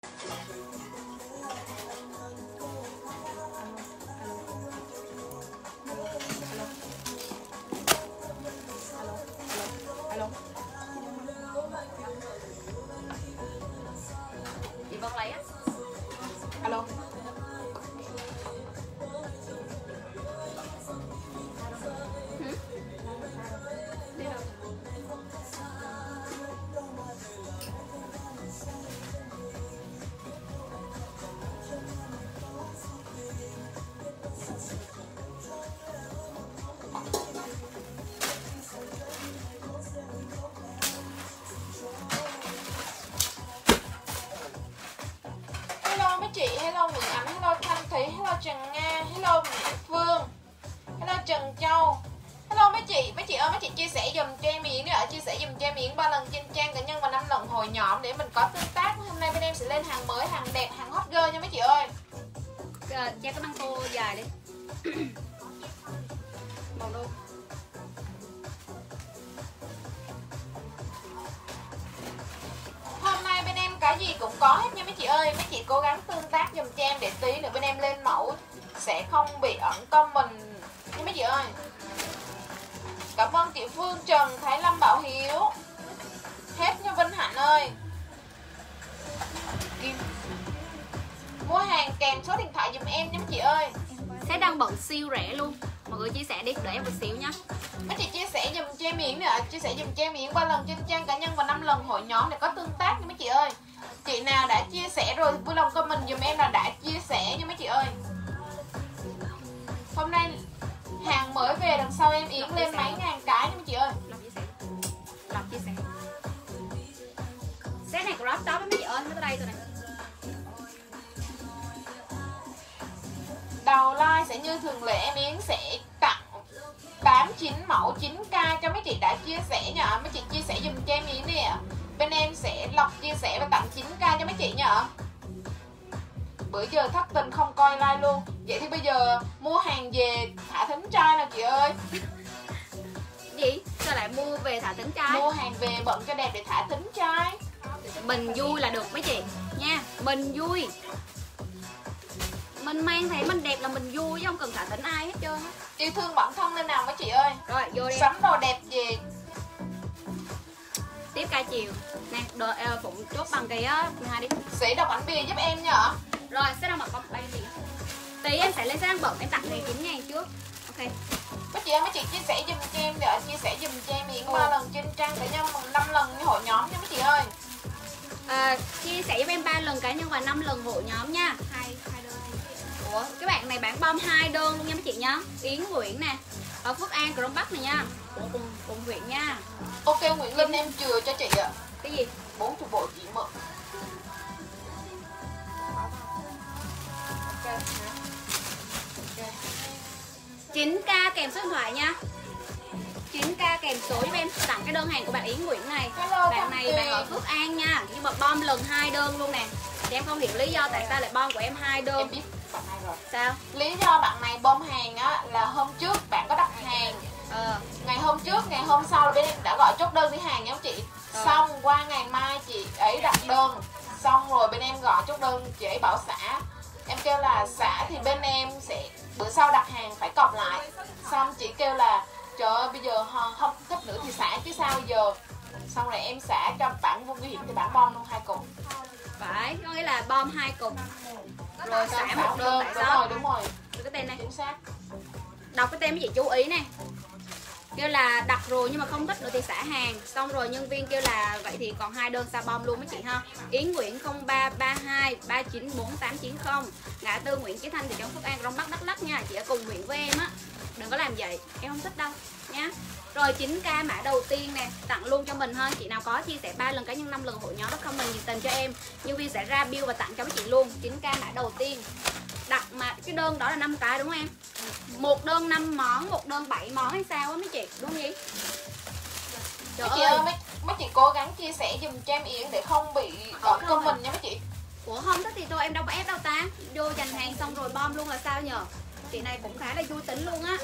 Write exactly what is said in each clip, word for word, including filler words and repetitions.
Alo. Chị Vân lấy á. Alo. Hello mấy chị, hello Nguyễn Ánh, hello Thanh Thủy, hello Trần Nga, hello Nguyễn Phương, hello Trần Châu. Hello mấy chị, mấy chị ơi, mấy chị chia sẻ dùm cho em Yến nữa ạ, chia sẻ dùm cho em Yến ba lần trên trang cá nhân và năm lần hội nhóm để mình có tương tác. Hôm nay bên em sẽ lên hàng mới, hàng đẹp, hàng hot girl nha mấy chị ơi. Cho cái băng cô dài đi. Màu đô. Hôm nay bên em cái gì cũng có hết nha mấy chị ơi. Mấy chị cố gắng tương tác dùm cho em để tí nữa bên em lên mẫu sẽ không bị ẩn comment nha mấy chị ơi. Cảm ơn chị Phương Trần, Thái Lâm, Bảo Hiếu. Hết nha Vinh Hạnh ơi. Kim. Mua hàng kèm số điện thoại dùm em nha mấy chị ơi. Sẽ đang bận siêu rẻ luôn. Mọi người chia sẻ đi, đợi em một xíu nha. Mấy chị chia sẻ dùm cho em Yến nữa, chia sẻ dùm cho em Yến ba lần trên trang cá nhân và năm lần hội nhóm để có tương tác nha mấy chị ơi. Chị nào đã chia sẻ rồi vui lòng comment dùm em là đã chia sẻ nha mấy chị ơi. Hôm nay hàng mới về đằng sau em Yến lên mấy ngàn cái nha mấy chị ơi. Lọc chia sẻ. Lọc chia sẻ. Set này crop top đó mấy chị ơi, nó tới đây rồi này. Đầu like sẽ như thường lệ, em Yến sẽ tặng tám chín mẫu chín K cho mấy chị đã chia sẻ nha. Mấy chị chia sẻ dùm cho em Yến nè. Bên em sẽ lọc chia sẻ và tặng chín K cho mấy chị nha. Bữa giờ thất tình không coi like luôn. Vậy thì bây giờ mua hàng về thả thính trai nào chị ơi. Gì? Sao lại mua về thả thính trai? Mua hàng về bận cho đẹp để thả thính trai. Mình vui là được mấy chị nha. Mình vui. Mình mang thấy mình đẹp là mình vui chứ không cần thả thính ai hết trơn á. Yêu thương bản thân lên nào mấy chị ơi. Rồi vô đi. Sắm đồ đẹp về. Tiếp ca chiều. Nè, đồ uh, Phụng chốt bằng cái uh, mười hai đi. Sĩ đọc ảnh bìa giúp em nha. Rồi, sẽ đâu mà có bao nhiêu tiền. Tí em sẽ lên sang bận em tặng này chín ngàn trước. Ok. Mấy chị ơi, mấy chị chia sẻ dùm cho em để chia sẻ dùm cho em Yến ba lần trên trang cá nhân bằng năm lần như hội nhóm nha mấy chị ơi. À, chia sẻ giúp em ba lần cá nhân và năm lần hội nhóm nha. Hai hai đơn. Ủa, cái bạn này bán bom hai đơn luôn nha mấy chị nhá. Yến Nguyễn nè. Ở Phước An, Crong Bắc này nha. Ủa, cùng cùng huyện nha. Ok Nguyễn Linh em chừa cho chị ạ. Cái gì? bốn mươi bộ chị mượn. Ok. Ok. chín k kèm số điện thoại nha. chín k kèm số giúp em tặng cái đơn hàng của bạn Yến Nguyễn này. Hello, bạn này bạn ở Phước An nha. Nhưng mà bom lần hai đơn luôn nè. Thì em không hiểu lý do tại sao lại bom của em hai đơn. Em biết bạn này rồi. Sao? Lý do bạn này bom hàng á là hôm trước bạn có đặt hàng. Ờ. Ngày hôm trước, ngày hôm sau là bên em đã gọi chốt đơn đi hàng nha chị. Ờ. Xong qua ngày mai chị ấy đặt đơn. Xong rồi bên em gọi chốt đơn, chị ấy bảo xả. Em kêu là xả thì bên em sẽ bữa sau đặt hàng phải cọc lại. Xong chị kêu là trời ơi bây giờ không thích nữa thì xả chứ sao giờ. Xong rồi em xả cho bản vô nguy hiểm thì bản bom luôn hai cục. Phải, có nghĩa là bom hai cục. Rồi xả một một đơn tại sao? Đúng rồi, đúng rồi. Được cái tên này. Chính xác. Đọc cái tên mấy chị chú ý nè. Kêu là đặt rồi nhưng mà không thích nữa thì xả hàng. Xong rồi nhân viên kêu là vậy thì còn hai đơn sao bom luôn mấy chị ha. Yến Nguyễn không ba ba hai ba chín bốn tám chín không, ngã tư Nguyễn Chí Thanh, thị trấn Phước An, Crong Bắc, Đắk Lắk nha. Chị ở cùng huyện với em á. Đừng có làm vậy, em không thích đâu nha. Rồi chín k mã đầu tiên nè, tặng luôn cho mình ha. Chị nào có chia sẻ ba lần cá nhân, năm lần hội nhóm đó không mình nhiệt tình cho em. Nhân viên sẽ ra bill và tặng cho mấy chị luôn. chín k mã đầu tiên. Đặt mà cái đơn đó là năm cái đúng không em? Một đơn năm món, một đơn bảy món hay sao á mấy chị, đúng không vậy? Trời mấy ơi, chị ơi mấy, mấy chị cố gắng chia sẻ dùm cho em Yến để không bị ở comment nha mấy chị. Ủa không thích thì thôi em đâu có ép đâu ta. Vô dành hàng xong rồi bom luôn là sao nhờ. Chị này cũng khá là vui tính luôn á.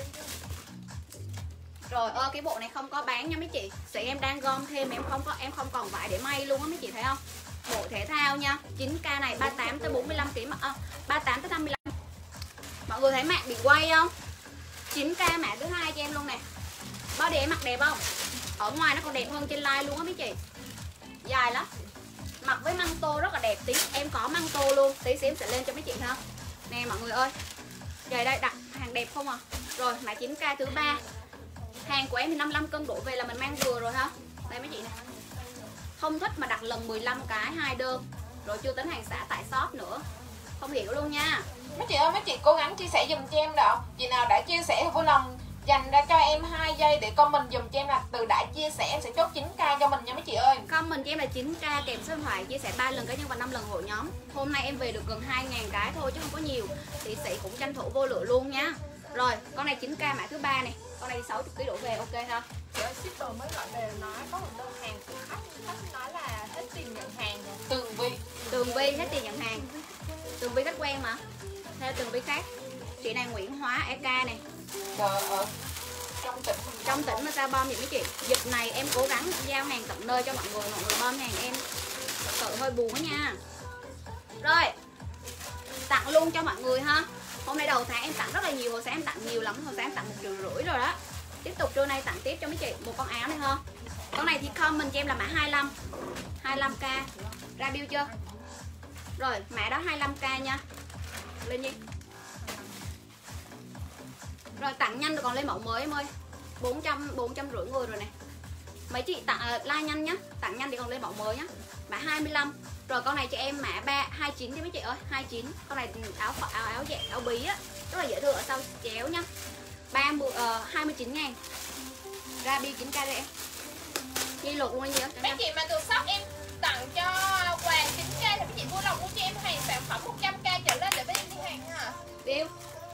Rồi ơ cái bộ này không có bán nha mấy chị. Chị em đang gom thêm, em không có em không còn vải để may luôn á mấy chị thấy không? bộ thể thao nha. Chín K này ba mươi tám tới bốn mươi lăm ki lô gam, à, ba mươi tám tới năm mươi lăm. Mọi người thấy mạng bị quay không? Chín K mã thứ hai cho em luôn nè. Body em mặc đẹp không? Ở ngoài nó còn đẹp hơn trên live luôn á mấy chị. Dài lắm. Mặc với măng tô rất là đẹp. Tí em có măng tô luôn. Tí xíu em sẽ lên cho mấy chị ha. Nè mọi người ơi. Trời đây đặt hàng đẹp không à. Rồi mã chín K thứ ba. Hàng của em thì năm mươi lăm cân đổ về là mình mang vừa rồi ha. Đây mấy chị nè. Không thích mà đặt lần mười lăm cái hai đơn. Rồi chưa tính hàng xả tại shop nữa. Không hiểu luôn nha. Mấy chị ơi, mấy chị cố gắng chia sẻ dùm cho em đó. Chị nào đã chia sẻ vui lòng dành ra cho em hai giây để comment dùm cho em là từ đã chia sẻ em sẽ chốt chín K cho mình nha mấy chị ơi. Comment cho em là chín K kèm số điện thoại, chia sẻ ba lần cá nhân và năm lần hội nhóm. Hôm nay em về được gần hai nghìn cái thôi chứ không có nhiều. Thị sĩ cũng tranh thủ vô lựa luôn nha. Rồi, con này chín K mã thứ ba này. Con này sáu mươi ki lô gam đổ về ok ha. Chị ơi, shipper mới gọi về nói có một đơn hàng của khách, khách nói là hết tiền nhận hàng rồi. Tường Vi. Tường Vi hết tiền nhận hàng. Tường Vi khách quen mà. Theo Tường Vi khác. Chị này Nguyễn Hóa e ca này. Trời ở trong tỉnh Trong tỉnh mà sao bom vậy mấy chị. Dịp này em cố gắng giao hàng tận nơi cho mọi người. Mọi người bom hàng em sợ hơi buồn đó nha. Rồi, tặng luôn cho mọi người ha. Hôm nay đầu tháng em tặng rất là nhiều. Hồi sáng em tặng nhiều lắm. Hồi sáng em tặng một triệu rưỡi rồi đó. Tiếp tục trưa nay tặng tiếp cho mấy chị một con áo này ha. Con này thì comment cho em là mã hai mươi lăm hai mươi lăm K. Ra bill chưa? Rồi mã đó hai mươi lăm K nha. Lên đi. Rồi tặng nhanh rồi còn lên mẫu mới em ơi. bốn trăm, bốn trăm rưỡi người rồi nè. Mấy chị tặng uh, like nhanh nhá. Tặng nhanh thì còn lên mẫu mới nhá. Mã hai mươi lăm. Rồi con này cho em mã ba hai mươi chín đi mấy chị ơi, hai mươi chín. Con này áo áo áo dạng áo bí á, rất là dễ thương ở sau chéo nhá. ba mươi uh, hai mươi chín ngàn. Ra bi chín K đây em. Chi lột luôn gì đó. Mấy chị mà từ shop em tặng cho quà chín K thì mấy chị vui lòng mua cho em hàng sản phẩm một trăm K trở lên để bên em đi hàng ha. Điêu.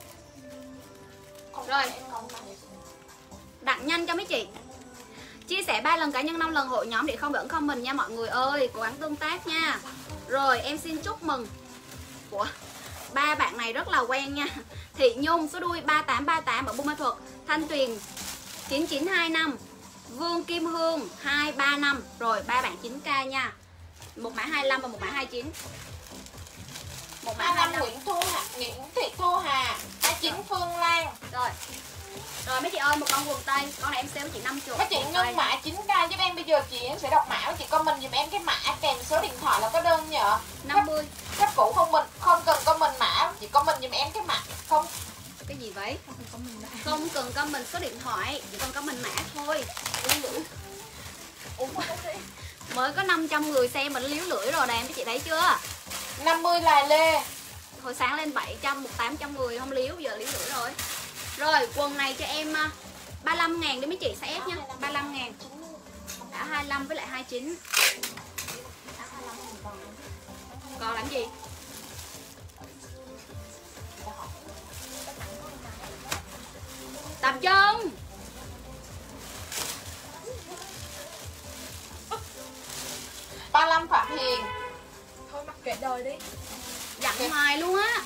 Rồi. Đặng nhanh cho mấy chị. Chia sẻ ba lần cá nhân, năm lần hội nhóm để không bị ẩn comment nha mọi người ơi. Cố gắng tương tác nha. Rồi em xin chúc mừng. Ủa, ba bạn này rất là quen nha. Thị Nhung số đuôi ba tám ba tám ở Buôn Ma Thuột, Thanh Tuyền chín chín hai năm, Vương Kim Hương hai ba năm. Rồi ba bạn chín K nha. Một mã hai mươi lăm và một mã hai mươi chín. Một mã hai mươi lăm Nguyễn Thu Hà, Nguyễn Thị Thu Hà, hai mươi chín Phương Lan. Rồi. Rồi mấy chị ơi, một con quần tây. Con này em sale với chị năm mươi. Mấy chị ngưng mã chín K giúp em. Bây giờ chị em sẽ đọc mã. Chị comment dùm em cái mã kèm số điện thoại là có đơn nhờ năm mươi. Khách cũ không mình không cần comment mã, chị comment dùm em cái mã. Không cái gì vậy? Không cần comment số điện thoại, chỉ cần comment mã thôi. Mới có năm trăm người xem mà liếu lưỡi rồi nè, các chị thấy chưa? năm mươi là Lê. Hồi sáng lên bảy trăm, một tám trăm người không liếu, giờ liếu lưỡi rồi. Rồi, quần này cho em ba mươi lăm ngàn đi mấy chị, size S nha, ba mươi lăm ngàn. Đã hai mươi lăm với lại hai mươi chín. Còn làm gì? Tập trung. ba mươi lăm Phạm Hiền. Thôi mặc kệ đời đi. Dặn okay. Hoài luôn á.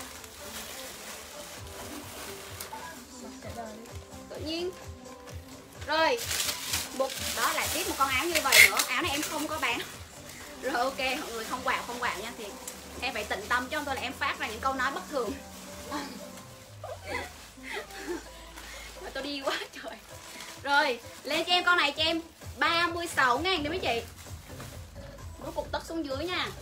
Tự nhiên. Rồi một đó lại tiếp một con áo như vậy nữa. Áo này em không có bán. Rồi ok, mọi người không quạo không quạo nha. Thì em phải tịnh tâm chứ không thôi là em phát ra những câu nói bất thường. Mà tôi đi quá trời. Rồi lên cho em con này cho em ba mươi sáu ngàn đi mấy chị. Rút cục tất xuống dưới nha.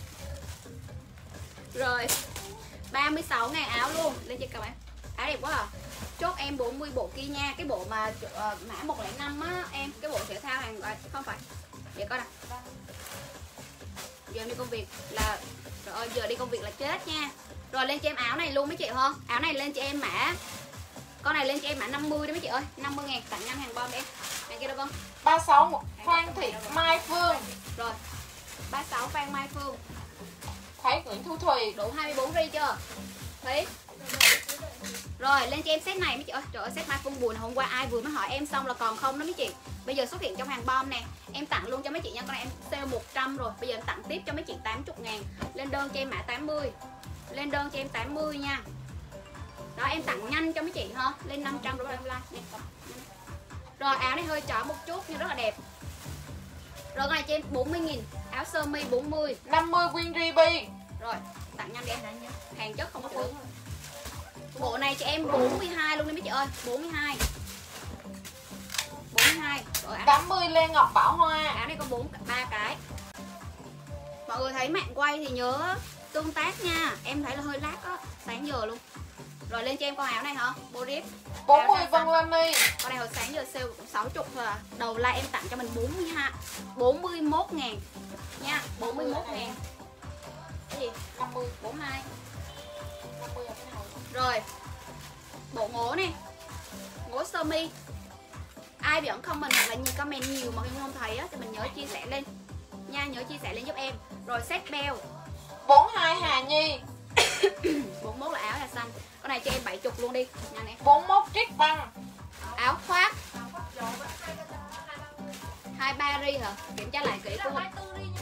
Rồi ba mươi sáu ngàn áo luôn. Lên cho các bạn. Áo đẹp quá à. Chốt em bốn mươi bộ kia nha. Cái bộ mà uh, mã một không năm á em. Cái bộ thể thao hàng à, không phải. Để coi nào. Giờ đi công việc là trời ơi, giờ đi công việc là chết nha. Rồi lên cho em áo này luôn mấy chị hơn. Áo này lên cho em mã. Con này lên cho em mã năm mươi đấy mấy chị ơi. năm mươi ngàn tặng nhanh hàng bom em. Hàng kia đâu vâng. ba mươi sáu Phan Thị Mai Phương. Rồi ba mươi sáu Phan Mai Phương. Thấy Nguyễn Thu Thùy. Đủ hai mươi bốn ri chưa? Thấy. Rồi lên cho em set này mấy chị ơi. Trời ơi set Mai Phương buồn. Hôm qua ai vừa mới hỏi em xong là còn không đó mấy chị. Bây giờ xuất hiện trong hàng bom nè. Em tặng luôn cho mấy chị nha. Con này em sale một trăm rồi. Bây giờ em tặng tiếp cho mấy chị tám mươi ngàn. Lên đơn cho em mã tám mươi. Lên đơn cho em tám mươi nha. Đó em tặng nhanh cho mấy chị ha. Lên năm trăm rồi em like. Rồi áo này hơi chỏ một chút nhưng rất là đẹp. Rồi con này cho em bốn mươi nghìn. Áo sơ mi bốn mươi. năm mươi Win Ruby. Rồi, tặng nhanh đi em. Hàng chất không có cứng. Bộ này cho em bốn mươi hai luôn đi mấy chị ơi. bốn mươi hai. bốn mươi hai. Rồi, tám mươi Lê Ngọc Bảo Hoa. áo này có bốn ba cái. Mọi người thấy mạng quay thì nhớ tương tác nha. Em thấy là hơi lát á, sáng giờ luôn. Rồi lên cho em con áo này hả? Boris. bốn mươi Vân Lani. Con này hồi sáng giờ sale cũng sáu mươi thôi à. Đầu like em tặng cho mình bốn mươi hai, bốn mươi mốt ngàn nha. bốn mươi mốt ngàn. Cái gì? năm mươi. bốn mươi hai. năm mươi ở cái này. Rồi. Bộ ngố này. Ngố sơ mi. Ai bị ẩn comment hoặc là nhiều comment nhiều mà em không thấy á thì mình nhớ chia sẻ lên nha, nhớ chia sẻ lên giúp em. Rồi set bell bốn mươi hai Hà Nhi. bốn mươi mốt là áo là xanh. Con này cho em bảy mươi luôn đi nha nè. bốn mươi mốt Triết Băng. Áo khoác hai mươi ba ri hả? Kiểm tra lại kỹ của mình.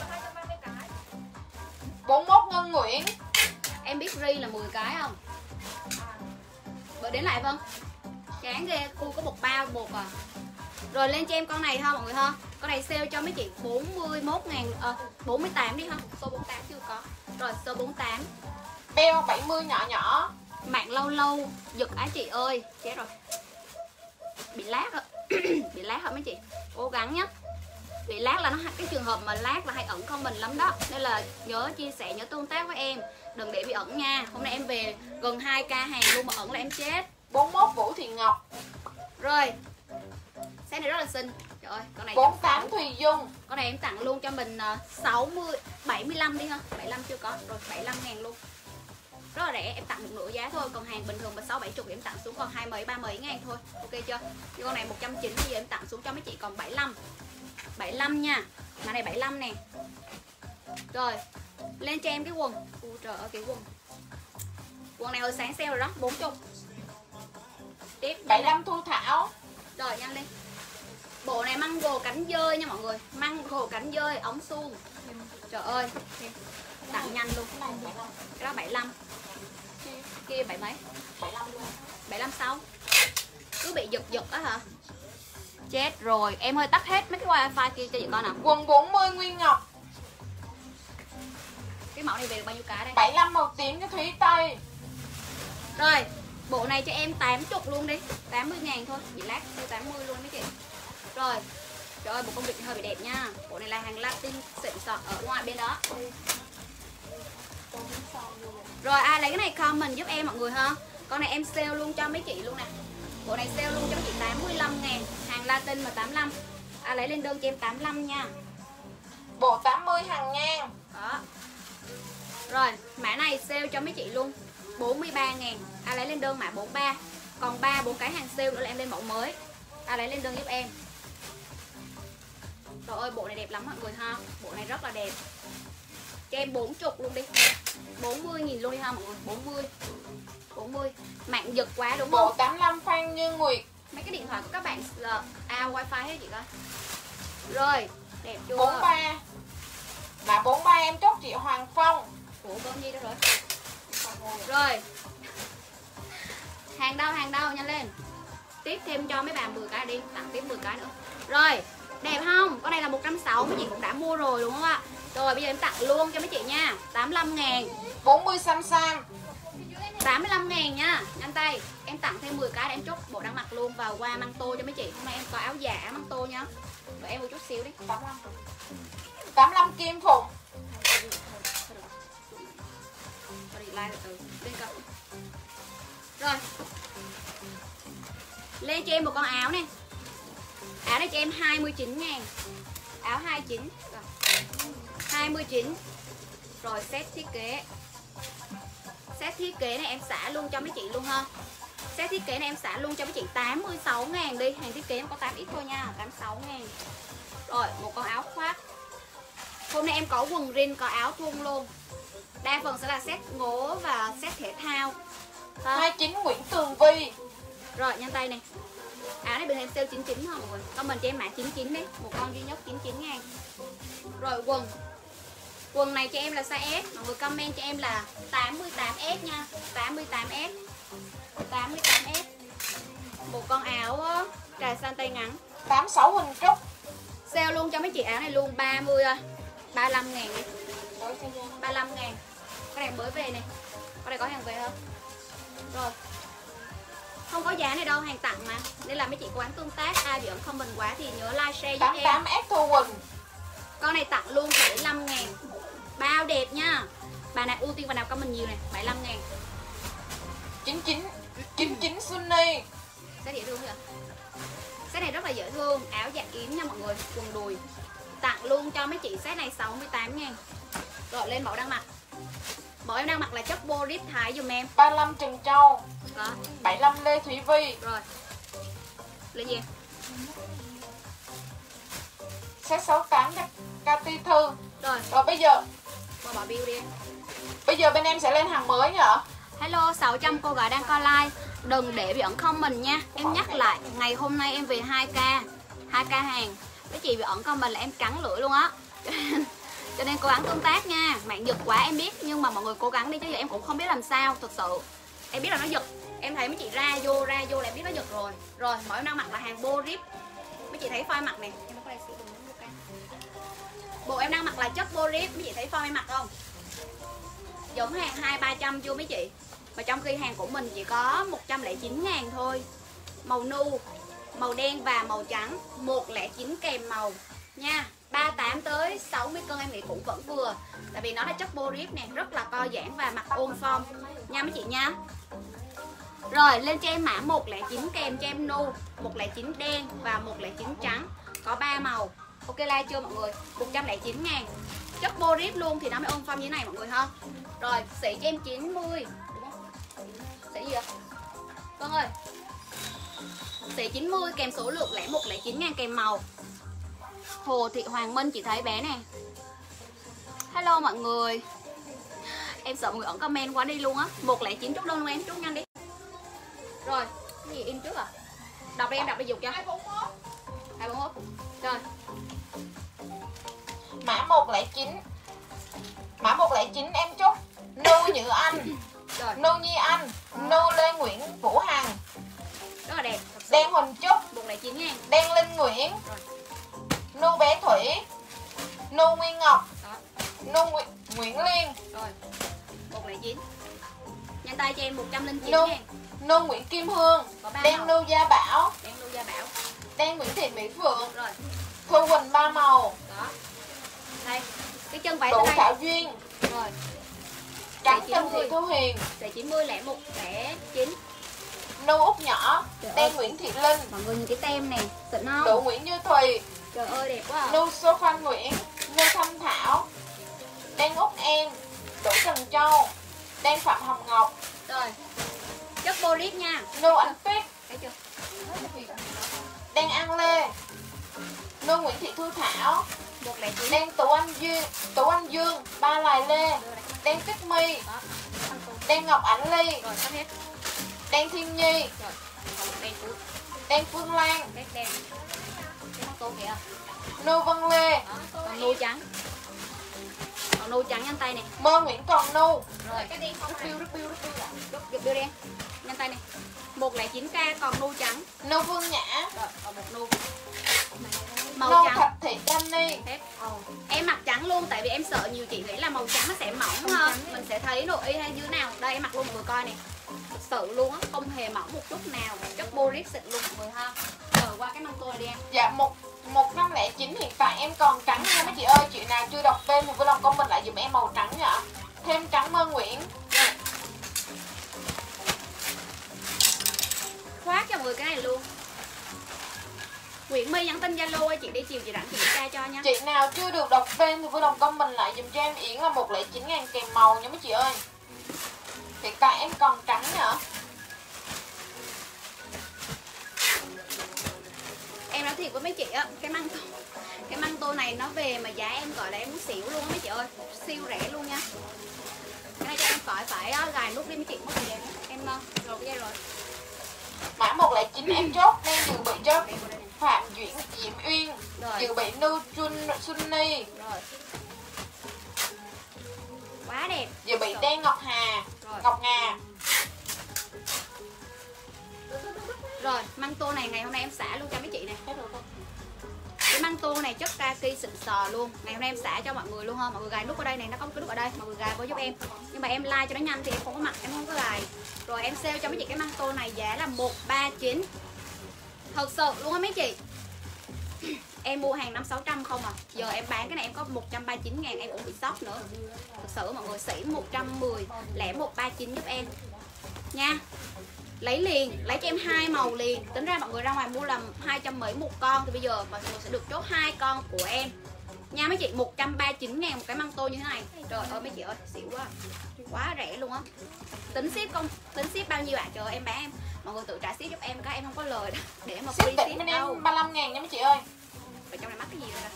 bốn mươi mốt Ngân Nguyễn. Em biết ri là mười cái không? Bữa đến lại Vân. Chán ghê, khu có một bao bột à. Rồi lên cho em con này ha mọi người ha. Con này sale cho mấy chị bốn mươi mốt ngàn, à, bốn mươi tám đi ha. Số bốn mươi tám chưa có. Rồi số bốn mươi tám. Beo bảy mươi nhỏ nhỏ. Mạng lâu lâu giật á chị ơi. Chết rồi. Bị lát á. Bị lát hả mấy chị? Cố gắng nhá. Bị lát là nó cái trường hợp mà lát là hay ẩn comment lắm đó. Nên là nhớ chia sẻ, nhớ tương tác với em. Đừng để bị ẩn nha. Hôm nay em về gần hai k hàng luôn mà ẩn là em chết. bốn mươi mốt Vũ Thị Ngọc. Rồi. Set này rất là xinh. Trời ơi, con này bốn mươi tám Thùy Dung. con này em tặng luôn cho mình sáu mươi, bảy mươi lăm đi ha. bảy mươi lăm chưa có. Rồi bảy mươi lăm ngàn luôn. Rất là rẻ, em tặng một nửa giá thôi. Còn hàng bình thường mà sáu bảy chục em tặng xuống còn hai mấy, ba mấy ngàn thôi. Ok chưa? Như con này một trăm chín mươi giờ em tặng xuống cho mấy chị còn bảy mươi lăm. bảy mươi lăm nha. Mà này bảy mươi lăm nè. Rồi. Lên cho em cái quần. Ui trời ơi cái quần. Quần này hồi sáng sale rồi đó, bốn mươi. Tiếp bảy mươi lăm Thu Thảo. Rồi nhanh lên. Bộ này măng gồ cánh dơi nha mọi người. Măng gồ cánh dơi, ống suông. Trời ơi. Tặng nhanh luôn. Cái đó bảy mươi lăm. Kia bảy mấy? bảy mươi lăm luôn. bảy mươi lăm sáu. Cứ bị giật giật á hả? Chết rồi. Em hơi tắt hết mấy cái wifi kia cho chị con nào. Quần bốn mươi Nguyên Ngọc. Cái mẫu này về được bao nhiêu cái đây? bảy mươi lăm màu tím cho Thúy Tây. Rồi. Bộ này cho em tám mươi luôn đi. tám mươi ngàn thôi. Bị lát cho tám mươi luôn mấy chị. Rồi. Trời ơi bộ công việc hơi bị đẹp nha. Bộ này là hàng Latin xịn sò ở ngoài bên đó. Rồi ai lấy cái này comment giúp em mọi người ha. Con này em sale luôn cho mấy chị luôn nè. Bộ này sale luôn cho mấy chị tám mươi lăm ngàn. Hàng Latin mà tám mươi lăm. Ai lấy lên đơn cho em tám mươi lăm nha. Bộ tám mươi hàng ngang. Đó. Rồi mã này sale cho mấy chị luôn bốn mươi ba ngàn. Ai lấy lên đơn mã bốn mươi ba. Còn ba bốn cái hàng sale nữa là em lên mẫu mới. Ai lấy lên đơn giúp em. Trời ơi bộ này đẹp lắm mọi người ha. Bộ này rất là đẹp. Cho em bốn mươi luôn đi. bốn mươi nghìn luôn đi ha mọi người. bốn mươi. bốn mươi. Mạng giật quá đúng không? Bộ tám mươi lăm Phan Như Nguyệt. Mấy cái điện thoại của các bạn là ao wifi hết chị coi. Rồi, đẹp chưa? bốn mươi ba. Mà bốn mươi ba em chốt chị Hoàng Phong. Ủa con gì đó rồi. Rồi. Hàng đâu, hàng đâu nhanh lên. Tiếp thêm cho mấy bạn mười cái đi, tặng tiếp mười cái nữa. Rồi, đẹp không? Con này là một trăm sáu mươi mấy chị cũng đã mua rồi đúng không ạ? Rồi bây giờ em tặng luôn cho mấy chị nha. tám mươi lăm ngàn. bốn mươi Sam Sam. tám mươi lăm ngàn nha. Nhanh tay. Em tặng thêm mười cái để em chốt bộ đang mặc luôn và qua măng tô cho mấy chị. Hôm nay em có áo giả măng tô nha. Rồi em một chút xíu đi. tám mươi lăm. tám mươi lăm Kim Phụng. Like từ lên cậu. Rồi. Lên cho em một con áo này. Áo này cho em hai mươi chín ngàn. Áo hai mươi chín. Rồi. hai mươi chín. Rồi set thiết kế. Set thiết kế này em xả luôn cho mấy chị luôn ha. Set thiết kế này em xả luôn cho mấy chị tám mươi sáu ngàn đi. Hàng thiết kế em có tám ít thôi nha. tám mươi sáu ngàn. Rồi một con áo khoác. Hôm nay em có quần jean, có áo thun luôn. Đa phần sẽ là set ngố và set thể thao. Ha. hai mươi chín Nguyễn Tường Vi. Rồi nhanh tay này. Áo này bình thường sale chín mươi chín không mọi người. Comment cho em mã chín mươi chín đi. Một con duy nhất chín mươi chín ngàn. Rồi quần. Quần này cho em là size S. Mọi người comment cho em là tám mươi tám S nha. tám mươi tám S. tám mươi tám S. Một con áo trà xanh tay ngắn. tám mươi sáu Huỳnh Trúc. Sale luôn cho mấy chị áo này luôn ba mươi thôi, ba mươi lăm ngàn đi, ba mươi lăm ngàn. Cái này mới về này, cái này có hàng về không? Rồi, không có giá này đâu, hàng tặng mà, nên là mấy chị cố gắng tương tác. Ai bị ẩn comment quá thì nhớ like share giúp tám em. tám S Thu Quỳnh. Con này tặng luôn bảy mươi lăm ngàn, bao đẹp nha. Bà nào ưu tiên và nào comment nhiều này, bảy mươi lăm ngàn. chín chín chín chín Sunny. Set dễ thương kìa. Set này rất là dễ thương, áo dạng yếm nha mọi người, quần đùi. Tặng luôn cho mấy chị set này sáu mươi tám ngàn. Rồi lên mẫu đang mặc. Mẫu em đang mặc là chất Boris Thái dùm em. ba mươi lăm Trần Châu. Đó. bảy mươi lăm Lê Thủy Vi. Rồi. Lên gì em? Set sáu mươi tám Cathy Thư. Rồi. Rồi bây giờ Bỏ bỏ bill đi em. Bây giờ bên em sẽ lên hàng mới nhở? Hello sáu trăm cô gái đang coi live. Đừng để bị ẩn comment nha. Em nhắc lại, ngày hôm nay em về hai ca hai ca hàng. Mấy chị bị ẩn comment là em cắn lưỡi luôn á. Cho nên cố gắng tương tác nha. Mạng giật quá em biết, nhưng mà mọi người cố gắng đi chứ giờ em cũng không biết làm sao. Thực sự em biết là nó giật. Em thấy mấy chị ra vô ra vô là em biết nó giật rồi. Rồi mỗi em đang mặc là hàng Boris. Mấy chị thấy file mặt này. Bộ em đang mặc là chất Boris. Mấy chị thấy file em mặc không? Giống hàng hai ba trăm vô mấy chị. Và trong khi hàng của mình chỉ có một trăm lẻ chín ngàn thôi. Màu nu, màu đen và màu trắng, một trăm lẻ chín kèm màu nha. ba mươi tám tới sáu mươi cân em nghĩ cũng vẫn vừa. Tại vì nó là chất Boris nè, rất là co giãn và mặc ôm form nha mấy chị nha. Rồi lên cho em mã một trăm lẻ chín kèm cho em nu, một trăm lẻ chín đen và một trăm lẻ chín trắng. Có ba màu. Ok like chưa mọi người? một trăm lẻ chín ngàn. Chất Boris luôn thì nó mới ôm form như thế này mọi người ha. Rồi xỉ cho em chín mươi. Xỉ gì vậy? Vâng ơi. Xỉ chín mươi kèm số lượng lẻ một trăm lẻ chín ngàn kèm màu. Hồ Thị Hoàng Minh chị thấy bé nè. Hello mọi người. Em sợ mọi người ẩn comment quá đi luôn á. một trăm lẻ chín chút đơn luôn em, chút nhanh đi. Rồi, cái gì in trước à? Đọc đi em, đọc đi dục cho. hai bốn mốt. hai bốn mốt. Rồi. Mã một trăm lẻ chín. Mã một trăm lẻ chín em chúc Nu Như Anh. Rồi. Nu Nhi Anh. Nu Lê Nguyễn Vũ Hằng. Rất là đẹp. Đen Huỳnh Trúc. một trăm lẻ chín ngàn. Đen Linh Nguyễn. Rồi. Nu Bé Thủy. Nu Nguyên Ngọc. Đó. Nu Nguyễn, Nguyễn Liên. Rồi. một trăm lẻ chín. Nhanh tay cho em một trăm lẻ chín Nu, ngàn. Nu Nguyễn Kim Hương. Có ba Đen màu. Nu Gia Bảo. Đen Nu Gia Bảo. Đen Nguyễn Thị Mỹ Phượng. Rồi. Thu Quỳnh ba màu. Đó. Đây. Cái chân váy Đỗ tới đây. Thảo Duyên. Rồi. Trắng chín Trần mươi. Thị Thu Hiền. Để chín mươi lẻ một lẻ chín. Nu Út Nhỏ. Trời Đen ơi. Nguyễn Thị Linh. Mọi người nhìn cái tem này, xịn không? Đỗ Nguyễn Như Thùy. Trời ơi đẹp quá à. Nu Sophia Nguyễn. Nu Thanh Thảo. Đen Út Em. Đỗ Trần Châu. Đen Phạm Hồng Ngọc. Rồi. Chất Boris nha. Nu Anh Tuyết. Thấy chưa? Đen An Lê. Nu Nguyễn Thị Thu Thảo. một trăm lẻ chín. Đen Tú Anh Dương. Tú Anh Dương. Ba Lài Lê. Đen Tuyết My. Đó. Đen Ngọc Ảnh Ly. Rồi sắp hết. Đen Thiên Nhi. Rồi. Còn một đen cuối. Đen Phương Lan. Đen đen. Cái móc tô kìa. Nu Vân Lê. Đó. Còn nu trắng. Còn nu trắng nhanh tay này. Mơ Nguyễn Còn Nu. Rồi. Cái đen không Rút bill, rút bill, rút bill. Rút giật bill đen. Nhanh tay này. một trăm lẻ chín k còn nu trắng. Nu Phương Nhã. Rồi còn một nu. Màu Nu trắng. Thạch Thị Danny. Hết. Em mặc trắng luôn tại vì em sợ nhiều chị nghĩ là màu trắng nó sẽ mỏng hơn. Mình sẽ thấy nội y hay như thế nào. Đây em mặc luôn mọi người coi này. Thật sự luôn á, không hề mỏng một chút nào. Chất Boris xịn luôn mọi người ha. Rồi qua cái mông tôi đi em. Dạ một một trăm lẻ chín hiện tại em còn trắng nha mấy chị ơi. Chị nào chưa đọc tên thì vui lòng comment lại dùm em màu trắng nhá. Thêm trắng Mơ Nguyễn. Rồi. Khoác cho mọi người cái này luôn. Nguyễn My nhắn tin Zalo ơi, chị đi chiều chị rảnh chị tra cho nha. Chị nào chưa được đọc tên thì vui lòng comment lại dùm cho em. Yến là một trăm lẻ chín ngàn kèm màu nha mấy chị ơi. Hiện tại em còn trắng nữa. Em nói thiệt với mấy chị á, cái măng tô cái măng tô này nó về mà giá em gọi là em muốn xỉu luôn á mấy chị ơi, siêu rẻ luôn nha. Cái này cho em phải phải gài nút đi mấy chị, mất gì em em rồi cái đây rồi. Mã một trăm lẻ chín em chốt đang dự bị cho Phạm Duyển Diễm Uyên. Rồi. Dự bị Nu Chun Sunny. Rồi. Quá đẹp. Dự bị Đen Ngọc Hà. Rồi. Ngọc Ngà. Rồi, măng tô này ngày hôm nay em xả luôn cho mấy chị này. Hết rồi không? cái măng tô này chất kaki xịn sò luôn. Ngày hôm nay em xả cho mọi người luôn ha. Mọi người gài nút ở đây này, nó có một cái nút ở đây, mọi người gài vô giúp em. Nhưng mà em like cho nó nhanh thì em không có mặc, em không có gài. Rồi em sale cho mấy chị cái măng tô này giá là một ba chín. Thật sự luôn á mấy chị. Em mua hàng năm sáu trăm không à. Giờ em bán cái này em có một trăm ba mươi chín ngàn, em cũng bị sốc nữa. Thật sự mọi người xỉ một trăm mười lẻ một ba chín giúp em nha. Lấy liền, lấy cho em hai màu liền. Tính ra mọi người ra ngoài mua là hai trăm mấy một con, thì bây giờ mọi người sẽ được chốt hai con của em nha mấy chị. Một trăm ba mươi chín ngàn một cái măng tô như thế này. Trời ơi mấy chị ơi, xỉu quá. Quá rẻ luôn á. Tính ship không? Tính ship bao nhiêu ạ? À? Trời ơi em bán em, mọi người tự trả ship giúp em, các em không có lời đó để mà free ship bên đâu. em ba mươi lăm ngàn nha mấy chị ơi. Ở trong này mắc cái gì rồi?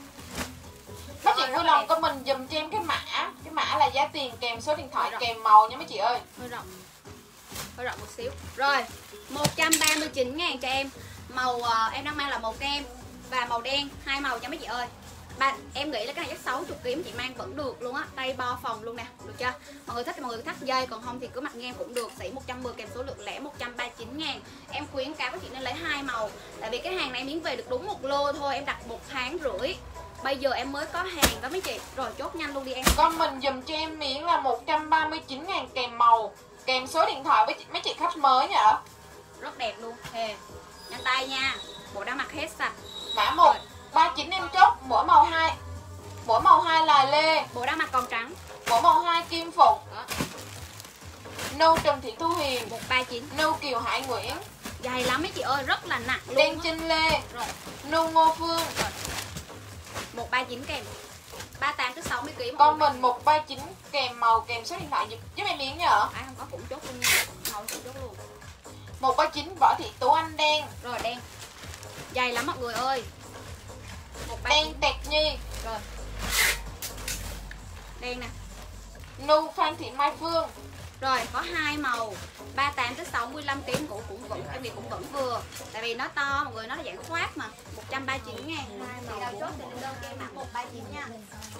Mấy chị vui lòng comment dùm cho em cái mã. Cái mã là giá tiền kèm số điện thoại kèm màu nha mấy chị ơi. Hơi rộng, hơi rộng một xíu. Rồi một trăm ba mươi chín ngàn cho em. Màu uh, em đang mang là màu kem và màu đen, hai màu nha mấy chị ơi. Ba, em nghĩ là cái này chắc sáu mươi ký chị mang vẫn được luôn á. Tay bo phòng luôn nè, được chưa? Mọi người thích thì mọi người thắt dây, còn không thì cứ mặc ngang cũng được. Sỉ một trăm mười kèm số lượng lẻ một trăm ba mươi chín ngàn. Em khuyến cáo các chị nên lấy hai màu. Tại vì cái hàng này em miếng về được đúng một lô thôi. Em đặt một tháng rưỡi. Bây giờ em mới có hàng đó mấy chị. Rồi chốt nhanh luôn đi em. Comment dùm cho em miếng là một trăm ba mươi chín ngàn kèm màu, kèm số điện thoại với chị, mấy chị khách mới nhở. Rất đẹp luôn. Hề. Nhanh tay nha. Bộ đang mặc hết sạch. Mã một ba mươi chín em chốt, mỗi màu hai. Mỗi màu hai là lê. Bộ đang mặc còn trắng. Mỗi màu hai kim phụng. Nâu Trần Thị Thu Hiền. một ba chín. Nâu Kiều Hải Nguyễn. Dày lắm mấy chị ơi, rất là nặng luôn. Đen Trinh Lê. Rồi. Nâu Ngô Phương. Rồi. một ba chín kèm ba mươi tám tới sáu mươi ký. Con mình một ba chín kèm màu kèm số điện thoại giúp, giúp em miếng nhở. Ai không có cũng chốt luôn, màu cũng chốt luôn. một ba chín Võ Thị Tú Anh đen. Rồi đen. Dày lắm mọi người ơi. Đen Tẹt Nhi. Rồi. Đen nè. Nu Phan Thị Mai Phương. Rồi có hai màu ba mươi tám tới sáu mươi lăm ký cũng cũng vẫn em nghĩ cũng vẫn vừa. Tại vì nó to mọi người, nó là dạng khoác mà. một trăm ba mươi chín ngàn. Chị nào chốt thì lên đơn cho em mã một ba chín nha.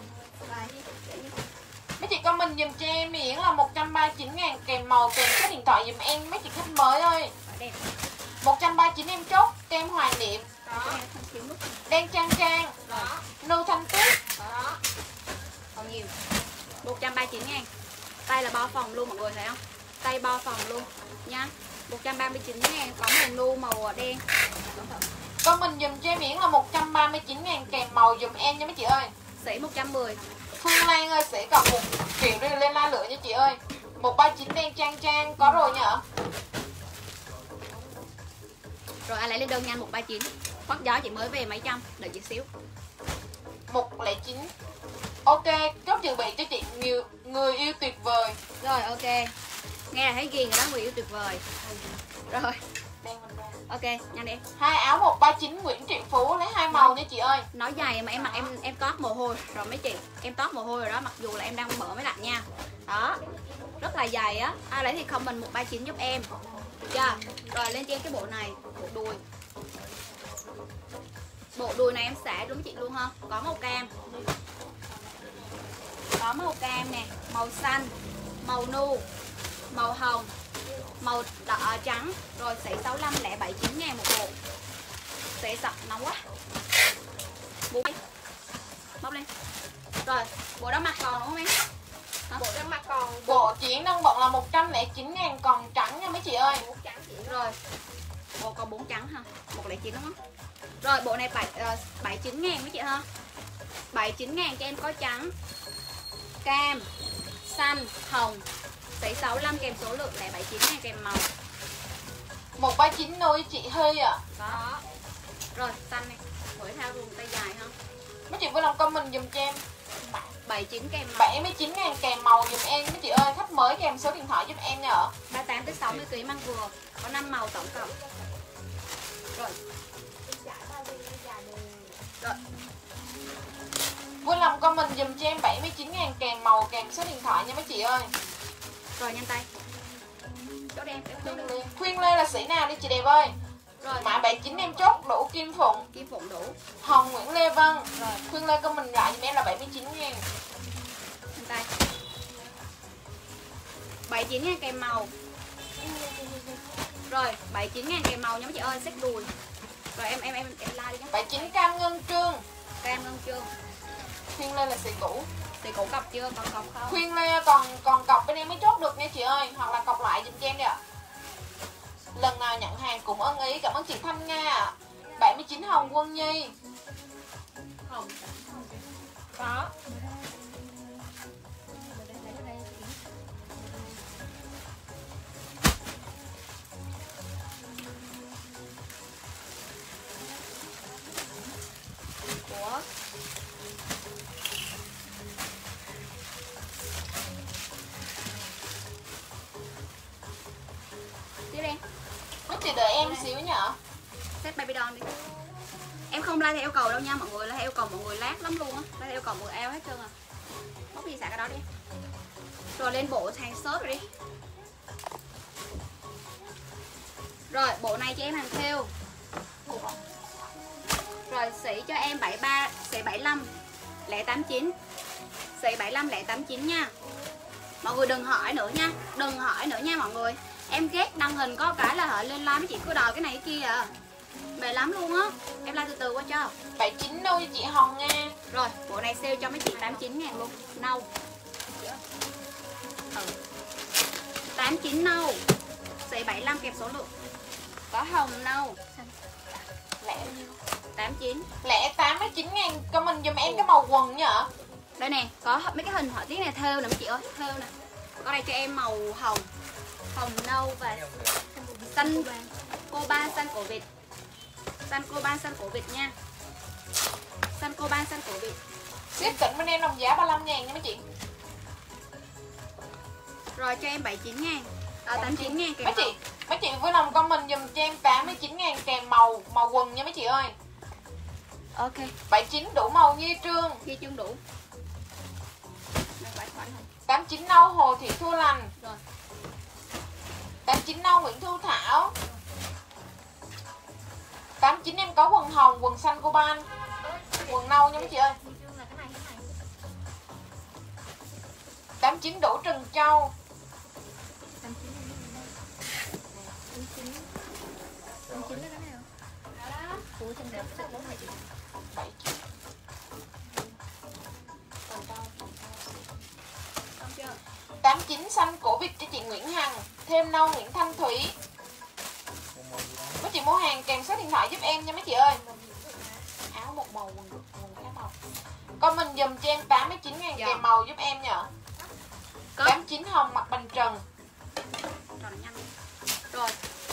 Mấy chị comment dùm cho em miễn là một trăm ba mươi chín ngàn kèm màu kèm số điện thoại dùm em mấy chị khách mới ơi. Đẹp. một trăm ba mươi chín em chốt kem hoài niệm. Đó. Đen Trang Trang. Đó. Nu Thanh Tuyết. Đó. Còn nhiều. một trăm ba mươi chín ngàn. Tay là bo phòng luôn mọi người thấy không? Tay bo phòng luôn nha. một trăm ba mươi chín ngàn có màu nu màu đen. Comment dùm cho em miễn là một trăm ba mươi chín ngàn kèm màu dùm em nha mấy chị ơi. Sỉ một trăm mười. Phương Lan ơi sẽ còn một triệu đi lên la lửa nha chị ơi. một ba chín đen Trang Trang có rồi nhở. Rồi ai lấy lên đơn nhanh một ba chín. Khoác gió chị mới về mấy trăm, đợi chị xíu. một không chín. Ok, chốt chuẩn bị cho chị nhiều người yêu tuyệt vời. Rồi ok. Nghe là thấy ghiền rồi đó, người yêu tuyệt vời. Rồi. Ok, nhanh đi. Hai áo một ba chín Nguyễn Triệu Phú lấy hai màu nha chị ơi. Nói dài mà em mặc em em toát mồ hôi rồi mấy chị. Em toát mồ hôi rồi đó, mặc dù là em đang mở máy lạnh nha. Đó. Rất là dày á. Ai lấy thì comment một ba chín giúp em. Được chưa? Rồi lên cho em cái bộ này, bộ đùi. Bộ đùi này em xả đúng chị luôn ha. Có màu cam. Có màu cam nè, màu xanh, màu nu, màu hồng, màu đỏ trắng. Rồi sỉ sáu mươi lăm lẻ bảy chín ngàn một bộ. Sỉ sọc nóng quá. Bộ bóc lên. Rồi, bộ đó mặc còn đúng không em? Hả? Bộ đang mặc còn Bộ chuyển đang bận là một trăm lẻ chín ngàn còn trắng nha mấy chị ơi. bốn trắng chị. Rồi. Bộ còn bốn trắng ha. một không chín đúng không? Rồi bộ này bảy mươi chín ngàn mấy chị ha. bảy mươi chín ngàn cho em có trắng, cam, xanh, hồng. Sỉ sáu mươi lăm kèm số lượng lẻ bảy mươi chín ngàn kèm màu. một ba chín nuôi chị Huy ạ. À. Đó. Rồi xanh này, thể thao vùng tay dài ha. Mấy chị vui lòng comment dùm cho em. bảy mươi chín kèm màu. bảy mươi chín ngàn kèm màu dùm em mấy chị ơi, khách mới kèm số điện thoại giúp em nhờ. ba mươi tám tới sáu mươi ký mang vừa, có năm màu tổng cộng. Rồi. Rồi. Vui lòng comment dùm cho em bảy mươi chín ngàn kèm màu kèm số điện thoại nha mấy chị ơi. Rồi nhanh tay. Chốt em, em Khuyên Lê. Khuyên Lê là sĩ nào đi chị đẹp ơi. Rồi. Mã bảy mươi chín em chốt đủ Kim Phụng. Kim Phụng đủ. Hồng Nguyễn Lê Vân. Rồi. Khuyên Lê comment lại giùm em là bảy mươi chín ngàn. Nhanh tay. bảy mươi chín ngàn kèm màu. Rồi, bảy mươi chín ngàn kèm màu nha mấy chị ơi, xếp đùi. Rồi em em em em like đi nhé. bảy chín cam ngân trương. Cam ngân trương. Khuyên Lê là xì cũ. Thì cũng cọc chưa, còn cọc không? Khuyên Lê còn còn cọc bên em mới chốt được nha chị ơi. Hoặc là cọc lại giùm cho em đi ạ. Lần nào nhận hàng cũng ân ý. Cảm ơn chị Thanh Nga. bảy mươi chín Hồng Quân Nhi. Hồng có. Ủa? Tiếp đi. Mấy chị đợi em xíu nhở. Set baby doll đi. Em không like theo yêu cầu đâu nha mọi người, like theo yêu cầu mọi người lát lắm luôn á, like theo yêu cầu mọi người eo hết trơn à. Bóc đi xả cái đó đi. Rồi lên bộ hàng shop rồi đi. Rồi bộ này cho em hàng thêu. Rồi xỉ cho em bảy mươi ba, xỉ bảy mươi lăm, lẻ tám mươi chín. Xỉ bảy mươi lăm lẻ tám mươi chín nha. Mọi người đừng hỏi nữa nha, đừng hỏi nữa nha mọi người. Em ghét đăng hình có cái là họ lên live mấy chị cứ đòi cái này cái kia à. Mệt lắm luôn á. Em like từ từ qua cho. bảy chín đâu cho chị Hồng Nga. Rồi, bộ này sale cho mấy chị tám mươi chín ngàn luôn. Nâu. Ừ. tám mươi chín nâu. Xỉ bảy mươi lăm kẹp số lượng. Có hồng nâu. Lẻ tám mươi chín. Lẻ tám mươi chín ngàn. Comment giùm em cái màu quần nhở. Đây nè, có mấy cái hình họa tiết này thêu nè mấy chị ơi, thêu nè. Có đây cho em màu hồng, hồng nâu và xanh coban xanh cổ vịt. Xanh coban xanh cổ vịt nha. Xanh coban xanh cổ vịt. Ship tỉnh bên em đồng giá ba mươi lăm ngàn nha mấy chị. Rồi cho em bảy mươi chín ngàn. À, tám mươi chín ngàn kèm Mấy màu. chị, mấy chị vui lòng comment giùm cho em tám mươi chín ngàn kèm màu màu quần nha mấy chị ơi. Ok. bảy chín đủ màu Nhi Trương. Ghi chân đủ. tám mươi chín nâu Hồ Thị Thu Lành. Rồi. tám mươi chín nâu Nguyễn Thu Thảo. tám mươi chín em có quần hồng, quần xanh coban, quần nâu nha mấy chị ơi. tám mươi chín đủ Trần Châu. bảy chín. tám mươi chín xanh cổ vịt cho chị Nguyễn Hằng, thêm nâu Nguyễn Thanh Thủy. Mấy chị mua hàng kèm số điện thoại giúp em nha mấy chị ơi. Áo một màu, quần quần khác màu. Comment dùm cho em tám mươi chín ngàn Dạ. kèm màu giúp em nhở. Có. tám mươi chín hồng mặt bành trần. Rồi nhanh. Rồi.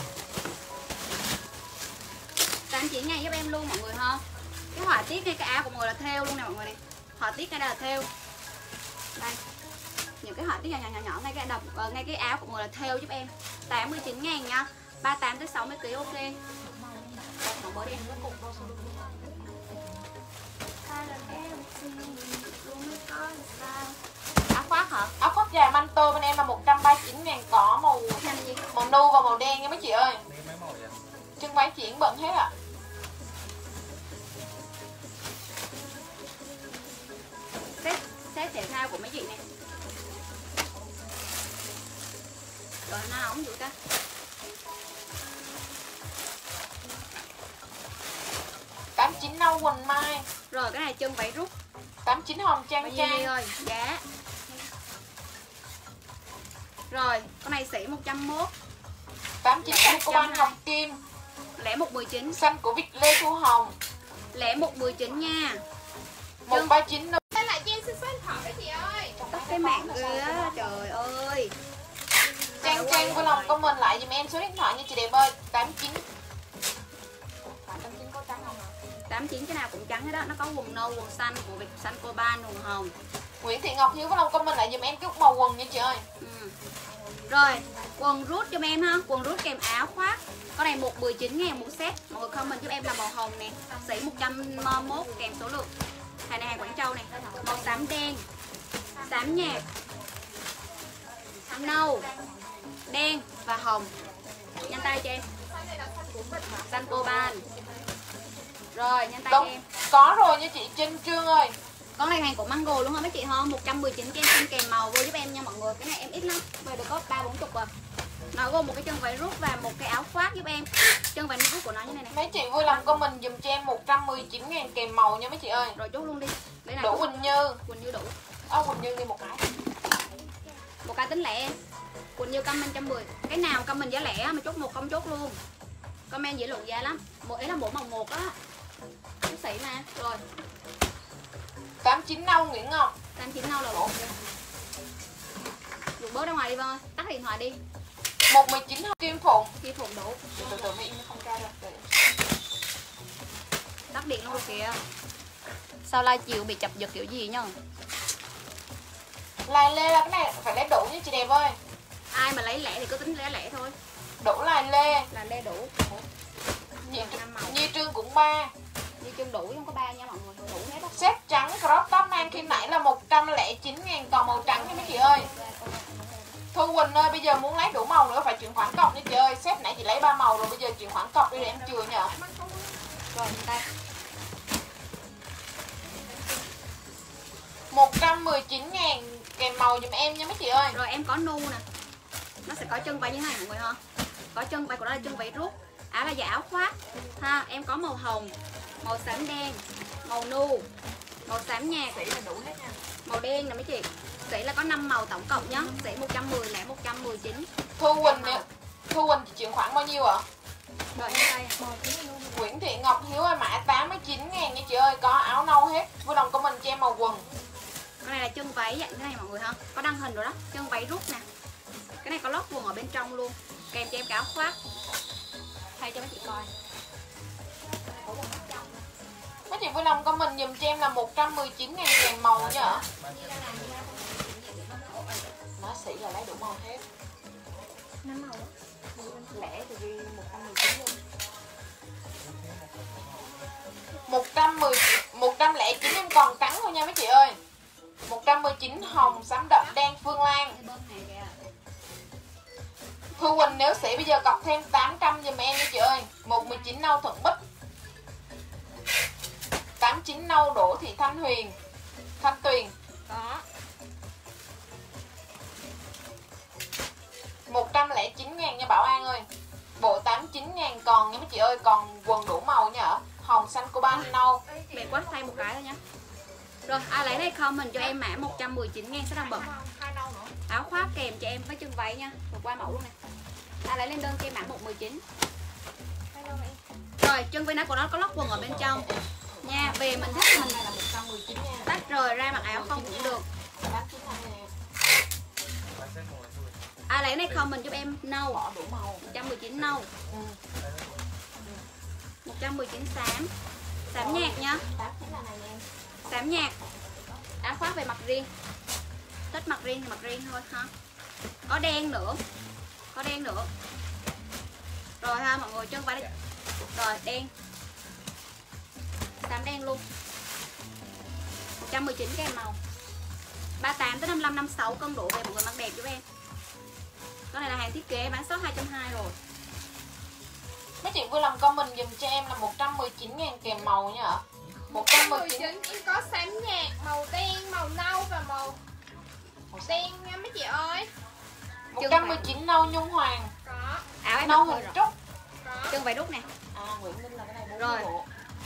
tám mươi chín ngàn giúp em luôn mọi người ha. Cái họa tiết ngay cái áo của mọi người là thêu luôn nè mọi người này. Họa tiết ngay đây là thêu. Đây. Những cái họa tiết nhỏ nhỏ nhỏ, nhỏ ngay cái đập uh, ngay cái áo của mọi người là thêu giúp em. tám mươi chín ngàn nha. ba mươi tám tới sáu mươi ký ok. Màu mới đi em. Áo khoác hả? Áo khoác dài manto bên em là một trăm ba mươi chín ngàn, có màu màu nâu và màu đen nha mấy chị ơi. Chân váy chuyển bận hết ạ. Set, set thể thao của mấy chị nè. Rồi nó ống dữ ta. tám mươi chín nâu quần mai. Rồi cái này chân váy rút. tám mươi chín hồng trang Bao trang. nhiêu rồi? Giá. Rồi, con này xỉ một trăm mốt. tám mươi chín xanh của ban Ngọc Kim. Lẻ một mười chín. Xanh của Việt Lê Thu Hồng. Lẻ một mười chín nha. một ba chín nâu. Đây là cho em xin số điện thoại đó chị ơi. Tắt cái mạng kia, trời ơi. Trang Trang vui lòng comment lại giùm em số điện thoại nha chị đẹp ơi. tám mươi chín. tám mươi chín có trắng không ạ? tám mươi chín cái nào cũng trắng hết đó, nó có quần nâu, quần xanh, quần vịt xanh coban, quần hồng. Nguyễn Thị Ngọc Hiếu vui lòng comment lại giùm em cái màu quần nha chị ơi. Ừ. Rồi, quần rút cho em ha, quần rút kèm áo khoác. Con này một mười chín ngàn một set. Mọi người comment giúp em là màu hồng nè, xỉ một trăm mốt kèm số lượng. Hàng này hàng Quảng Châu này, màu xám đen, xám nhạt, nâu, đen và hồng. Nhanh tay cho em. Xanh coban. Rồi, nhanh tay cho Đúng, em. có rồi nha chị Trinh Trương ơi. Con này hàng của Mango luôn hả mấy chị không? một trăm mười chín cho em xin kèm màu vô giúp em nha mọi người. Cái này em ít lắm. Bây được có ba bốn chục à. Nó gồm một cái chân váy rút và một cái áo khoác giúp em. Chân váy rút của nó như này này. Mấy chị vui lòng comment dùm cho em một trăm mười chín ngàn kèm màu nha mấy chị ơi. Rồi chốt luôn đi. Đây này. Đủ Quỳnh Như. Quỳnh Như đủ. Ờ Quỳnh Như đi một cái. Một cái tính lẻ em. Quỳnh Như comment một trăm mười. Cái nào comment giá lẻ mà chốt một không chốt luôn. Comment dễ luận giá lắm. Một ấy là mỗi màu một á. Nó xỉ mà. Rồi. tám chín nâu Nguyễn Ngọc. tám chín nâu là đủ. Dùng bớt ra ngoài đi Vân ơi. Tắt điện thoại đi. một mười chín Kim Phụng. Kim Phụng đủ. Từ từ Mỹ nó không ra được. Tắt điện luôn kìa. Sao live chiều bị chập giật kiểu gì nhá. Lai lê là cái này phải lấy đủ nha chị đẹp ơi. Ai mà lấy lẻ thì cứ tính lẻ lẻ thôi. Đủ lai lê. Là lê đủ. Nhi, Nhi Trương cũng ba. Nhi Trương đủ không có ba nha mọi người. Đủ hết đó. Set trắng crop top mang khi nãy là một trăm lẻ chín ngàn còn màu trắng nha mấy chị ơi. Thu Quỳnh ơi, bây giờ muốn lấy đủ màu nữa phải chuyển khoản cọc nha chị ơi. Set nãy chị lấy ba màu rồi, bây giờ chuyển khoản cọc đi để em chừa nhờ. Rồi lên tay. một trăm mười chín ngàn kèm màu giùm em nha mấy chị ơi. Rồi em có nu nè. Nó sẽ có chân váy như thế này mọi người ha. Có chân váy của nó là chân váy rút. Áo là dạ áo khoác. Ha, em có màu hồng, màu xám đen, màu nu, màu xám nhạt. Sĩ là đủ hết nha. Màu đen nè mấy chị. Sĩ là có năm màu tổng cộng nhá. Sĩ một trăm mười lẻ một trăm mười chín. Thu Quỳnh nè. Thu Quỳnh chị chuyển khoản bao nhiêu ạ? Rồi em đây. Nguyễn Thị Ngọc Hiếu ơi, mã tám mươi chín ngàn nha chị ơi. Có áo nâu hết. Vui lòng của mình cho em màu quần. Cái này là chân váy dạng thế này mọi người ha. Có đăng hình rồi đó. Chân váy rút nè. Cái này có lót quần ở bên trong luôn. Kèm cho em cả áo khoác. Thay cho mấy chị coi. Mấy chị vui lòng của mình dùm cho em là một trăm mười chín ngàn kèm màu nha. Nó sĩ là lấy đủ màu hết. năm màu đó. Lẻ thì ghi một trăm mười chín luôn. một trăm mười một trăm lẻ chín em còn trắng thôi nha mấy chị ơi. một trăm mười chín hồng xám đậm đen Phương Lan. Thu Quỳnh nếu sĩ bây giờ cọc thêm tám trăm giùm em nha chị ơi. một mười chín nâu Thuận Bích. tám chín nâu Đỗ Thị Thanh Huyền. Thanh Tuyền. Có. một trăm lẻ chín ngàn nha Bảo An ơi. Bộ tám mươi chín ngàn còn nha mấy chị ơi. Còn quần đủ màu nha. Hồng xanh của ban nâu. Mẹ quá thay một cái thôi nha. Rồi ai lấy đây comment cho em mã một trăm mười chín ngàn sẽ đang bật. Áo khoác kèm cho em với chân váy nha. Một qua mẫu luôn nè. Ai lấy lên đơn cho em mã một mười chín. Rồi chân váy của nó có lót quần ở bên trong nha. Về mình thích mình là một trăm mười chín nha. tách rồi ra mặc áo không cũng được. Ai lấy này comment giúp em nâu. Bỏ đủ màu. một trăm mười chín nâu. Ừ. một trăm mười chín xám. Xám nhạt nha. Xám nhạt. Áo khoác về mặc riêng. Thích mặc riêng thì mặc riêng thôi ha. Có đen nữa. Có đen nữa. Rồi ha mọi người, chân váy đây. Rồi đen. Xám đen luôn. một trăm mười chín cái em màu. ba mươi tám tới năm mươi lăm năm mươi sáu cân độ về mọi người mặc đẹp giúp em. Cái này là hàng thiết kế bán shop hai trăm hai mươi rồi. Mấy chị vui lòng comment dùm cho em là một trăm mười chín ngàn kèm màu nha ạ. một trăm mười chín em có xám nhạt, màu đen, màu nâu và màu đen nha mấy chị ơi. một trăm mười chín nâu Nhung Hoàng. Có. Áo em Nâu mặc hình rồi. trúc. Có. Chân váy đúc nè. À Nguyễn Minh là cái này bốn Rồi. bộ.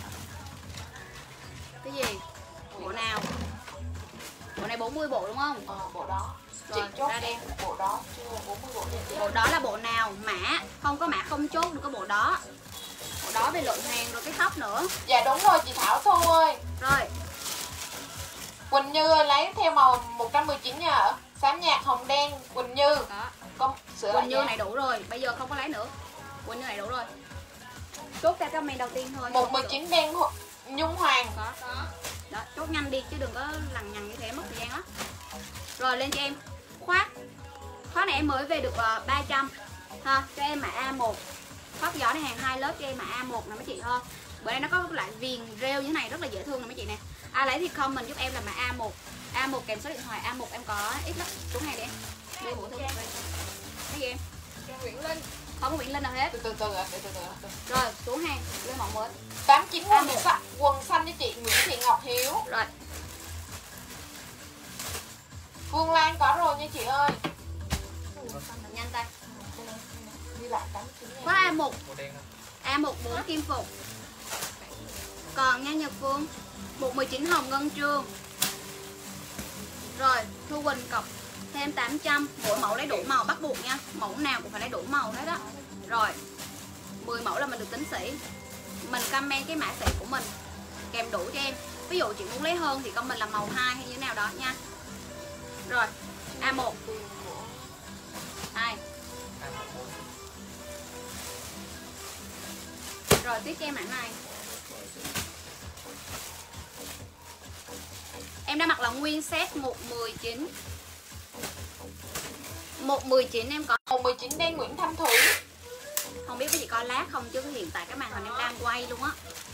Cái gì? Bộ nào? Bộ này bốn mươi bộ đúng không? Ờ, bộ đó. Rồi, Chị chốt ra đi. em bộ đó chưa bốn mươi bộ nha chị. Bộ đó là bộ nào? Mã. Không có mã không chốt được có bộ đó. Bộ đó về lượng hàng rồi cái tóc nữa. Dạ đúng rồi chị Thảo Thu ơi. Rồi. Quỳnh Như ơi, lấy theo màu một trăm mười chín nha ạ. Xám nhạt hồng đen Quỳnh Như. Đó. Con sửa lại Quỳnh Như nha. này đủ rồi. Bây giờ không có lấy nữa. Quỳnh Như này đủ rồi. Chốt ra comment đầu tiên thôi. một mười chín đen Ho- Nhung Hoàng. Có. Có. Đó, chốt nhanh đi chứ đừng có lằng nhằng như thế mất thời gian lắm. Rồi lên cho em khoác. Khoác này em mới về được uh, ba trăm ha, cho em mã A một. Khoác gió này hàng hai lớp cho em mã A một nè mấy chị ha. Bữa nay nó có loại viền rêu như thế này rất là dễ thương nè mấy chị nè. Ai lấy thì comment giúp em là mã A một. A một kèm số điện thoại A một em có ít lắm. Xuống hàng đi em. Đưa bộ thương đây. Cái gì em? Nguyễn Linh. Không có Nguyễn Linh nào hết. Từ từ từ ạ, từ từ từ. từ. Rồi, xuống hàng, lên mẫu mới. tám chín quần xanh, quần xanh cho chị Nguyễn Thị Ngọc Hiếu. Rồi. Phương Lan có rồi nha chị ơi. Nhanh tay. Có A một, A một bốn kim phục. Còn nha Nhật Phương, một mười chín hồng ngân trương. Rồi, Thu Quỳnh cọc thêm tám trăm, mỗi mẫu lấy đủ màu bắt buộc nha. Mẫu nào cũng phải lấy đủ màu hết đó. Rồi, mười mẫu là mình được tính sỉ. Mình comment cái mã sỉ của mình kèm đủ cho em. Ví dụ chị muốn lấy hơn thì comment là màu hai hay như thế nào đó nha. Rồi, A một hai. Rồi tiếp cho em mã này. Em đã mặc là nguyên set một mười chín. một mười chín em có một mười chín đen Nguyễn Thanh Thủy. không biết có chị coi lát không chứ hiện tại cái màn hình em đang quay luôn á.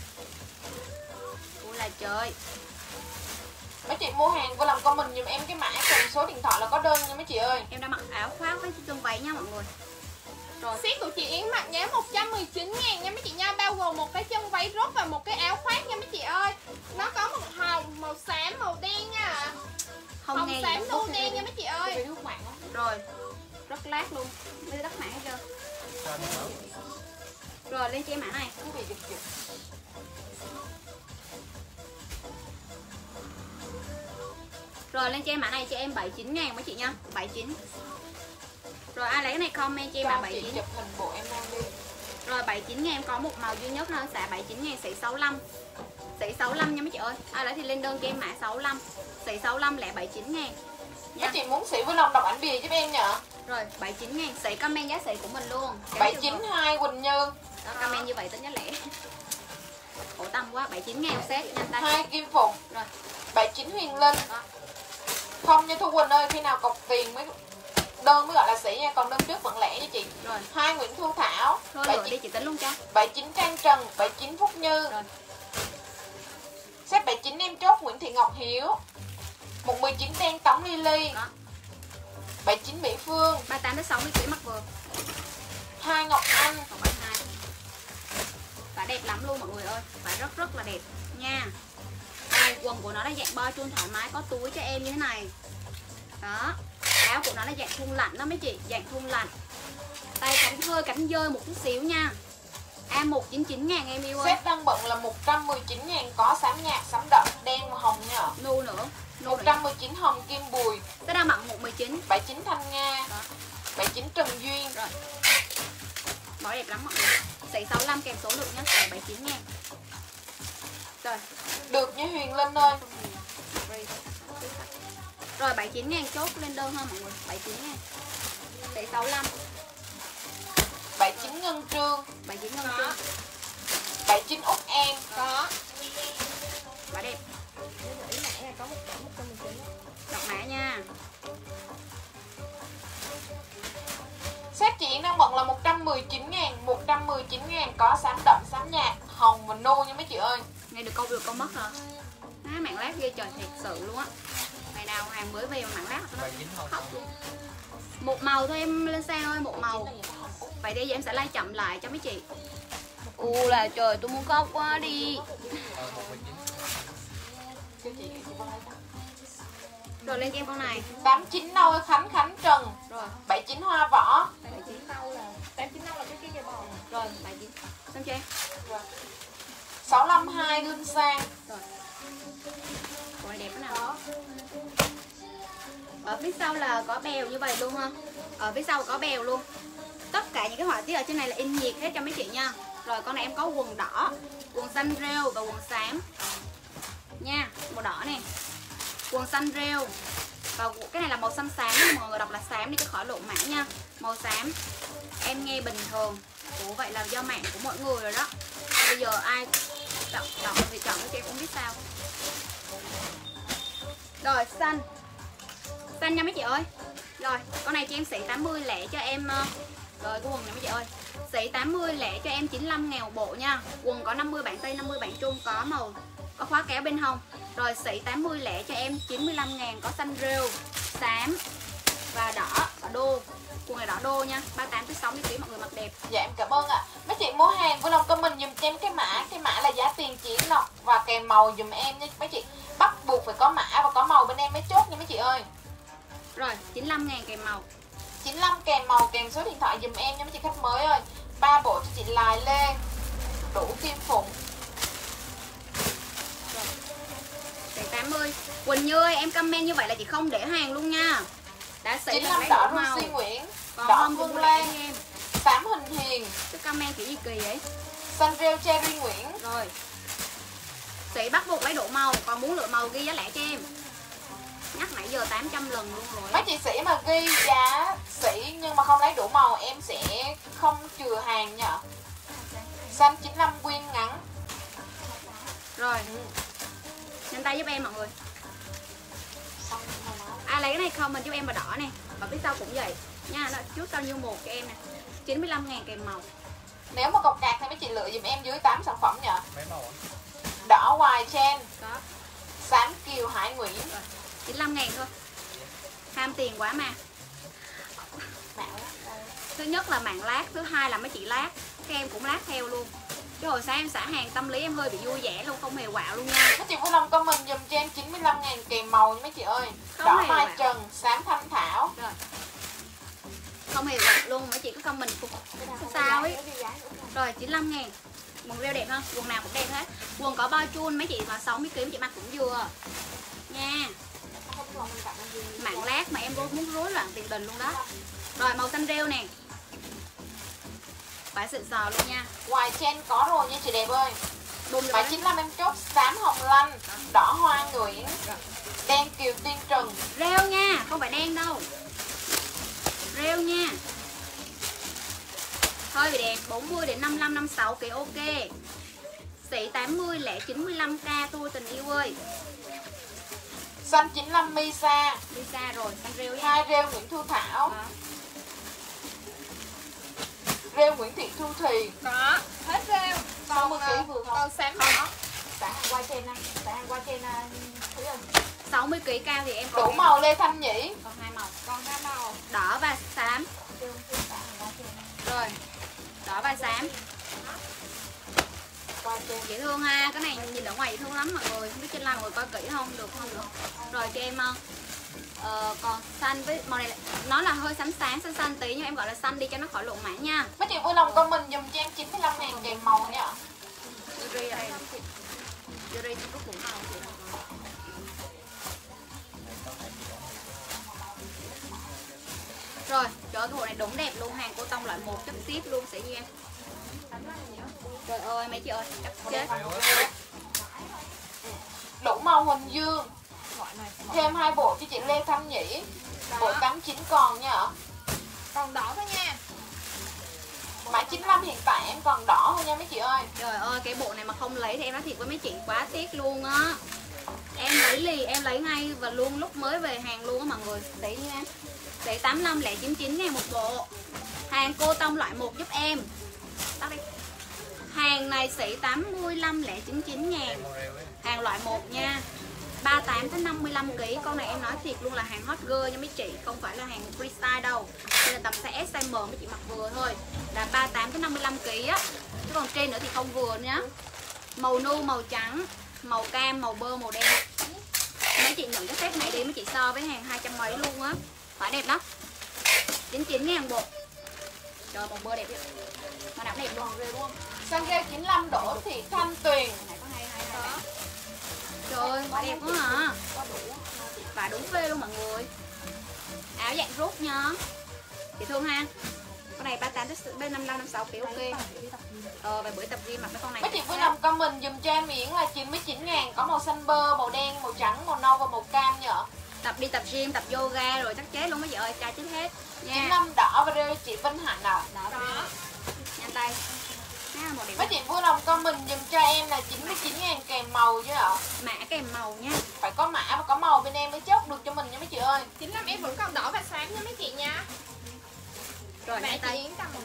Ủa là trời. Mấy chị mua hàng vô làm comment giùm em cái mã cùng số điện thoại là có đơn nha mấy chị ơi. Em đã mặc áo khoác với chân váy nha mọi người. Rồi set của chị Yến mặc giá một trăm mười chín ngàn nha mấy chị nha, bao gồm một cái chân váy rốt và một cái áo khoác nha mấy chị ơi. Nó có màu hồng, màu xám, màu đen nha. Không Hồng nghe xám gì nâu đen nha mấy chị ơi. rồi. Rất lát luôn. Bây đất mạng hết trơn. Rồi lên cho em mã này. Rồi lên cho em mã này cho em bảy mươi chín ngàn mấy chị nha, bảy mươi chín. Rồi ai lấy cái này comment cho em mã bảy mươi chín. Chụp hình bộ em mang đi. Rồi bảy mươi chín ngàn em có một màu duy nhất thôi, xả bảy mươi chín ngàn xỉ sáu mươi lăm. Xỉ sáu mươi lăm nha mấy chị ơi. Ai lấy thì lên đơn cho em mã sáu mươi lăm. Xỉ sáu mươi lăm lẻ bảy mươi chín ngàn. Mấy chị muốn xỉ với lòng đọc ảnh bìa giúp em nhở. Rồi bảy mươi chín ngàn, xỉ comment giá xỉ của mình luôn. bảy chín hai Quỳnh Như. Đó, comment như vậy tính giá lẻ. Khổ tâm quá, bảy mươi chín ngàn set nhanh tay. Hai Kim Phục. Rồi. bảy chín Huyền Linh. Đó. Không nha Thu Quỳnh ơi, khi nào cọc tiền mới đơn mới gọi là sĩ nha, còn đơn trước vẫn lẻ nha chị. Rồi. Hai Nguyễn Thu Thảo. Thôi lựa đi chị tính luôn cho. bảy chín Trang Trần, bảy chín Phúc Như. Rồi. Set bảy chín em chốt Nguyễn Thị Ngọc Hiếu. một mười chín đen Tống Lily. Đó. bảy chín Mỹ Phương. ba mươi tám đến sáu mươi kg mặc vừa. hai Ngọc Anh. Ngọc Anh hai. Và đẹp lắm luôn mọi người ơi, và rất rất là đẹp nha. Đây, quần của nó là dạng bo chun thoải mái, có túi cho em như thế này. Đó. Áo của nó là dạng thun lạnh đó mấy chị, dạng thun lạnh. Tay cánh hơi cánh dơi một chút xíu nha. A một trăm chín mươi chín ngàn em yêu ơi. Set đang bận là một trăm mười chín ngàn, có xám nhạt, xám đậm, đen và hồng nha. Nu nữa. Nu một trăm mười chín Hồng Kim Bùi. Cái đang mặc một mười chín. bảy chín Thanh Nga. Đó. bảy chín Trần Duyên. Rồi. Mẫu đẹp lắm mọi người. Xỉ sáu mươi lăm kèm số lượng nhé, bảy mươi chín ngàn. Rồi. Được như Huyền Linh ơi. Rồi bảy mươi chín ngàn chốt lên đơn ha mọi người, bảy mươi chín ngàn. Xỉ sáu mươi lăm. bảy chín Ngân Trương. bảy mươi chín ngân trương. bảy chín Úc Em. Có. Bà đẹp. Đọc mã nha. Set chị đang bận là một trăm mười chín ngàn, một trăm mười chín ngàn, có xám đậm, xám nhạt, hồng và nâu nha mấy chị ơi. Nghe được câu được câu mất hả? Á, mạng lát ghê trời thiệt sự luôn á. Ngày nào hàng mới về mà mạng lát nó khóc luôn. Một màu thôi em lên xe ơi, một màu. Vậy bây giờ em sẽ like chậm lại cho mấy chị. U là trời tôi muốn khóc quá đi. Rồi lên cho em con này. tám chín Nôi Khánh Khánh Trần. Rồi. bảy chín Hoa Võ. bảy chín Nâu là tám chín năm là cái cái dây bò. Rồi, bảy chín. Xong chưa em? sáu lăm hai Lương Sang. Rồi. Ủa đẹp thế nào? Ở phía sau là có bèo như vậy luôn ha. Ở phía sau có bèo luôn. Tất cả những cái họa tiết ở trên này là in nhiệt hết cho mấy chị nha. Rồi con này em có quần đỏ, quần xanh rêu và quần xám nha, màu đỏ nè, quần xanh rêu và cái này là màu xanh xám, mọi người đọc là xám đi cho khỏi lộn mã nha. Màu xám em nghe bình thường. Ủa vậy là do mạng của mọi người rồi đó. Bây giờ ai chọn chọn thì chọn cái em cũng biết sao. Rồi xanh, xanh nha mấy chị ơi. Rồi con này cho em xỉ tám mươi lẻ cho em. Rồi cái quần này mấy chị ơi, xỉ tám mươi lẻ cho em chín mươi lăm ngàn một bộ nha. Quần có năm mươi bản tây, năm mươi bản trung, có màu, có khóa kéo bên hông. Rồi xỉ tám mươi lẻ cho em chín mươi lăm ngàn, có xanh rêu, xám và đỏ, đỏ đô. Quần này đỏ đô nha, ba mươi tám tới sáu mươi kg mọi người mặc đẹp. Dạ em cảm ơn ạ. Mấy chị mua hàng vui lòng comment dùm cho em cái mã, cái mã là giá tiền chỉ nọc và kèm màu dùm em nha mấy chị. Bắt buộc phải có mã và có màu bên em mới chốt nha mấy chị ơi. Rồi chín mươi lăm ngàn kèm màu. chín mươi lăm kèm màu kèm số điện thoại dùm em nha mấy chị khách mới ơi. ba bộ cho chị Lài Lê, đủ kim phụng. Sỉ tám mươi. Quỳnh Như ơi, em comment như vậy là chị không để hàng luôn nha. Đã xỉ chín là năm lấy đỏ đủ màu. Lucy Nguyễn, Còn đỏ không Phương cũng Lan, lấy em. xám Hình Hiền, Cái comment kiểu gì kỳ vậy? xanh rêu Cherry Nguyễn. Rồi. Sỉ bắt buộc lấy đủ màu, còn muốn lựa màu ghi giá lẻ cho em. Nhắc nãy giờ tám trăm lần luôn rồi. Mấy chị sĩ mà ghi giá sĩ nhưng mà không lấy đủ màu em sẽ không trừ hàng nha. Xanh chín lăm Quyên ngắn. Rồi. Nhanh tay giúp em mọi người. Ai lấy cái này không mình giúp em vào đỏ này. Và phía sau cũng vậy nha, nó chút tao như một cho em nè. chín mươi lăm ngàn kèm màu. Nếu mà cọc cạc thì mấy chị lựa dùm em dưới tám sản phẩm nhờ. Đỏ Hoài Chen, Đó. xám Kiều Hải Nguyễn. Rồi. chín mươi lăm ngàn thôi. Ham tiền quá mà. Thứ nhất là mạng lát, thứ hai là mấy chị lát. Các em cũng lát theo luôn. Chứ hồi sáng em xả hàng tâm lý em hơi bị vui vẻ luôn, không hề quạo luôn nha. Mấy chị vui lòng comment dùm cho em chín mươi lăm ngàn kèm màu nha mấy chị ơi. Không Đỏ hề Mai quạo. Trần, xám Thanh Thảo. Rồi. Không hề quạo luôn, mấy chị cứ comment phục sao ấy. Rồi chín mươi lăm ngàn. Quần rêu đẹp không? Quần nào cũng đẹp hết. Quần có bao chun mấy chị mà sáu mươi ki lô gam mấy chị mặc cũng vừa. Nha. Mạng lát mà em muốn rối loạn tiền đình luôn đó. Rồi màu xanh rêu nè. Phải xịn sò luôn nha. Hoài Chen có rồi nha chị đẹp ơi. Bùm cho Bảy bác. chín lăm em chốt xám Hồng Lanh, đỏ Hoa Nguyễn, đen Kiều Tiên Trần. Rêu nha, không phải đen đâu. Rêu nha. Thôi bị đẹp, bốn mươi đến năm mươi lăm năm mươi sáu kg ok. Xỉ tám mươi lẻ chín mươi lăm k tôi tình yêu ơi. Xanh chín lăm Misa, Đi xa rồi, xanh rêu nha. hai rêu Nguyễn Thu Thảo, Đó. rêu Nguyễn Thị Thu Thùy. Có, hết rêu. sáu mươi Còn, ký ờ, vừa không? còn xám đỏ. Xả hàng qua trên anh, xả hàng qua trên anh. sáu mươi ki lô gam cao thì em còn Đủ em- màu Lê Thanh Nhĩ. còn hai màu. Còn hai màu. Đỏ và xám. Rồi. Đỏ và xám. Qua trên. Dễ thương ha, cái này nhìn ở ngoài dễ thương lắm mọi người. Không biết trên live mọi người coi kỹ không? Được không được. Rồi cho em ờ, ờ, còn xanh với màu này là- nó là hơi xám xám xanh xanh tí nhưng em gọi là xanh đi cho nó khỏi lộ mã nha. Mấy chị vui lòng comment dùm cho em chín mươi lăm ngàn kèm màu nha. Yuri ở đây. Yuri trong lúc màu chị. Rồi, trời ơi, cái bộ này đúng đẹp luôn, hàng cô tông loại một chất ship luôn sẽ như em. Trời ơi mấy chị ơi, chắc chết. Đủ màu Huỳnh Dương. Thêm hai bộ cho chị Lê Thanh Nhĩ. Bộ tám chín còn nha. Còn đỏ thôi nha. Mã chín lăm hiện tại em còn đỏ thôi nha mấy chị ơi. Trời ơi, cái bộ này mà không lấy thì em nói thiệt với mấy chị quá tiếc luôn á. Em lấy lì, em lấy ngay và luôn lúc mới về hàng luôn á mọi người. Tỷ như em. Tỷ tám mươi lăm lẻ chín mươi chín ngàn một bộ. Hàng cô tông loại một giúp em. Tắt đi. Hàng này xỉ tám mươi lăm lẻ chín mươi chín ngàn. Hàng loại một nha. ba mươi tám tới năm mươi lăm ki lô gam. Con này em nói thiệt luôn là hàng hot girl nha mấy chị, không phải là hàng freestyle đâu. Đây là tầm size S, size M mấy chị mặc vừa thôi. Là ba mươi tám tới năm mươi lăm ki lô gam á. Chứ còn trên nữa thì không vừa nhá. Màu nu, màu trắng, màu cam, màu bơ, màu đen. Mấy chị nhận cái set này đi mấy chị so với hàng hai trăm mấy luôn á. Phải đẹp lắm. chín mươi chín ngàn bộ. Trời màu bơ đẹp vậy. Mà nào đẹp luôn. Xanh rêu chín lăm Đỗ Thị Thanh Tuyền. Này có hai hai hai. Trời ơi, phải đẹp quá hả? Và đúng phê luôn mọi người. Áo dạng rút nha. Chị thương ha. Con này ba mươi tám tới năm mươi lăm năm mươi sáu kg ok. Ờ và bữa tập gym mặc cái con này. Mấy chị vui lòng comment dùm cho em Yến là chín mươi chín ngàn. Có màu xanh bơ, màu đen, màu trắng, màu nâu và màu cam nhở. Tập đi tập gym, tập yoga rồi chắc chết luôn mấy chị ơi, trai chết hết chín nha. lăm đỏ và rêu chị Vinh Hạnh à. Đó, đó. Nhanh tay. Nó là màu đẹp. Mấy chị vui lòng comment dùm cho em là chín mươi chín ngàn kèm màu chứ ạ. Mã kèm màu nha. Phải có mã và có màu bên em mới chốt được cho mình nha mấy chị ơi. chín lăm em vẫn còn đỏ và xám nha mấy chị nha. Rồi Mẹ nhanh chị tay. Yến cầm một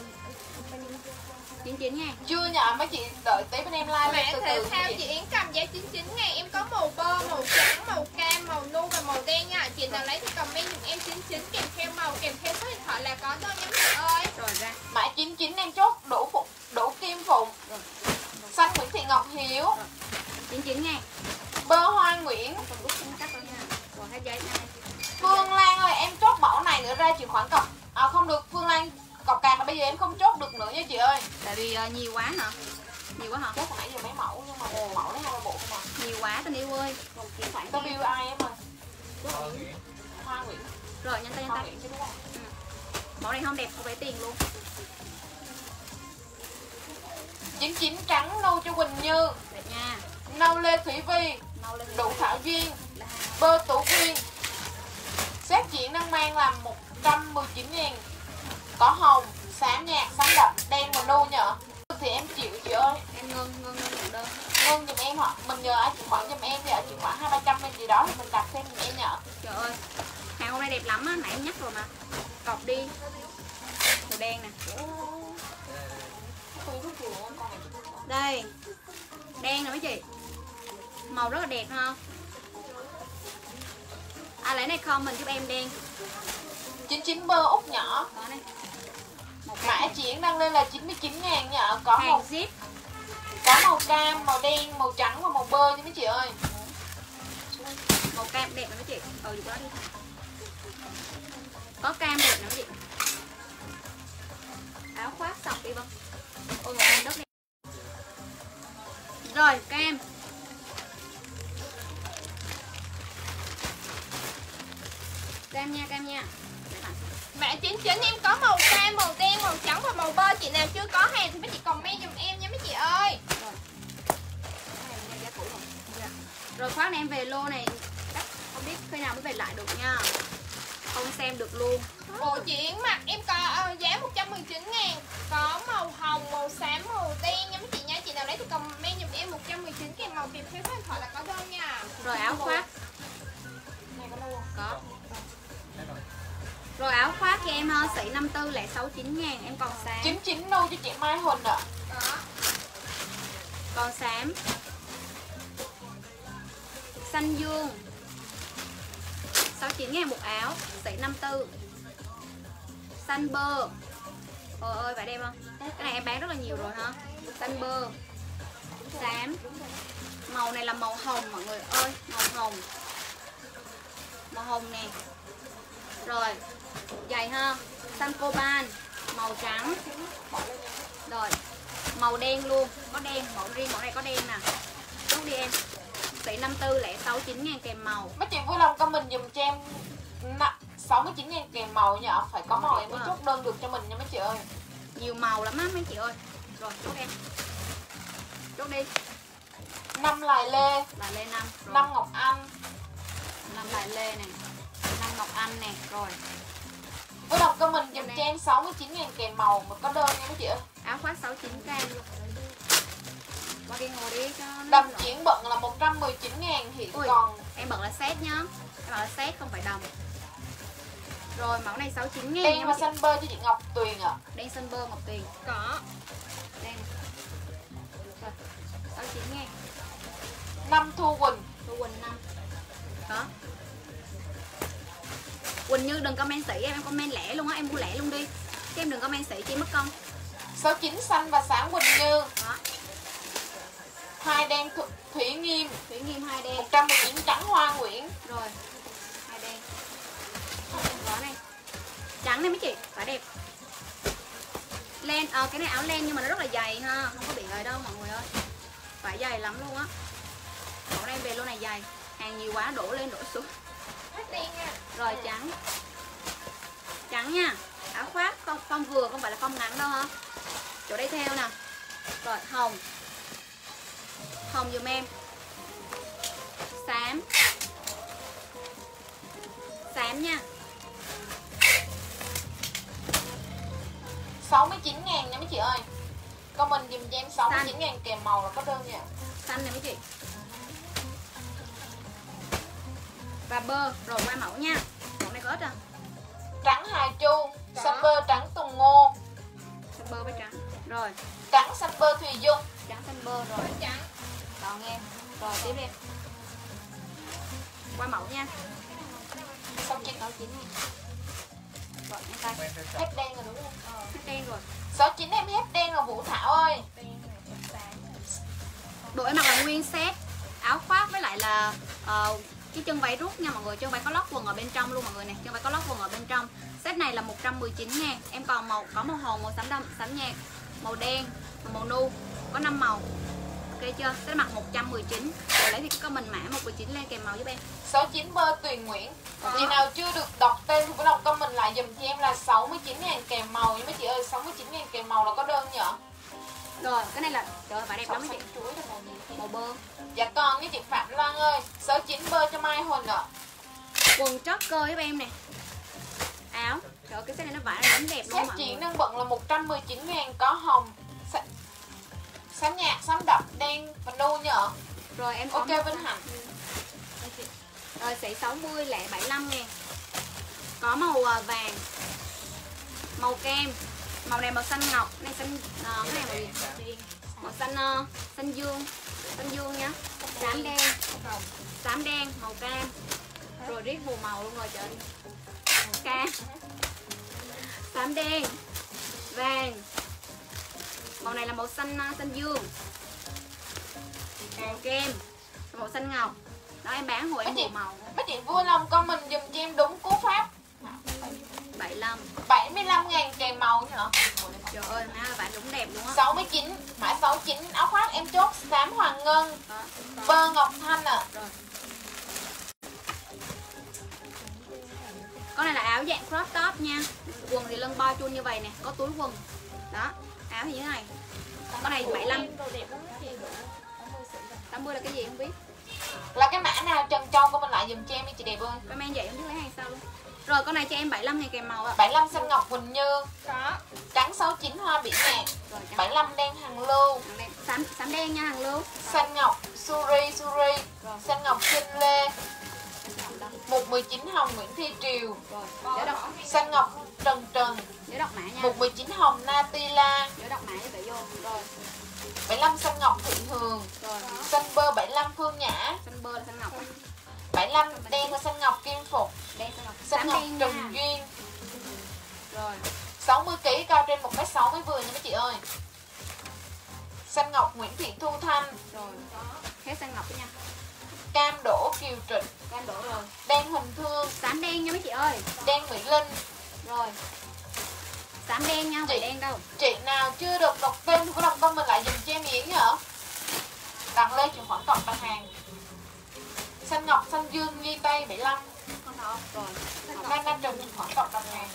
chín mươi chín ngàn. Chưa nhờ mấy chị đợi tí bên em like Mã lên từ thể từ thao nha chị chị. Yến cầm giá chín mươi chín ngàn. Em có màu bơ, màu trắng, màu cam, màu nu và màu đen nha. Chị nào lấy thì comment dùm em chín mươi chín kèm theo màu, kèm theo số điện thoại là có thôi nha mấy chị ơi. Rồi ra. Mã chín mươi chín em chốt đủ phụ, đủ kim phụng. Xanh Nguyễn Thị Ngọc Hiếu. chín mươi chín ngàn. Bơ Hoa Nguyễn. Còn rút không cắt đâu nha. Rồi hết giấy nha. Phương Lan ơi em chốt mẫu này nữa ra chuyển khoản cọc. À không được Phương Lan cọc cạc là bây giờ em không chốt được nữa nha chị ơi. Tại vì uh, nhiều quá hả? Nhiều quá hả? Chốt hồi nãy giờ mấy mẫu nhưng mà một mẫu đấy hai ba bộ không à. Nhiều quá tình yêu ơi. Có view ai em à? Hoa Nguyễn. Rồi nhanh tay nhanh Hoa tay. Nguyễn chứ đúng không? Ừ. Mẫu này không đẹp không phải tiền luôn. chín chín trắng nâu cho Quỳnh Như. Đẹp nha. Nâu Lê Thủy Vi. Nâu lên. Đủ Thảo Duyên. Bơ Tú Quyên. Xét chuyển đang mang là một trăm mười chín nghìn. Có hồng, xám nhạt, xám đậm, đen và nu nhở. Thì em chịu chị ơi. Em ngưng ngưng ngưng nhận đơn. Ngưng giùm em họ. Mình nhờ ai chuyển khoản giùm em thì ở chuyển khoản hai ba trăm gì đó thì mình đặt thêm giùm em nhở. Trời ơi. Hàng hôm nay đẹp lắm á, nãy em nhắc rồi mà. Cọc đi. Màu đen nè. Đây. Đen nè mấy chị. Màu rất là đẹp không? Ai lấy này comment giúp em đen. chín chín bơ út nhỏ. Đó này. Màu Mã cam. chuyển đang lên là chín mươi chín ngàn nhở. Có Hàng màu, zip. có màu cam, màu đen, màu trắng và màu bơ nha mấy chị ơi. Màu cam đẹp nè mấy chị. Ừ dùng đó đi. Có cam đẹp nè mấy chị. Áo khoác sọc đi Vân. Ôi một em đất này. Rồi cam. Cam nha cam nha. Mã chín chín em có màu cam, màu đen, màu trắng và màu bơ. Chị nào chưa có hàng thì mấy chị comment giùm em nha mấy chị ơi. Rồi. Cái này giá cũ rồi. Dạ. Rồi khoác này em về lô này chắc không biết khi nào mới về lại được nha. Không xem được luôn. Bộ chị Yến mặc em có uh, giá một trăm mười chín ngàn. Có màu hồng, màu xám, màu đen nha mấy chị nha. Chị nào lấy thì comment giùm em một trăm mười chín kèm màu kèm theo số điện thoại là có đơn nha. Rồi áo khoác Này có đâu không? có. Rồi áo khoác cho em ha, sỉ năm tư lẻ sáu chín ngàn, em còn xám. chín chín nâu cho chị Mai Huỳnh ạ. Đó. Còn xám. Xanh dương sáu chín ngàn một áo, sỉ năm tư. Xanh bơ. Ôi ơi phải đem không? Cái này em bán rất là nhiều rồi hả? Xanh bơ. Xám. Màu này là màu hồng mọi người ơi, màu hồng. Màu hồng nè. Rồi, dày ha. Xanh coban, màu trắng. Rồi, màu đen luôn, có đen, màu riêng màu này có đen nè. Chốt đi em. Sỉ năm tư lẻ sáu chín ngàn kèm màu. Mấy chị vui lòng comment dùm cho em sáu mươi chín ngàn kèm màu nhở. Phải có màu em mới chốt đơn được cho mình nha mấy chị ơi. Nhiều màu lắm á mấy chị ơi. Rồi, chốt em. Chốt đi. Năm Lài Lê. Là Lê năm. Năm Ngọc Anh. Năm Lài Lê này. Năm Ngọc Anh nè. Rồi. Vui lòng comment dùm cho em sáu mươi chín ngàn kèm màu mà có đơn nha mấy chị ơi. Áo khoác sáu chín k luôn. Qua kia ngồi đi cho nó Đầm rõ. chuyển bận là một trăm mười chín ngàn hiện Ui, còn. em bận là set nhá. Em bận là set không phải đầm. Rồi mẫu này sáu chín ngàn. Đen và xanh bơ cho chị Ngọc Tuyền ạ. Đen xanh bơ Ngọc Tuyền. Có. Đen. Rồi, sáu chín ngàn. Năm Thu Quỳnh. Thu Quỳnh năm. Có. Quỳnh Như đừng comment sỉ em, em comment lẻ luôn á, em mua lẻ luôn đi. Chứ em đừng comment sỉ chi mất công. sáu chín xanh và sáng Quỳnh Như. Đó. Hai đen Th Thủy Nghiêm. Thủy Nghiêm hai đen. một trăm mười chín trắng Hoa Nguyễn. Rồi. Hai đen. Đó này. Trắng này mấy chị, phải đẹp. Len, ờ cái này áo len nhưng mà nó rất là dày ha, không có bị gầy đâu mọi người ơi. Phải dày lắm luôn á. Mẫu này về lô này dày. Hàng nhiều quá đổ lên đổ xuống. Hết tiền nha. Rồi trắng. Trắng nha. Áo khoác không phong vừa không phải là phong ngắn đâu ha. Chỗ đây theo nè. Rồi hồng. Hồng dùm em. Xám. Xám nha. sáu mươi chín ngàn nha mấy chị ơi. Comment dùm cho em sáu mươi chín ngàn kèm màu là có đơn nha. Xanh này mấy chị. Và bơ. Rồi qua mẫu nha. Mẫu này có ít à. Trắng Hà Chu. Xanh bơ trắng Tùng Ngô. Xanh bơ với trắng. Rồi. Trắng xanh bơ Thùy Dung. Trắng xanh bơ rồi. Trắng. Còn em. Rồi tiếp đi. Qua mẫu nha. sáu chín. sáu chín nha. Rồi nhanh tay. Hết đen rồi đúng không? Ờ, hết đen rồi. sáu chín em hết đen rồi Vũ Thảo ơi. Đội em mặc là nguyên set. Áo khoác với lại là uh, cái chân váy rút nha mọi người, chân váy có lót quần ở bên trong luôn mọi người này, chân váy có lót quần ở bên trong. Set này là một trăm mười chín ngàn. Em còn màu có màu hồng, màu xám đậm, xám nhạt, màu đen, màu nu, có năm màu. Ok chưa? Sẽ mặc một trăm mười chín. Rồi lấy thì cái comment mã một mười chín lên kèm màu giúp em. sáu chín bơ Tuyền Nguyễn. Chị nào chưa được đọc tên thì phải đọc comment lại dùm cho em là sáu mươi chín ngàn kèm màu. Nhưng mấy chị ơi, sáu mươi chín ngàn kèm màu là có đơn nhở? Rồi, cái này là trời ơi, vải đẹp lắm mấy chị. Chuối là màu gì? Màu bơ. Dạ còn với chị Phạm Loan ơi, sáu chín bơ cho Mai Huỳnh ạ. Quần trót cơ giúp em nè. Áo. Trời ơi, cái set này nó vải là lắm đẹp luôn Set mọi chị người. đang bận là một trăm mười chín ngàn, có hồng, xám nhạt, xám đậm, đen và nu nhở? Rồi em có Ok Vinh Hạnh. Rồi sẽ sáu mươi lẻ bảy mươi lăm ngàn. Có màu à, vàng, màu kem, màu này màu xanh ngọc, này xanh à, cái này màu gì? Màu xanh uh, xanh dương, xanh dương nhá. Xám đen, xám đen, màu cam. Rồi riết màu màu luôn rồi trời. Cam, xám đen, vàng. Màu này là màu xanh uh, xanh dương, màu kem, màu xanh ngọc. Đó em bán hồi em Mấy một chị, màu. mấy chị vui lòng comment dùm cho em đúng cú pháp. bảy mươi lăm. bảy mươi lăm ngàn kèm màu nhở? Trời ơi, má bạn đúng đẹp luôn á. sáu mươi chín, mã sáu chín, áo khoác em chốt xám hoàng ngân, Đó. bơ ngọc thanh à. Rồi. Con này là áo dạng crop top nha. Quần thì lưng bo chun như vậy nè, có túi quần. Đó, áo thì như thế này. Con này bảy mươi lăm. tám mươi là cái gì không biết. Là cái mã nào Trần Châu của mình lại dùm cho em đi chị đẹp ơi. Cái men vậy không biết lấy hàng sao luôn. Rồi con này cho em bảy mươi lăm ngàn kèm màu ạ. bảy mươi lăm xanh ngọc Quỳnh Như, Có. trắng sáu chín hoa biển ngàn, Rồi trắng. bảy mươi lăm đen hàng lưu, Hàng đen. Xám xám đen nha hàng lưu. xanh ngọc Suri Suri, Rồi. xanh ngọc Trinh Lê, Đó. một một chín hồng Nguyễn Thi Triều, Rồi, nhớ đọc xanh ngọc Trần Trần, nhớ đọc mã nha. một một chín hồng Natila, Nhớ đọc mã cho tự vô. Rồi. bảy mươi lăm xanh ngọc Thịnh Hường, Rồi. xanh bơ bảy mươi lăm Phương Nhã, Xanh bơ là xanh ngọc. bảy mươi lăm đen và xanh ngọc Kim Phục, Đen xanh ngọc. xanh Xám ngọc đen Trần nha. Duyên, Rồi. sáu mươi ki lô gam cao trên một mét sáu mươi vừa nha mấy chị ơi. Xanh ngọc Nguyễn Thị Thu Thanh, Rồi. Hết xanh ngọc đó nha. cam đỗ Kiều Trịnh, Cam đổ rồi. đen Huỳnh Thương, Xám đen nha mấy chị ơi. đen Mỹ Linh. Rồi. Xám đen nha, không phải Chị- đen đâu. Chị nào chưa được đọc tên thì có đọc comment lại dùm cho em Yến nhở? Đăng lên chuyển khoản cọc đặt hàng. Xanh ngọc xanh dương ly tay bảy mươi lăm, Con đó. Rồi. Nana Trần chuyển khoản cọc đặt hàng.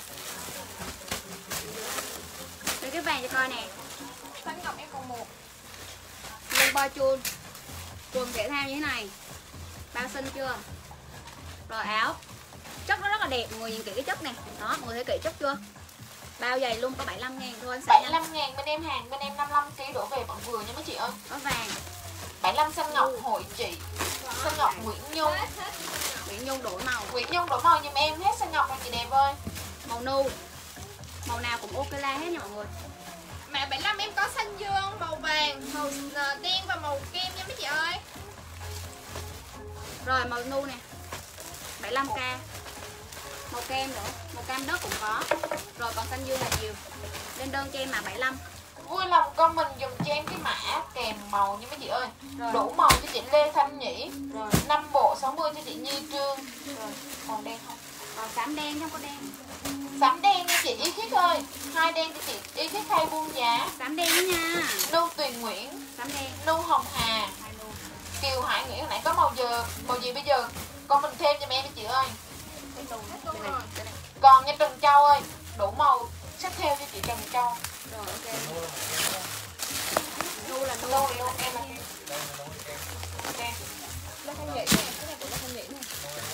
Đây cái vàng cho coi nè. Xanh ngọc em còn một. Lưng bo chun. Quần thể thao như thế này. Bao xinh chưa? Rồi áo. Chất nó rất là đẹp, mọi người nhìn kỹ cái chất này. Đó, mọi người thấy kỹ chất chưa? Bao dày luôn có bảy mươi lăm ngàn thôi anh bảy sẽ mươi lăm ngàn bên em hàng, bên em năm mươi lăm ki lô gam đổ về bọn vừa nha mấy chị ơi. có vàng. bảy mươi lăm xanh ngọc hội chị, xanh ngọc Nguyễn Nhung. Hết hết. Nguyễn Nhung đổi màu. Nguyễn Nhung đổi màu giùm em hết xanh ngọc rồi chị đẹp ơi. Màu nu. Màu nào cũng ok la hết nha mọi người. Mã bảy mươi lăm em có xanh dương, màu vàng, màu ờ, đen và màu kem nha mấy chị ơi. Rồi màu nu nè. bảy mươi lăm k. Màu kem nữa, màu cam đất cũng có. Rồi còn xanh dương là nhiều. Lên đơn cho em mà bảy mươi lăm. Vui lòng comment dùm cho em cái mã kèm màu nha mấy chị ơi. Rồi. Đủ màu cho chị Lê Thanh Nhĩ, Rồi. năm bộ sáu mươi cho chị Nhi Trương. Rồi. Còn đen không? Còn xám đen chứ không có đen. Sắm đen nha chị Y Khiết ơi. Hai đen cho chị Y Khiết hay buôn giá. Xám đen đó nha. Nu Tuyền Nguyễn, Xám đen. Nu Hồng Hà, Hai nu. Kiều Hải Nguyễn hồi nãy có màu giờ, màu gì bây giờ? Con mình thêm cho em đi chị ơi. Cái tù Hết đây luôn này, rồi. đây này. Còn nha Trần Châu ơi, đủ màu xách theo cho chị Trần Châu. Rồi ok. Nu là nu. Nu, kem Nu, là em là kem. Ok. Lê Thanh Nhĩ nè, cái này của Lê Thanh Nhĩ nè.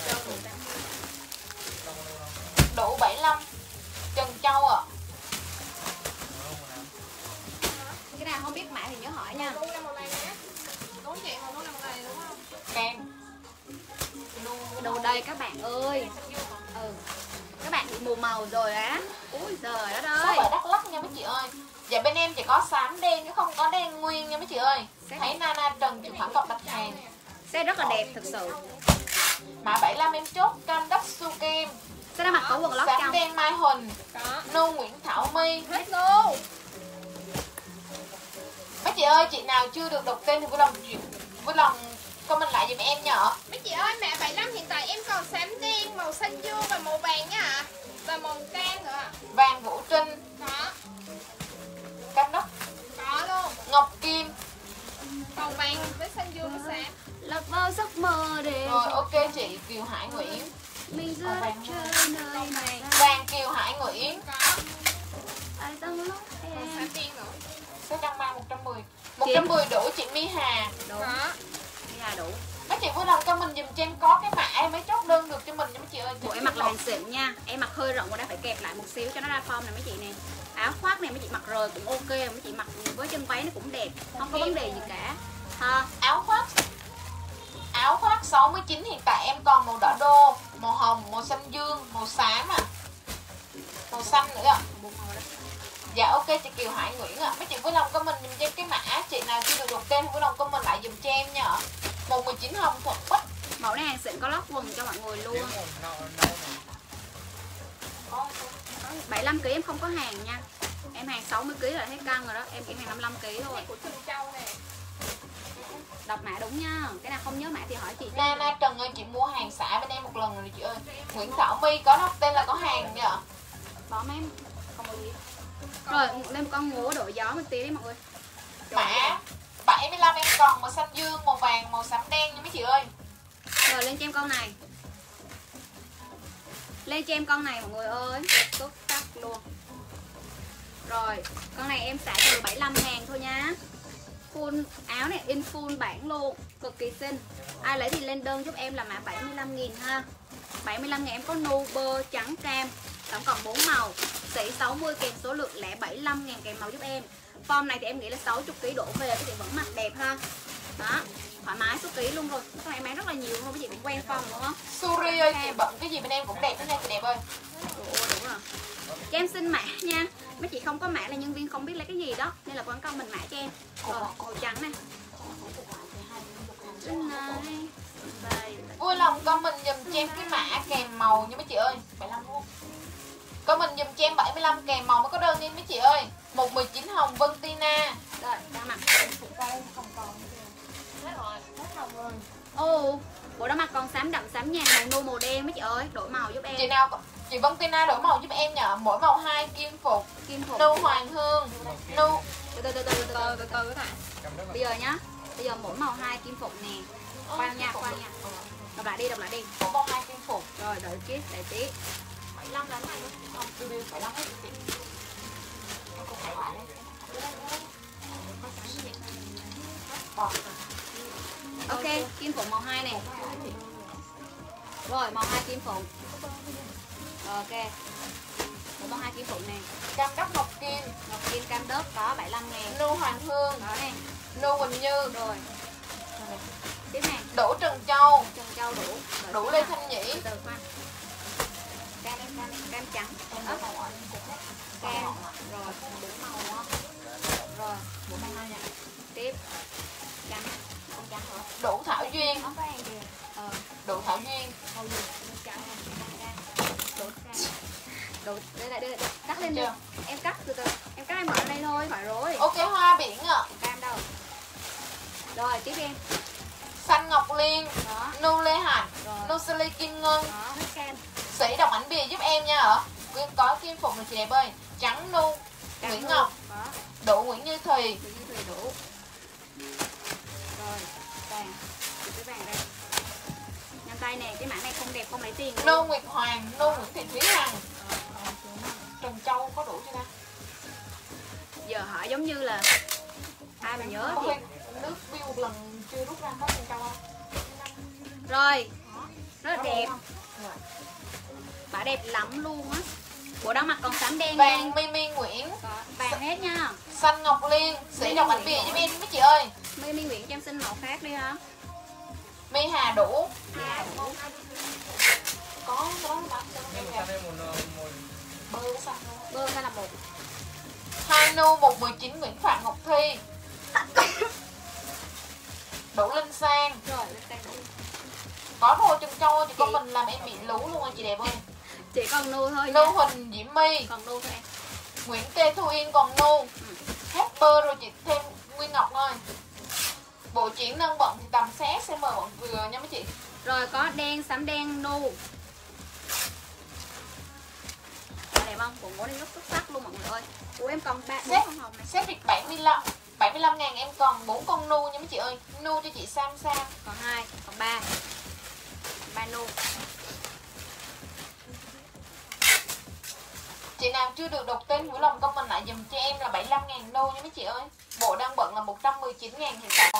Đủ bảy mươi lăm Trần Châu ạ. Cái nào không biết mã thì nhớ hỏi nha. Màu nu là màu này nè. Đúng chị, màu nu là màu này đúng không? Kem. Đồ đây các bạn ơi. Ừ. Các bạn bị mù màu rồi á. Úi giời đất Số ơi. bảy Đắk Lắk nha mấy chị ơi. Dạ bên em chỉ có xám đen chứ không có đen nguyên nha mấy chị ơi. Thấy Nana Trần chuyển khoản cọc đặt hàng. Xe rất là đẹp thực sự. Mã bảy mươi lăm em chốt cam đất su kem, Xe đang mặc có quần lót xám trong. đen Mai Huỳnh, Có. Nu Nguyễn Thảo My. Hết luôn. Mấy chị ơi, chị nào chưa được đọc tên thì vui lòng chuyển vui lòng comment lại giùm em nhở. Mấy chị ơi, mã bảy lăm hiện tại em còn xám đen, màu xanh dương và màu vàng nha ạ. Và màu cam nữa ạ. Vàng Vũ Trinh, Đó, cam đất, có luôn. ngọc kim. Màu vàng với xanh dương với xám. Lọt vào giấc mơ để Rồi ok chị Kiều Hải Nguyễn. mình rất chơi nơi này. Vàng Kiều Hải Nguyễn. Có, Ai tâm lúc màu em xám đen nữa. Số trang mang một trăm mười. một trăm mười đủ chị My Hà. đúng, Có. đi là đủ. Mấy chị vui lòng cho mình dùm cho em có cái mã em mới chốt đơn được cho mình nha mấy chị ơi. Bộ em mặc là hàng xịn nha, em mặc hơi rộng và đã phải kẹp lại một xíu cho nó ra form này mấy chị nè. Áo khoác này mấy chị mặc rồi cũng ok, mấy chị mặc với chân váy nó cũng đẹp, không có vấn đề gì cả. Ha. Áo khoác Áo khoác sáu mươi chín hiện tại em còn màu đỏ đô, màu hồng, màu xanh dương, màu xám à. Màu xanh nữa ạ. Dạ ok chị Kiều Hải Nguyễn ạ. Mấy chị vui lòng comment dùm cho em cái mã. Chị nào chưa được đọc tên vui lòng comment lại dùm cho em nha. Màu mười chín hồng Thuận Bích. Mẫu này hàng xịn có lót quần cho mọi người luôn. bảy mươi lăm ki lô gam em không có hàng nha. Em hàng sáu mươi ki lô gam là thấy căng rồi đó, em chỉ hàng năm mươi lăm ki lô gam thôi. Của Trừng Châu nè. Đọc mã đúng nha. Cái nào không nhớ mã thì hỏi chị. Nana Trần ơi, chị mua hàng xả bên em một lần rồi chị ơi. Nguyễn Thảo My có đọc tên là có hàng nha. Bỏ mấy em. Không có gì. Rồi, lên một con ngố đổi gió một tí đi mọi người. Mã bảy mươi lăm em còn màu xanh dương, màu vàng, màu xám đen nha mấy chị ơi. Rồi lên cho em con này. Lên cho em con này mọi người ơi. Tốt tắt luôn. Rồi, con này em xả từ bảy mươi lăm ngàn thôi nha. Full áo này in full bản luôn, cực kỳ xinh. Ai lấy thì lên đơn giúp em là mã bảy mươi lăm nghìn ha. bảy mươi lăm ngàn em có nâu bơ trắng cam, tổng cộng bốn màu. Sĩ sáu mươi kèm số lượng lẻ bảy mươi lăm ngàn kèm màu giúp em. Form này thì em nghĩ là sáu mươi ki lô gam đổ về các chị vẫn mặc đẹp ha. Đó, thoải mái số ký luôn rồi. Cái này em bán rất là nhiều luôn, các chị cũng quen form đúng không? Suri ơi, chị bận cái gì bên em cũng đẹp đó nha chị đẹp ơi. Ủa, đúng rồi. Cho em xin mã nha. Mấy chị không có mã là nhân viên không biết lấy cái gì đó, nên là quán công mình mã cho em. Rồi, màu trắng này. Vui lòng comment dùm cho em cái mã kèm màu nha mấy chị ơi. bảy mươi lăm luôn. Comment dùm cho em bảy mươi lăm kèm màu mới có đơn nha mấy chị ơi. một mười chín hồng Vân Tina. Rồi, đang mặc. Không còn. Hết rồi, hết hồng rồi. Ồ, bộ đó mặc còn xám đậm xám nhạt màu nâu màu đen mấy chị ơi, đổi màu giúp em. Chị nào chị Vân Tina đổi màu giúp em nhờ. Mỗi màu hai kim phục. Kim phục. Nu Hoàng Hương. Nu Từ từ từ từ từ từ từ từ các bạn. Bây giờ nhá. Bây giờ mỗi màu hai kim phục nè. Khoan nha, khoan nha. Đọc lại đi, đọc lại đi. mỗi màu hai kim phục. Rồi, đợi kiss, đợi tí. bảy mươi lăm là này luôn. Không, tôi đều bảy mươi lăm hết chị. Không phải lại đấy. Ok, kim phục màu hai này. Rồi, màu hai kim phục. Ok. Rồi màu hai kim phục này. Cam đất Ngọc Kim. Ngọc kim cam đất có bảy mươi lăm ngàn. Nu Hoàng Hương. Đó này. Nu Quỳnh Như. Rồi. Tiếp này. Đỗ Trần Châu. Trần Châu đủ. Đợi Đủ tí Lê nào. Thanh Nhĩ. Từ từ khoan. Cam cam cam trắng. Em Đó. có màu ở Cam. Rồi, đủ màu đó. Rồi, bốn mươi hai nha. tiếp. Trắng. Không trắng nữa. Đủ Thảo Duyên. Không có hàng kìa. Ờ. Đủ Thảo Duyên. Màu gì? Màu trắng. Đổ ra. Đổ đây lại đây lại cắt lên đi. Chưa? Em cắt từ từ. Em cắt em bỏ ở đây thôi, phải rồi. Ok hoa biển ạ. Cam đâu. Rồi, tiếp em. Xanh Ngọc Liên. Đó. Nu Lê Hạnh. Rồi. Nu Sally Kim Ngân. Đó, hết cam. Sĩ đọc ảnh bìa giúp em nha ạ. Quyên có kim phục này chị đẹp ơi. Trắng Nu. Cam Nguyễn luôn. Ngọc. Đó. Đủ Nguyễn Như Thùy. Tự nhiên thùy đủ. Rồi, vàng. Chụp cái vàng đây. Nhanh tay nè, cái mã này không đẹp không lấy tiền Nu luôn. Nguyệt Hoàng. Nu Nguyễn Thị Thúy Hằng. Trần Châu có đủ chưa ta? Giờ hỏi giống như là ai mà nhớ Không thì. quên nước view một lần chưa rút ra có Trần Châu không? Rồi, rất là Có đẹp. đủ không? Rồi. Bả đẹp lắm luôn á. Bộ đó mặc còn xám đen Vàng đen. Mimi Nguyễn. Có vàng hết nha. Xanh Ngọc Liên. Sĩ đọc ảnh bìa giúp em mấy chị ơi. My My Nguyễn cho em xin màu khác đi ha. Mi Hà Đủ. Dạ. Có có mặt bơ cái xanh luôn. Bơ hay là một. Hai Nu một mười chín Nguyễn Phạm Ngọc Thi. Đủ Linh Sang. Rồi, lên tay đủ. Có thôi Trân Châu chỉ có mình làm em bị lú luôn rồi chị đẹp ơi. Chỉ còn nu thôi Nu nha. Huỳnh Diễm My. Còn nu thôi em. Nguyễn Tê Thu Yên còn nu. Hết bơ rồi chị thêm Nguyên Ngọc thôi. Bộ chuyển nâng bận thì tầm xé xem mờ bận vừa nha mấy chị. Rồi có đen, xám đen, nu. Đẹp không? Bộ ngố này rất xuất sắc luôn mọi người ơi. Ủa em còn ba bốn con hồng này. Set vịt bảy mươi lăm bảy mươi lăm ngàn em còn bốn con nu nha mấy chị ơi. Nu cho chị Sam Sam. Còn hai, còn ba. ba nu. Chị nào chưa được đọc tên Vũ Lòng comment lại dùm cho em là bảy mươi lăm ngàn nu nha mấy chị ơi. Bộ đang bận là một trăm mười chín ngàn hiện tại.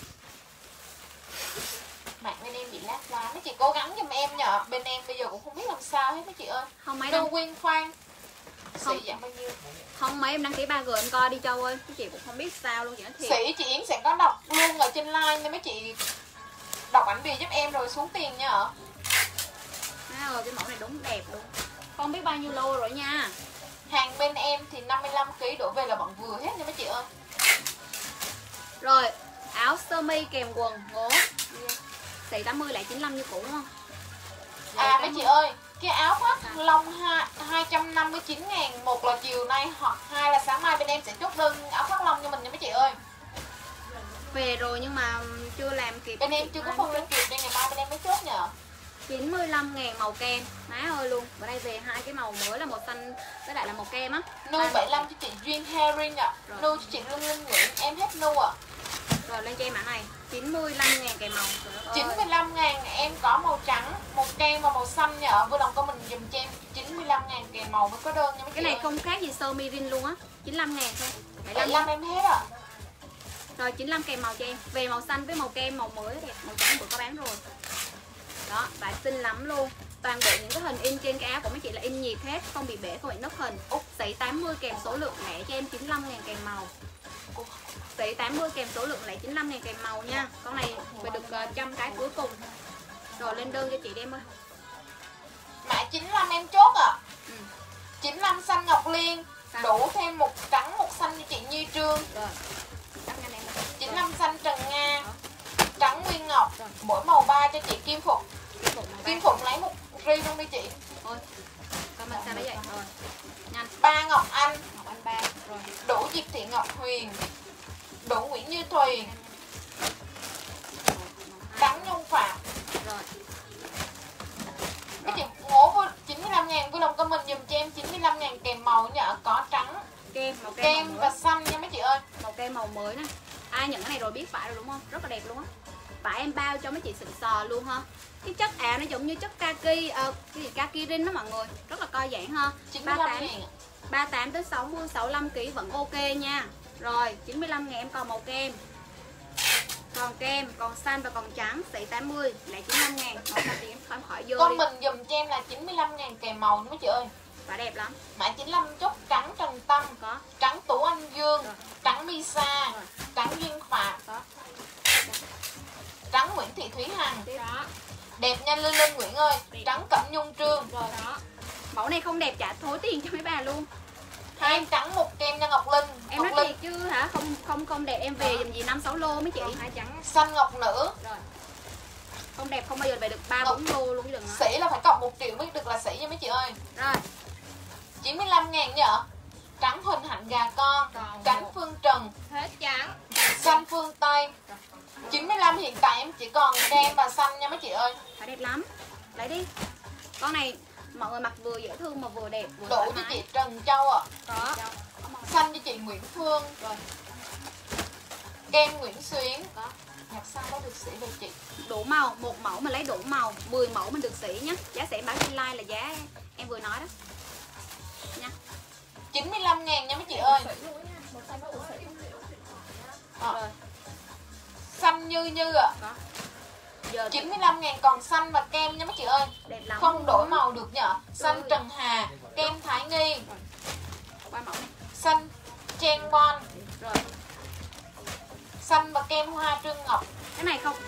Mạng bên em bị lát lá, mấy chị cố gắng giùm em nhờ. Bên em bây giờ cũng không biết làm sao hết mấy chị ơi. Không mấy Nu đâu. Quyên Khoan. Không. Sĩ giảm bao nhiêu? Không mấy em đăng ký ba G em coi đi Châu ơi. Chứ chị cũng không biết sao luôn, chị nói thiệt. Sĩ chị Yến sẽ có đọc luôn ở trên live nên mấy chị đọc ảnh bìa giúp em rồi xuống tiền nha. Má ơi cái mẫu này đúng đẹp luôn. Không biết bao nhiêu lô rồi nha. Hàng bên em thì năm mươi lăm ki lô gam đổ về là bận vừa hết nha mấy chị ơi. Rồi áo sơ mi kèm quần ngố. Xị tám mươi lại chín mươi lăm như cũ đúng không? À mấy chị ơi, cái áo khoác lông hai trăm năm mươi chín ngàn, một là chiều nay hoặc hai là sáng mai bên em sẽ chốt đơn áo khoác lông cho mình nha mấy chị ơi. Về rồi nhưng mà chưa làm kịp. Bên em chưa có phân lên kịp nên ngày mai bên em mới chốt nhờ. chín mươi lăm ngàn màu kem. Má ơi luôn. Bữa nay về hai cái màu mới là màu xanh với lại là màu kem á. Nu bảy mươi lăm cho chị Duyên Herring ạ. À. Nu cho chị Lương Linh Nguyễn, em hết nu ạ. À. Rồi lên cho em mã này chín mươi lăm ngàn kèm màu. chín mươi lăm ngàn em có màu trắng, màu kem và màu xanh nha. Vừa lòng comment dùm cho em chín mươi lăm ngàn kèm màu mới có đơn nha mấy chị. Cái này ơi. không khác gì sơ mi rin luôn á. chín mươi lăm ngàn thôi. bảy mươi lăm em hết ạ. À. Rồi chín mươi lăm kèm màu cho em. Về màu xanh với màu kem màu mới đẹp. Màu trắng vừa có bán rồi. Đó, vải xinh lắm luôn. Toàn bộ những cái hình in trên cái áo của mấy chị là in nhịp hết, không bị bể, không bị nứt hình. Úc sỉ tám mươi kèm số lượng lẻ cho em chín mươi lăm ngàn kèm màu. Sỉ tám mươi kèm số lượng lẻ chín mươi lăm ngàn kèm màu nha. Con này phải được uh, trăm cái cuối cùng. Rồi lên đơn cho chị đi em ơi. Mã chín mươi lăm em chốt ạ. À. Ừ. chín mươi lăm xanh Ngọc Liên, xanh. Đủ thêm một trắng một xanh cho chị Như Trương. Rồi. chín mươi lăm xanh Trần Nga. Đó. Trắng Nguyên Ngọc. Rồi. Mỗi màu ba cho chị Kim Phụng. Kim Phụng, Kim Phụng lấy một ri luôn đi chị. Thôi. Comment sao đấy vậy? Rồi. Nhanh. Ba Ngọc Anh. Ngọc Anh ba. Rồi. Đủ Diệp Thị Ngọc Huyền. Đủ Nguyễn Như Thùy. Trắng Nhung Phạm. Rồi. Mấy chị ngố vô chín mươi lăm ngàn, vui lòng comment dùm cho em chín mươi lăm ngàn kèm màu nha. Có trắng Kem, màu kem, kem màu và xanh nha mấy chị ơi. Màu kem màu mới nè. Ai nhận cái này rồi biết vải rồi đúng không? Rất là đẹp luôn á. Vải em bao cho mấy chị xịn sò luôn ha. Cái chất áo nó giống như chất kaki, uh, cái gì kaki rin đó mọi người. Rất là co giãn ha. chín mươi lăm ngàn. ba mươi tám tới sáu mươi, sáu mươi lăm ki lô gam vẫn ok nha. Rồi chín mươi lăm ngàn em còn màu kem. Còn kem, còn xanh và còn trắng. Sỉ tám mươi lại chín mươi lăm ngàn. Màu xanh thì em khỏi khỏi vô Con đi. mình dùm cho em là chín mươi lăm ngàn kèm màu nha mấy chị ơi. Vải đẹp lắm. Mã chín mươi lăm chốt trắng Trần Tâm. Có. Trắng Tú Anh Dương. Rồi. Trắng Misa. Rồi. Trắng Duyên Phạm. Có. Trắng Nguyễn Thị Thúy Hằng. Đó. Đẹp nha Linh Linh Nguyễn ơi. Đẹp. Trắng Cẩm Nhung Trương. Rồi đó. Mẫu này không đẹp trả thối tiền cho mấy bà luôn. Hai trắng một kem cho Ngọc Linh. Em Ngọc nói Linh. thiệt chứ hả? Không không không đẹp em về làm gì năm sáu lô mấy chị. Hai trắng. Xanh Ngọc Nữ. Rồi. Không đẹp không bao giờ về được ba Ngọc... bốn lô luôn chứ đừng nói. Sĩ là phải cộng một triệu mới được là sĩ nha mấy chị ơi. Rồi. chín mươi lăm ngàn nhở. Trắng Huỳnh Hạnh gà con. Còn Trắng Phương Trần. hết trắng. Xanh Phương Tây. chín mươi lăm hiện tại em chỉ còn kem và xanh nha mấy chị ơi. Phải đẹp lắm. Lấy đi. Con này mọi người mặc vừa dễ thương mà vừa đẹp vừa Đủ thoải cho mái. chị Trần Châu ạ. Có. Xanh cho chị Nguyễn Phương. Rồi. Kem Nguyễn Xuyến. Có. Nhạc xanh có được sĩ về chị. Đủ màu, một mẫu mà lấy đủ màu, mười mẫu mình được sĩ nhá. Giá sẽ bán trên live là giá em vừa nói đó. Nha. chín mươi lăm ngàn nha mấy chị ơi. À. Rồi. Xanh Như Như ạ. Có. Giờ chín mươi lăm ngàn còn xanh và kem nha mấy chị ơi. đẹp lắm. Không đổi màu được nhở. Xanh Rồi. Trần Hà. Kem Thái Nghi. Rồi. Qua mẫu này. Xanh Chen Bon. Rồi. Xanh và kem Hoa Trương Ngọc. Cái này không.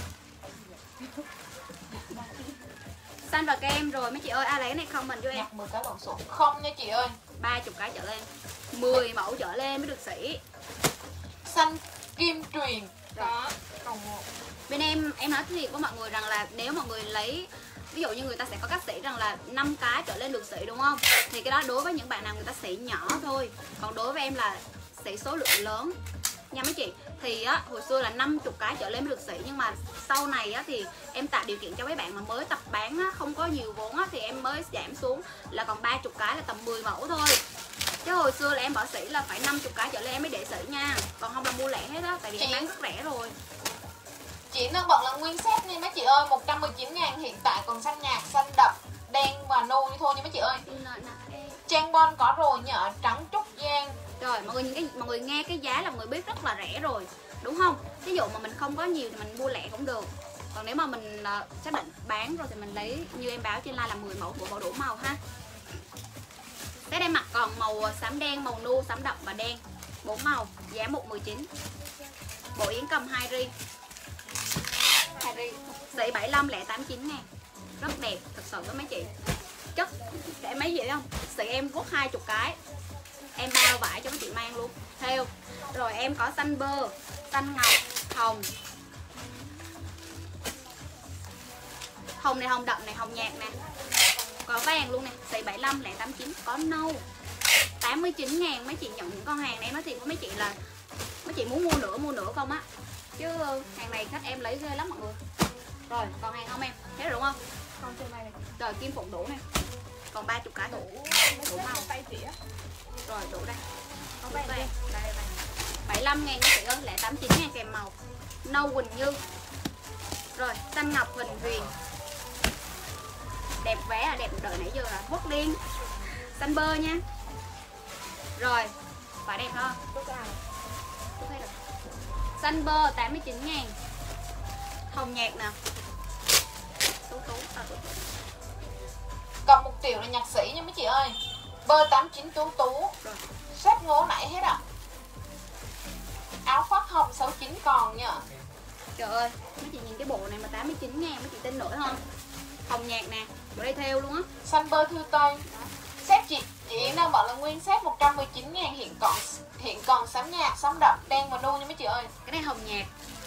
Xanh và kem rồi mấy chị ơi, ai lấy cái này không mình cho em. Nhặt mười cái lộn xộn. Không nha chị ơi. ba mươi cái trở lên. mười mẫu trở lên mới được sĩ. Xanh Kim Truyền. Đó. Còn một. Bên em em nói thiệt với mọi người rằng là nếu mọi người lấy, ví dụ như người ta sẽ có cách sĩ rằng là năm cái trở lên được sĩ đúng không? Thì cái đó đối với những bạn nào người ta sĩ nhỏ thôi. Còn đối với em là sĩ số lượng lớn. nha mấy chị. Thì á, hồi xưa là năm mươi cái trở lên mới được xỉ, nhưng mà sau này á, thì em tạo điều kiện cho mấy bạn mà mới tập bán á, không có nhiều vốn á, thì em mới giảm xuống là còn ba mươi cái, là tầm mười mẫu thôi. Chứ hồi xưa là em bảo xỉ là phải năm mươi cái trở lên em mới để xỉ nha, còn không là mua lẻ hết á, tại vì chị, em bán rất rẻ rồi. Chị đang bận là nguyên set nha mấy chị ơi, một trăm mười chín ngàn hiện tại còn xanh nhạt, xanh đậm, đen và nâu thôi nha mấy chị ơi. Trang bon có rồi nhờ, trắng trúc giang. Rồi mọi người những cái mọi người nghe cái giá là mọi người biết rất là rẻ rồi, đúng không? Ví dụ mà mình không có nhiều thì mình mua lẻ cũng được. Còn nếu mà mình uh, xác định bán rồi thì mình lấy như em báo trên live là mười mẫu của mẫu đủ màu ha. Cái em mặc còn màu xám đen, màu nu, xám đậm và đen, bốn màu, giá một mười chín. Bộ yến cầm hai ri. hai ri. Sợi bảy mươi lăm lẻ tám mươi chín ngàn. Rất đẹp, thật sự đó mấy chị. Chất để mấy gì không? Sợi em vuốt hai mươi cái. Em bao vải cho mấy chị mang luôn. Theo. Rồi em có xanh bơ, xanh ngọc, hồng. Hồng này, hồng đậm này, hồng nhạt nè. Có vàng luôn nè, sợi bảy mươi lăm lẻ tám mươi chín, có nâu. tám mươi chín ngàn mấy chị nhận những con hàng này, nói thiệt với mấy chị là mấy chị muốn mua nữa mua nữa không á. Chứ hàng này khách em lấy ghê lắm mọi người. Rồi, còn hàng không em? Thế rồi đúng không? Còn trên này này. Rồi kim phụng đủ nè. Còn ba mươi cái đủ. Đủ màu. Rồi đủ đây. Có vàng đây. Đây đây. bảy mươi lăm ngàn nha chị ơi, lẻ tám mươi chín ngàn kèm màu. Nâu Quỳnh Như. Rồi, xanh ngọc Huỳnh Huyền. Đẹp vé à, đẹp đợi nãy giờ là hốt liên. Xanh bơ nha. Rồi, phải đẹp không? Tốt à. Tốt thấy được. Xanh bơ tám mươi chín ngàn. Hồng nhạt nè. Tú tú, à, tú tú. Còn một triệu là nhạc sĩ nha mấy chị ơi. Bơ tám mươi chín tú tú. Rồi. Sách ngố nãy hết ạ. À. Áo khoác hồng sáu mươi chín còn nha. Trời ơi, mấy chị nhìn cái bộ này mà tám mươi chín ngàn, mấy chị tin nổi không? Hồng nhạt nè, bộ đây theo luôn á. Xanh bơ thư tây. Set chị, chị Yến đang bảo là nguyên set một trăm mười chín ngàn, hiện còn hiện còn xám nhạt, xám đậm, đen và nu nha mấy chị ơi. Cái này hồng nhạt.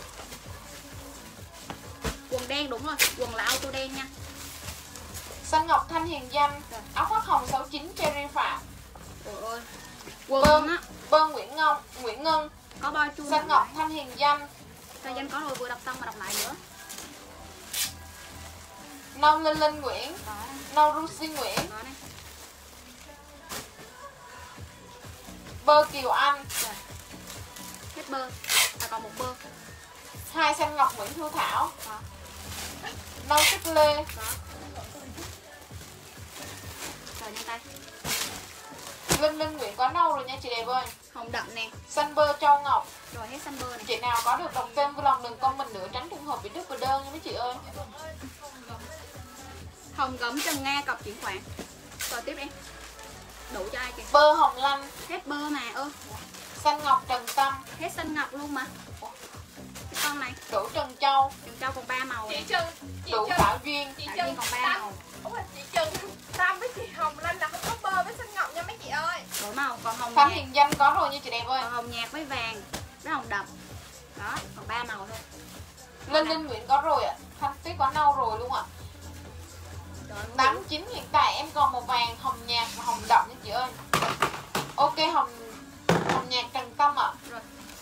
Quần đen đúng rồi, quần là auto đen nha. Xanh ngọc thanh hiền danh. Áo khoác hồng sáu mươi chín cherry phạm. Trời ơi. Quần á. Bơ Nguyễn Ngân, Nguyễn Ngân. Có bao chu. Xanh ngọc thanh hiền danh. Thanh danh có rồi, vừa đọc xong mà đọc lại nữa. Nâu Linh Linh Nguyễn. Nâu Lucy Nguyễn. Đó này. Bơ Kiều Anh. Rồi. Hết bơ. À còn một bơ. Hai xanh ngọc Nguyễn Thu Thảo. Đó. Nâu Tích Lê. Đó. Rồi nhanh tay. Linh Linh Nguyễn có nâu rồi nha chị đẹp ơi. Hồng đậm nè. Xanh bơ Châu Ngọc. Rồi hết xanh bơ này. Chị nào có được đọc tên vui lòng đừng comment nữa, tránh trường hợp bị đứt vào đơn nha mấy chị ơi. Hồng gấm Trần Nga cọc chuyển khoản. Rồi tiếp em. Đủ cho ai kìa. Bơ Hồng Lanh. Hết bơ mà ơ. Xanh ngọc Trần Tâm. Hết xanh ngọc luôn mà. Cái con này. Đủ Trần Châu. Trần Châu còn ba màu. Chị Này. Trần, chị Đủ Trần, Thảo Duyên. chị Thảo Trần Duyên còn ba Tam. màu. Ủa, chị Trần Tam với chị Hồng Lanh là không có bơ với xanh ngọc nha mấy chị ơi. Đổi màu, còn hồng Thanh nhạt. hiền danh có rồi nha chị đẹp ơi. Còn hồng nhạt với vàng với hồng đậm. Đó, còn ba màu thôi. Linh Linh Nguyễn có rồi ạ. À. Thanh Tuyết có nâu rồi luôn ạ. À. tám mươi chín hiện tại em còn màu vàng, hồng nhạt và hồng đậm nha chị ơi. Ok, hồng hồng nhạt Trần Tâm ạ. À. Rồi.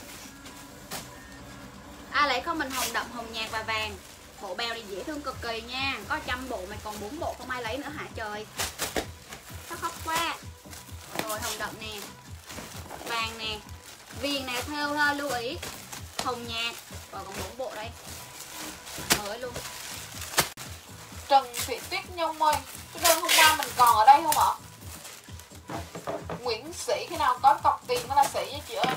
À lấy không mình hồng đậm, hồng nhạt và vàng. Bộ bèo này dễ thương cực kỳ nha. Có trăm bộ mà còn bốn bộ không ai lấy nữa hả trời. Nó khóc quá. Rồi hồng đậm nè. Vàng nè. Viền này theo ha, lưu ý. Hồng nhạt. Rồi còn bốn bộ đây. Mới luôn. Trần Thị Tuyết Nhung ơi, cái đơn hôm qua mình còn ở đây không ạ? Nguyễn Sĩ khi nào có cọc tiền mới là Sĩ nha chị ơi.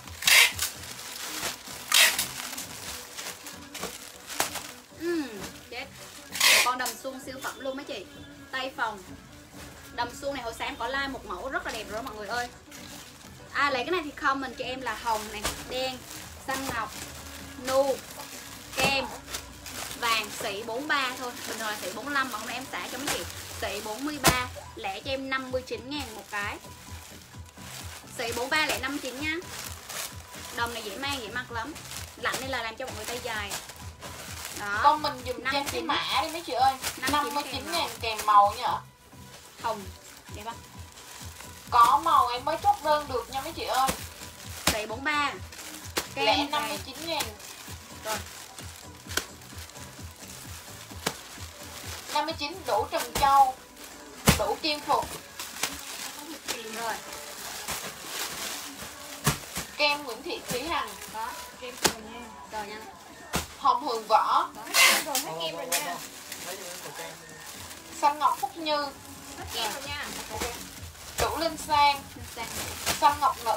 Uhm, chết. Rồi con đầm xuông siêu phẩm luôn mấy chị. Tay phòng. Đầm xuông này hồi sáng có like một mẫu rất là đẹp rồi đó mọi người ơi. À lấy cái này thì comment cho em là hồng này, đen, xanh ngọc, nu, kem, vàng, xị bốn mươi ba thôi. Bình thường là xị bốn mươi lăm mà hôm nay em xả cho mấy chị xị bốn mươi ba, lẻ cho em năm mươi chín ngàn một cái. Xị bốn mươi ba lẻ năm mươi chín nha. Đầm này dễ mang, dễ mặc lắm. Lạnh nên là làm cho mọi người tay dài. Đó. Con mình dùng trên cái mã đi mấy chị ơi. năm mươi chín ngàn kèm màu nha. Hồng, đẹp không? Có màu em mới chốt đơn được nha mấy chị ơi. Xị bốn mươi ba. Kem lẻ này. năm mươi chín ngàn. Rồi. năm mươi chín đủ Trần Châu, đủ Kim Phục. Rồi. Kem Nguyễn Thị Thúy Hằng, Đó. Kem rồi nha. Rồi nha. Hồng Hường Võ, Hết rồi, hết kem rồi nha. Xanh Ngọc Phúc Như, Hết kem rồi nha. đủ Linh Sang, Linh Sang. Xanh Ngọc Nữ.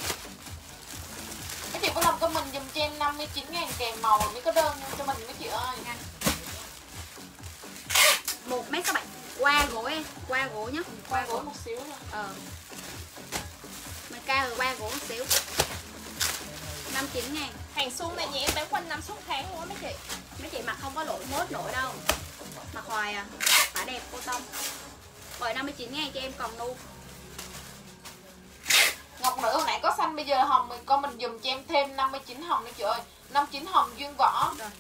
Mấy chị có lòng cho mình dùm cho em năm mươi chín ngàn kèm màu mới có đơn cho mình mấy chị ơi. một mét các bạn. Qua gỗ em, qua gỗ nhá. Qua gối một xíu thôi. Ờ. Mình ca rồi qua gỗ một xíu. năm mươi chín ngàn. Hàng xuông này nhỉ, em bán quanh năm suốt tháng luôn á mấy chị. Mấy chị mặc không có lỗi mốt nổi đâu. Mặc hoài à. Phải đẹp cô tông. Bởi năm mươi chín ngàn cho em còn nu. Ngọc Nữ hồi nãy có xanh, bây giờ hồng mình con mình dùm cho em thêm năm mươi chín hồng nữa chị ơi. năm mươi chín hồng Duyên Võ. Rồi.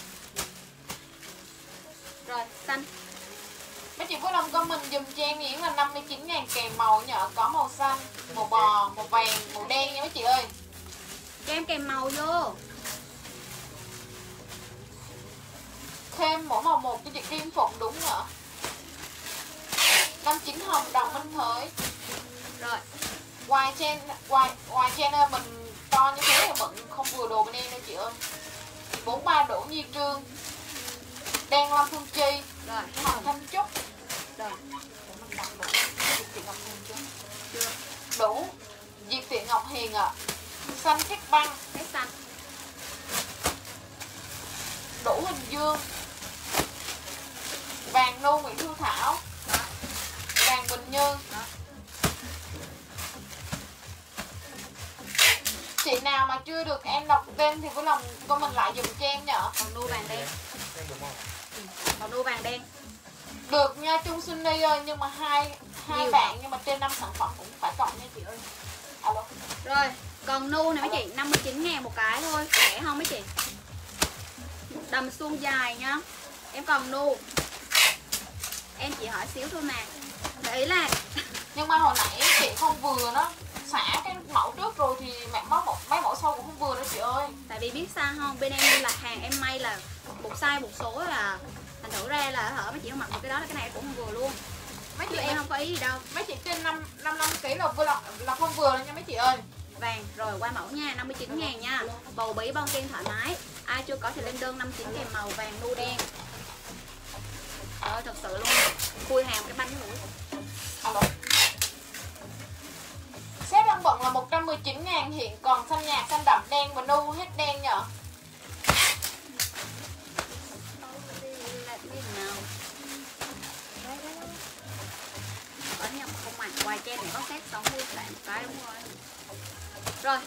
Rồi, xanh. Mấy chị vui lòng con mình dùm cho em Yến là năm mươi chín ngàn kèm màu nhờ. Có màu xanh, màu bò, màu vàng, màu đen nha mấy chị ơi. Cho em kèm màu vô. Thêm mỗi màu một cho chị Kim Phụng đúng nữa. năm mươi chín hồng Đồng Minh Thới. Rồi. Ngoài trên ngoài ngoài trên ơi, mình to như thế là bận không vừa đồ bên em đâu chị ơi. bốn mươi ba Đỗ Nhi Trương, Đen Lâm Phương Chi, Rồi. Hoàng Thanh Trúc. Rồi. Mình đặt đủ Diệp Thị Ngọc Hiền chưa? Chưa. Đủ Diệp Thị Ngọc Hiền ạ. À. Xanh Khiết Băng, Cái xanh. đủ Hình Dương, vàng nâu Nguyễn Thu Thảo. Đó. Vàng Bình Như. Đó. Chị nào mà chưa được em đọc tên thì vui lòng con mình lại dùm cho em nhở. Còn nu vàng đen. Ừ. Còn nu vàng đen. Được nha Trung Sunny ơi, nhưng mà hai hai Nhiều bạn nhưng mà trên năm sản phẩm cũng phải cộng nha chị ơi. Alo. Rồi, còn nu này mấy chị năm mươi chín ngàn một cái thôi, rẻ không mấy chị? Đầm suông dài nhá. Em còn nu. Em chỉ hỏi xíu thôi mà. Để ý là Nhưng mà hồi nãy chị không vừa nó xả cái mẫu trước rồi thì mẹ mấy mẫu, mấy mẫu sau cũng không vừa đâu chị ơi. tại vì biết sao không, bên em là hàng em may là một size một số là thành thử ra là hở mấy chị không mặc được cái đó là cái này cũng không vừa luôn. Mấy Chứ chị em không có ý gì đâu. mấy chị trên năm năm năm ký là vừa là, là không vừa đâu nha mấy chị ơi. Vàng rồi qua mẫu nha, năm mươi chín ngàn nha. Bầu bí bông kem thoải mái. Ai chưa có thì lên đơn năm mươi chín kèm màu vàng nu đen. Trời ơi thật sự luôn. Khui hàng cái bánh mũi. Alo. Set đang bận là một trăm mười chín ngàn, hiện còn xanh nhạt, xanh đậm, đen và nu hết đen nhở. Ở nhập không mặc ngoài trên này có set sáu mươi bạn một cái đúng rồi. Rồi.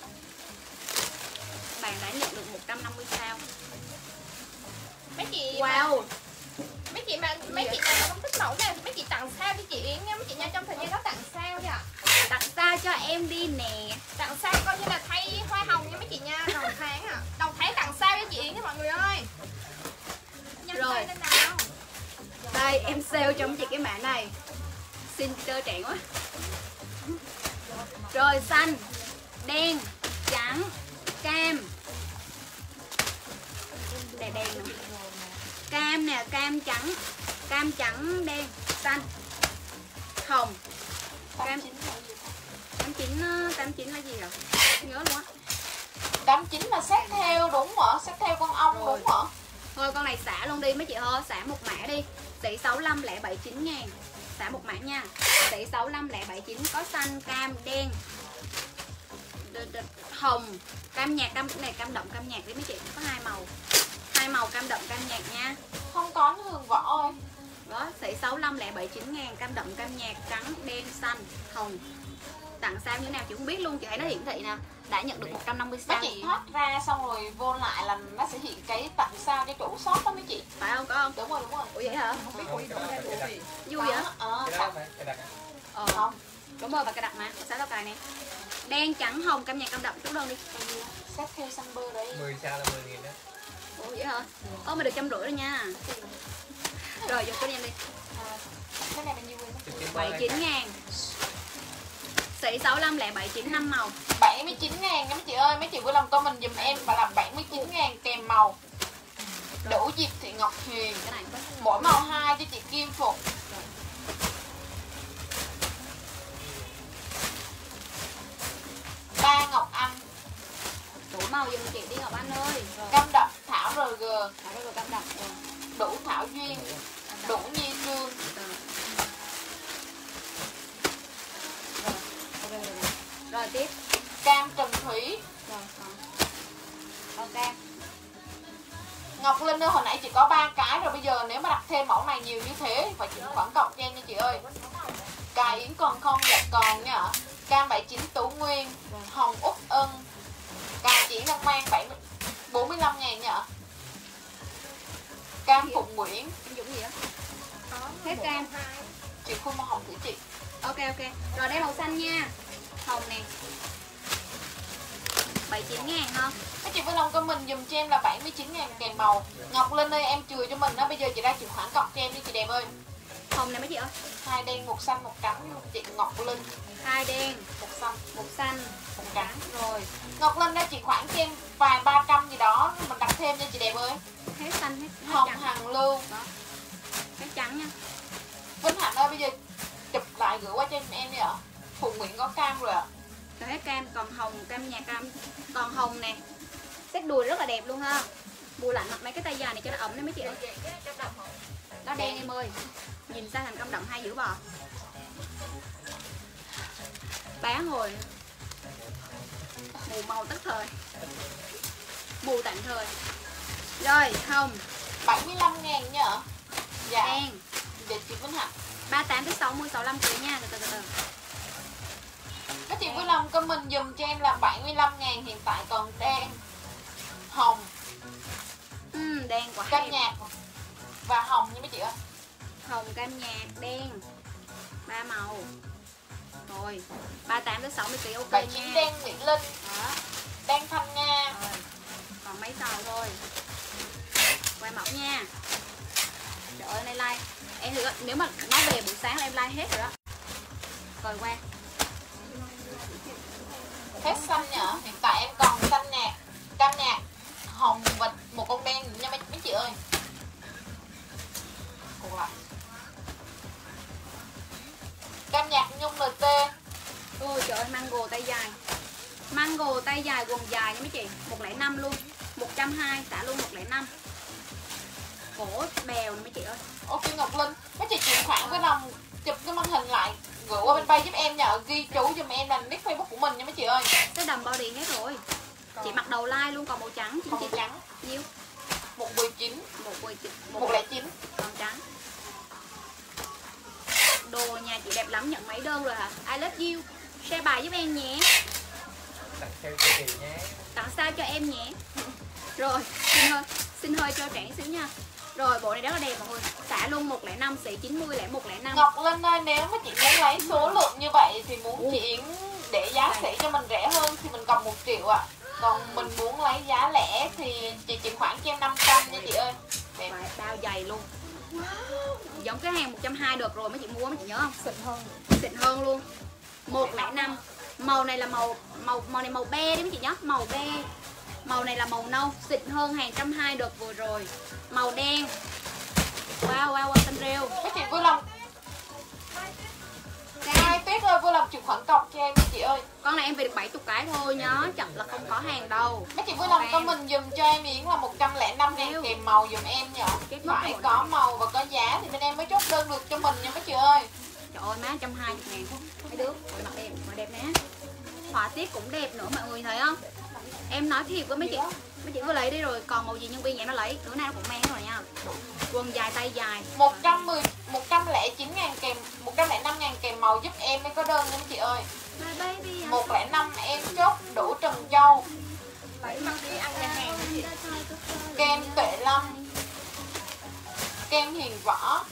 Bạn đã nhận được một trăm năm mươi sao. Mấy chị Wow. mấy chị mà mấy chị nào mà không thích mẫu này mấy chị tặng sao cho chị Yến nha mấy chị nha, trong thời gian đó tặng sao nha, Tặng sao cho em đi nè. tặng sao coi như là thay hoa hồng nha mấy chị nha, đầu tháng à đầu tháng tặng sao cho chị Yến nha mọi người ơi. Nhanh Rồi. tay lên nào. Đây em sale cho mấy chị cái mã này. Xin tơ trẻ quá. Rồi xanh, đen, trắng, cam. Đây đen nữa. Cam nè, cam trắng, cam trắng đen, xanh, hồng. Cam tám chín tám chín là gì rồi? Không nhớ luôn á. tám chín là set theo đúng hả? Set theo con ong Rồi. đúng hả? Thôi con này xả luôn đi mấy chị ơi, xả một mã đi. Tỷ sáu mươi lăm lẻ bảy chín ngàn. Xả một mã nha. Tỷ sáu mươi lăm lẻ bảy chín có xanh, cam, đen, đ- đ- hồng, cam nhạt, cam này cam đậm, cam nhạt đi mấy chị, có hai màu. Hai màu cam đậm, cam nhạt nha. Không có Hường Võ ơi. Đó, tỷ sáu mươi lăm lẻ bảy chín ngàn, cam đậm, cam nhạt, trắng, đen, xanh, hồng. Tặng sao như thế nào chị không biết luôn, chị thấy nó hiển thị nè. Đã nhận được một trăm năm mươi Mấy sao. chị thoát ra xong rồi vô lại là nó sẽ hiện cái tặng sao cho chủ shop đó mấy chị. Phải không, có không? Đúng rồi, đúng rồi. Ủa vậy hả? Không biết ủi đủ ra đủ gì. Vui vậy? Ờ, Cái tặng đó phải cái đặt Ờ. không. Đúng rồi, và cái đặt mà, sáu tao cài nè. Đen, trắng, hồng, cam nhạt, cam đậm, chút đơn đi. Set theo xanh bơ đấy. mười sao là mười nghìn đó. Ủa vậy hả? Ơ mày được trăm rưỡi rồi nha. Rồi vô cái em đi. À, cái này bao nhiêu vậy? Trực tiếp bảy chín ngàn. Sĩ sáu lăm lẻ bảy chín năm màu. bảy mươi chín ngàn nha mấy chị ơi. Mấy chị vui lòng comment dùm em và làm bảy mươi chín ngàn kèm màu. Đủ Diệp Thị Ngọc Huyền. Cái này Mỗi màu hai cho chị Kim Phục. Ba Ngọc Anh. đủ màu giùm chị đi Ngọc Anh ơi. Rồi. Cam Đậm Thảo rờ giê. Thảo rồi cam đậm rồi. Đủ Thảo Duyên. Đủ Nhi Sương. Rồi. Rồi. Rồi, rồi, rồi. Rồi tiếp. Cam Trần Thúy. Rồi còn. Còn cam. Ngọc Linh ơi, hồi nãy chỉ có ba cái rồi, bây giờ nếu mà đặt thêm mẫu này nhiều như thế thì phải chuyển khoản cộng cho em nha chị ơi. Cài Yến còn không? Dạ còn nha. Cam bảy chín Tú Nguyên. Hồng Úc Ân. Cài chỉ đang mang bảy mươi, bốn mươi lăm ngàn nha. Cam Phụng Nguyễn. Em dùng gì á? Hết cam. Chị khui màu hồng thử chị. Ok ok. Rồi đây màu xanh nha. Hồng nè. bảy mươi chín ngàn không? Các chị với lòng comment dùm cho em là bảy mươi chín ngàn kèm màu. Ngọc Linh ơi, em chừa cho mình đó, bây giờ chị ra chuyển khoản cọc cho em đi chị đẹp ơi. Hồng này mấy chị ơi. Hai đen, một xanh, một trắng chị Ngọc Linh. Hai đen, Một xanh, một xanh, một trắng. rồi. Ngọc Linh đã chuyển khoản cho em vài ba trăm gì đó, mình đặt thêm cho chị đẹp ơi. Hết xanh hết, hết Hồng trắng. Hằng Lưu. Đó. Hết trắng nha. Vinh Hạnh ơi, bây giờ chụp lại gửi qua cho em em đi ạ. Phụng Nguyễn có cam rồi ạ. Rồi hết cam, còn hồng cam nhà cam. Còn hồng nè. Set đùi rất là đẹp luôn ha. Mùa lạnh mặc mấy cái tay dài này cho nó ẩm đấy mấy chị ơi. Đó đen em ơi. Nhìn xa thành cam đậm hay dữ bò. Bán hồi. Mù màu tức thời. Mù tạm thời. Rồi hồng. bảy mươi lăm ngàn nha. Dạ. Đen. Dạ chị Vinh Hạnh. ba mươi tám tới sáu mươi, sáu mươi lăm kg nha. Từ từ từ từ. Các chị vui lòng comment dùm cho em là bảy mươi lăm ngàn, hiện tại còn đen, hồng, Ừ, đen quá cam đẹp. nhạt và hồng nha mấy chị ơi. Hồng cam nhạt đen. Ba màu. Rồi, ba mươi tám tới sáu mươi kg ok bảy chín nha. đen Nguyễn Linh, Đó. đen Thanh Nga. Rồi. Còn mấy tàu thôi. Quay mẫu nha. Trời ơi nay like. Em thử nếu mà nói về buổi sáng là em like hết rồi đó. Rồi qua. Hết xanh nhở, hiện tại em còn xanh nhạt, cam nhạt, hồng và một con đen nha mấy, mấy chị ơi. Cùng lại. Cam nhạt nhung lờ tê. Ôi trời ơi mango tay dài. Mango tay dài quần dài nha mấy chị. một không năm luôn. một trăm hai mươi trả luôn một không năm. Cổ bèo nè mấy chị ơi. Ok Ngọc Linh, mấy chị chuyển khoản với lòng chụp cái màn hình lại gửi qua bên bay giúp em nhờ, ghi chú giùm em là nick Facebook của mình nha mấy chị ơi. Cái đầm body hết rồi. Chị mặc đầu like luôn, còn màu trắng chị Còn chị màu trắng. nhiêu? một mười chín, một mười chín, một không chín. còn trắng. Đồ nhà chị đẹp lắm, nhận mấy đơn rồi hả? I love you. Share bài giúp em nhé. Tặng theo cho chị nhé. Tặng sao cho em nhé. Rồi, xin hơi, xin hơi cho trẻ xíu nha. Rồi, bộ này rất là đẹp mọi người. Xả luôn một không năm, xỉ chín mươi, lẻ một không năm. Ngọc Linh ơi, nếu mà chị muốn lấy số lượng như vậy thì muốn chị Yến để giá sỉ cho mình rẻ hơn thì mình cầm một triệu ạ. À. Còn mình muốn lấy giá lẻ thì chị chuyển khoản cho em năm trăm nha chị ơi. Đẹp. Và bao dày luôn. Giống cái hàng một trăm hai mươi được rồi mấy chị mua mấy chị nhớ không? Xịn hơn. Xịn hơn luôn. một không năm. Màu này là màu màu màu này màu be đấy mấy chị nhớ, màu be. Màu này là màu nâu, xịn hơn hàng một trăm hai mươi được vừa rồi. Màu đen. Wow wow wow xanh rêu. Mấy chị vui lòng Hai Tuyết ơi, vui lòng chuyển khoản cọc cho em chị ơi. Con này em về được bảy mươi cái thôi nhớ, chậm là không có hàng đâu. Mấy chị vui lòng có mình dùm cho em Yến là một trăm lẻ năm ngàn kèm màu dùm em nhờ. Phải có màu và có giá thì bên em mới chốt đơn được cho mình nha mấy chị ơi. Trời ơi má một trăm hai mươi ngàn. Mấy đứa, ôi, mặt đẹp, mặt đẹp nè. Họa tiết cũng đẹp nữa mọi người thấy không? Em nói thiệt với mấy chị, mấy chị cứ lấy đi rồi, còn màu gì nhân viên vậy nó lấy, bữa nay nó cũng mang rồi nha. Quần dài tay dài. một trăm mười, một trăm lẻ chín ngàn kèm, một trăm lẻ năm ngàn kèm màu giúp em mới có đơn nha mấy chị ơi. My baby. một không năm em chốt đủ Trần Châu. Lấy mặc đi ăn nhà hàng đó chị. Kem Tuệ Lâm, kem Hiền Võ,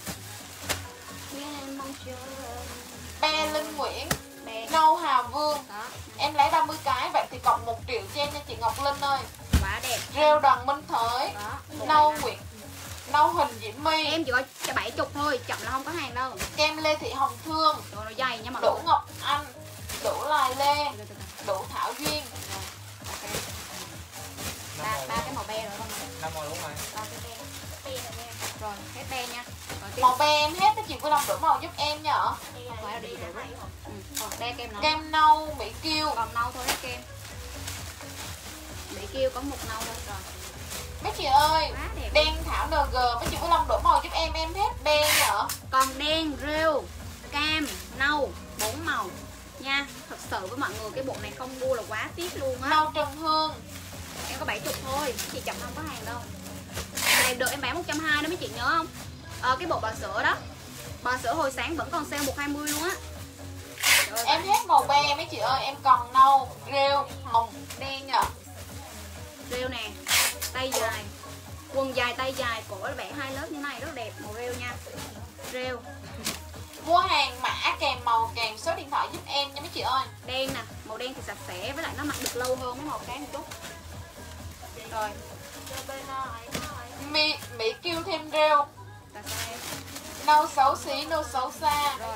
Be Linh Nguyễn, Nâu Hà Vương. Đó, Em lấy ba mươi cái, vậy thì cộng một triệu cho em nha chị Ngọc Linh ơi. quá đẹp. Rêu Đoàn Minh Thới, Đó. Nâu Nguyễn, Nâu Huỳnh Diễm My, Em chỉ có cho bảy chục thôi, chậm là không có hàng đâu. kem Lê Thị Hồng Thương, Đồ nó dày nha mọi Đỗ người. Ngọc Anh, Đủ Lai Lê, Từ từ từ. Đủ Thảo Duyên. Ok. Năm Ba màu, ba cái màu be rồi không? năm màu đúng rồi. Ba cái be. Rồi, hết be nha. Rồi tiếp. Màu be em hết, cái chị Vui Long đổi màu giúp em nhở. Không phải là đi đủ rồi. Ừ. Rồi, be kem nó. Kem nâu Mỹ Kiêu. Còn nâu thôi hết kem. Mỹ kêu có một nâu thôi rồi. Mấy chị ơi, Quá đẹp. đen Thảo en giê, mấy chị Vui Long đổi màu giúp em, em hết đen nhở. Còn đen, rêu, cam, nâu, bốn màu nha. Thật sự với mọi người cái bộ này không mua là quá tiếc luôn á. Nâu Trần Hương. Em có bảy mươi thôi, chị chậm không có hàng đâu. Này đợi em bán một trăm hai mươi đó mấy chị nhớ không? Ờ, cái bộ bò sữa đó. Bò sữa hồi sáng vẫn còn sale một trăm hai mươi luôn á. Trời Em ơi, hết màu be mấy chị ơi, em còn nâu, rêu, hồng, đen nhở. rêu nè, tay dài, quần dài tay dài, cổ nó vẽ hai lớp như này rất đẹp, màu rêu nha. Rêu, Mua hàng mã kèm màu kèm số điện thoại giúp em nha mấy chị ơi. đen nè, màu đen thì sạch sẽ với lại nó mặc được lâu hơn cái màu khác một chút. Rồi, Mỹ, Mỹ Kiêu thêm rêu. là sao em? Nâu xấu xí, nâu xấu xa. Rồi.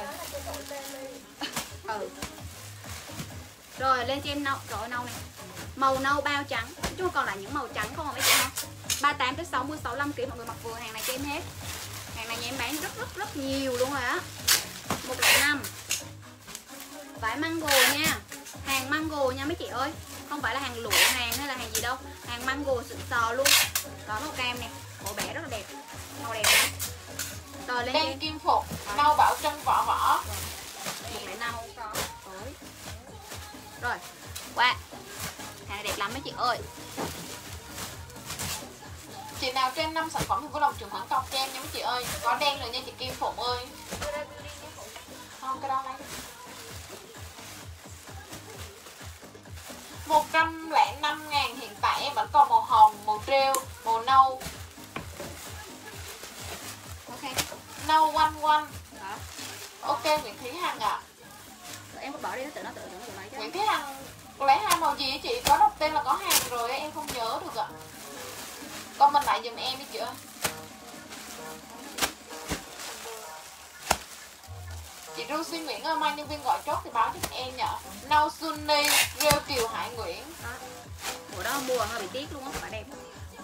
Ừ. Rồi lên cho em nâu, trời ơi, nâu này. Màu nâu bao trắng, chứ còn lại những màu trắng không à mấy chị không? ba mươi tám tới sáu mươi, sáu mươi lăm ki lô gam mọi người mặc vừa, hàng này cho em hết. Hàng này nhà em bán rất rất rất nhiều luôn rồi á. một không năm. Vải mango nha. Hàng mango nha mấy chị ơi. Không phải là hàng lụa hàng hay là hàng gì đâu. Hàng mango xịn sò luôn. Đó màu cam nè, bộ bẻ rất là đẹp. Màu đẹp nữa. Rồi lên cho Đen em Kim Phục, nâu Bảo Trân Vỏ Vỏ. một không năm. Rồi. Rồi. Qua. Hàng này đẹp lắm mấy chị ơi. Chị nào trên năm sản phẩm thì vui lòng chuyển khoản cọc cho em nha mấy chị ơi. Có đen rồi nha chị Kim Phụng ơi. Không, cái đó lấy. một trăm lẻ năm ngàn hiện tại em vẫn còn màu hồng, màu treo, màu nâu. Ok. Nâu quanh quanh. Đó. Ok Nguyễn Thúy Hằng ạ. Rồi em có bỏ đi nó tự nó tự nó tự lấy chứ. Nguyễn Thúy Hằng lấy hai màu gì chị? Có đọc tên là có hàng rồi em không nhớ được ạ. Comment lại giùm em đi chị ơi. Chị Ru Suy Nguyễn ơi, mai nhân viên gọi chốt thì báo giúp em nhở. Nâu Sunny, rêu Kiều Hải Nguyễn. Đó. Bộ đó mua hơi bị tiếc luôn á, phải đẹp.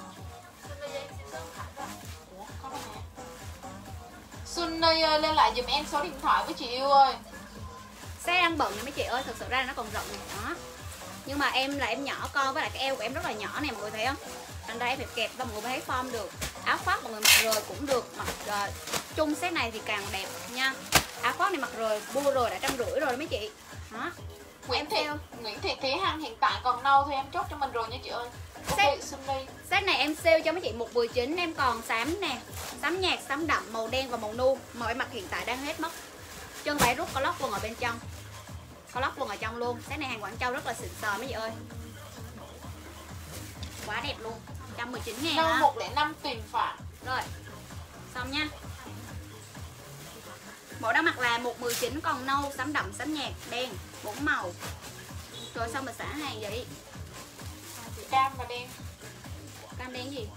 Ủa, có đâu nè. Sunny ơi, lên lại giùm em số điện thoại với chị yêu ơi. Xe đang bận nha mấy chị ơi, thật sự ra là nó còn rộng này đó. Nhưng mà em là em nhỏ con với lại cái eo của em rất là nhỏ này mọi người thấy không? Thành ra em phải kẹp và mọi người mới thấy form được. Áo khoác mọi người mặc rời cũng được, mặc uh, chung set này thì càng đẹp nha. Áo khoác này mặc rời mua rồi đã trăm rưỡi rồi đó mấy chị. Đó. Nguyễn Em Thị theo. Nguyễn Thị Thúy Hằng hiện tại còn nâu thì em chốt cho mình rồi nha chị ơi. Ok Set- Sunny. Set này em sale cho mấy chị một mười chín, em còn xám nè, xám nhạt, xám đậm, màu đen và màu nu. Màu em mặc hiện tại đang hết mất. Chân váy rút có lót quần ở bên trong. Có lót quần ở trong luôn. Set này hàng Quảng Châu rất là xịn sò mấy chị ơi. Quá đẹp luôn. một trăm mười chín ngàn Nâu á. một không năm Tuyền Phạm. Rồi. Xong nha. Bộ đang mặc là một mười chín, còn nâu, xám đậm, xám nhạt, đen, bốn màu. Rồi xong mình xả hàng vậy. Cam và đen. Cam đen gì?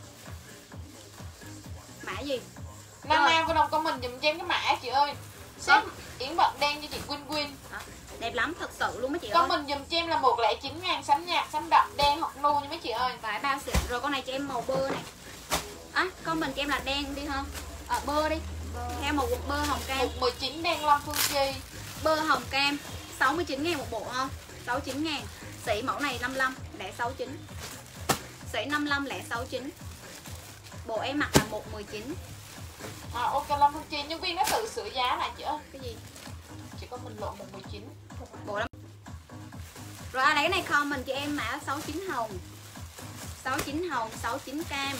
Mã gì? Nam Rồi. Nam của đồng con mình dùm cho em cái mã chị ơi. Shop Yến Bận đen cho chị Win Win. Đó. Đẹp lắm thật sự luôn mấy chị ơi. Con mình dùm cho em là một không chín ngàn xám nhạt, xám đậm, đen hoặc nu nha mấy chị ơi. Vải bao xịn. Rồi con này cho em màu bơ này. À, con mình cho em là đen đi ha. À, bơ đi. Theo màu bơ hồng cam. một mười chín đen Lâm Phương Chi. Bơ hồng cam sáu mươi chín ngàn một bộ ha. sáu mươi chín ngàn. Sỉ mẫu này năm mươi lăm lẻ sáu mươi chín. Sỉ năm mươi lăm lẻ sáu mươi chín. Bộ em mặc là một mười chín. À, ok Lâm Phương Chi, nhân viên nó tự sửa giá này chị ơi. Cái gì? Chỉ có mình lộ một mười chín. Bộ lắm. Rồi ai lấy cái này comment cho em mã sáu mươi chín hồng. sáu mươi chín hồng, sáu mươi chín cam.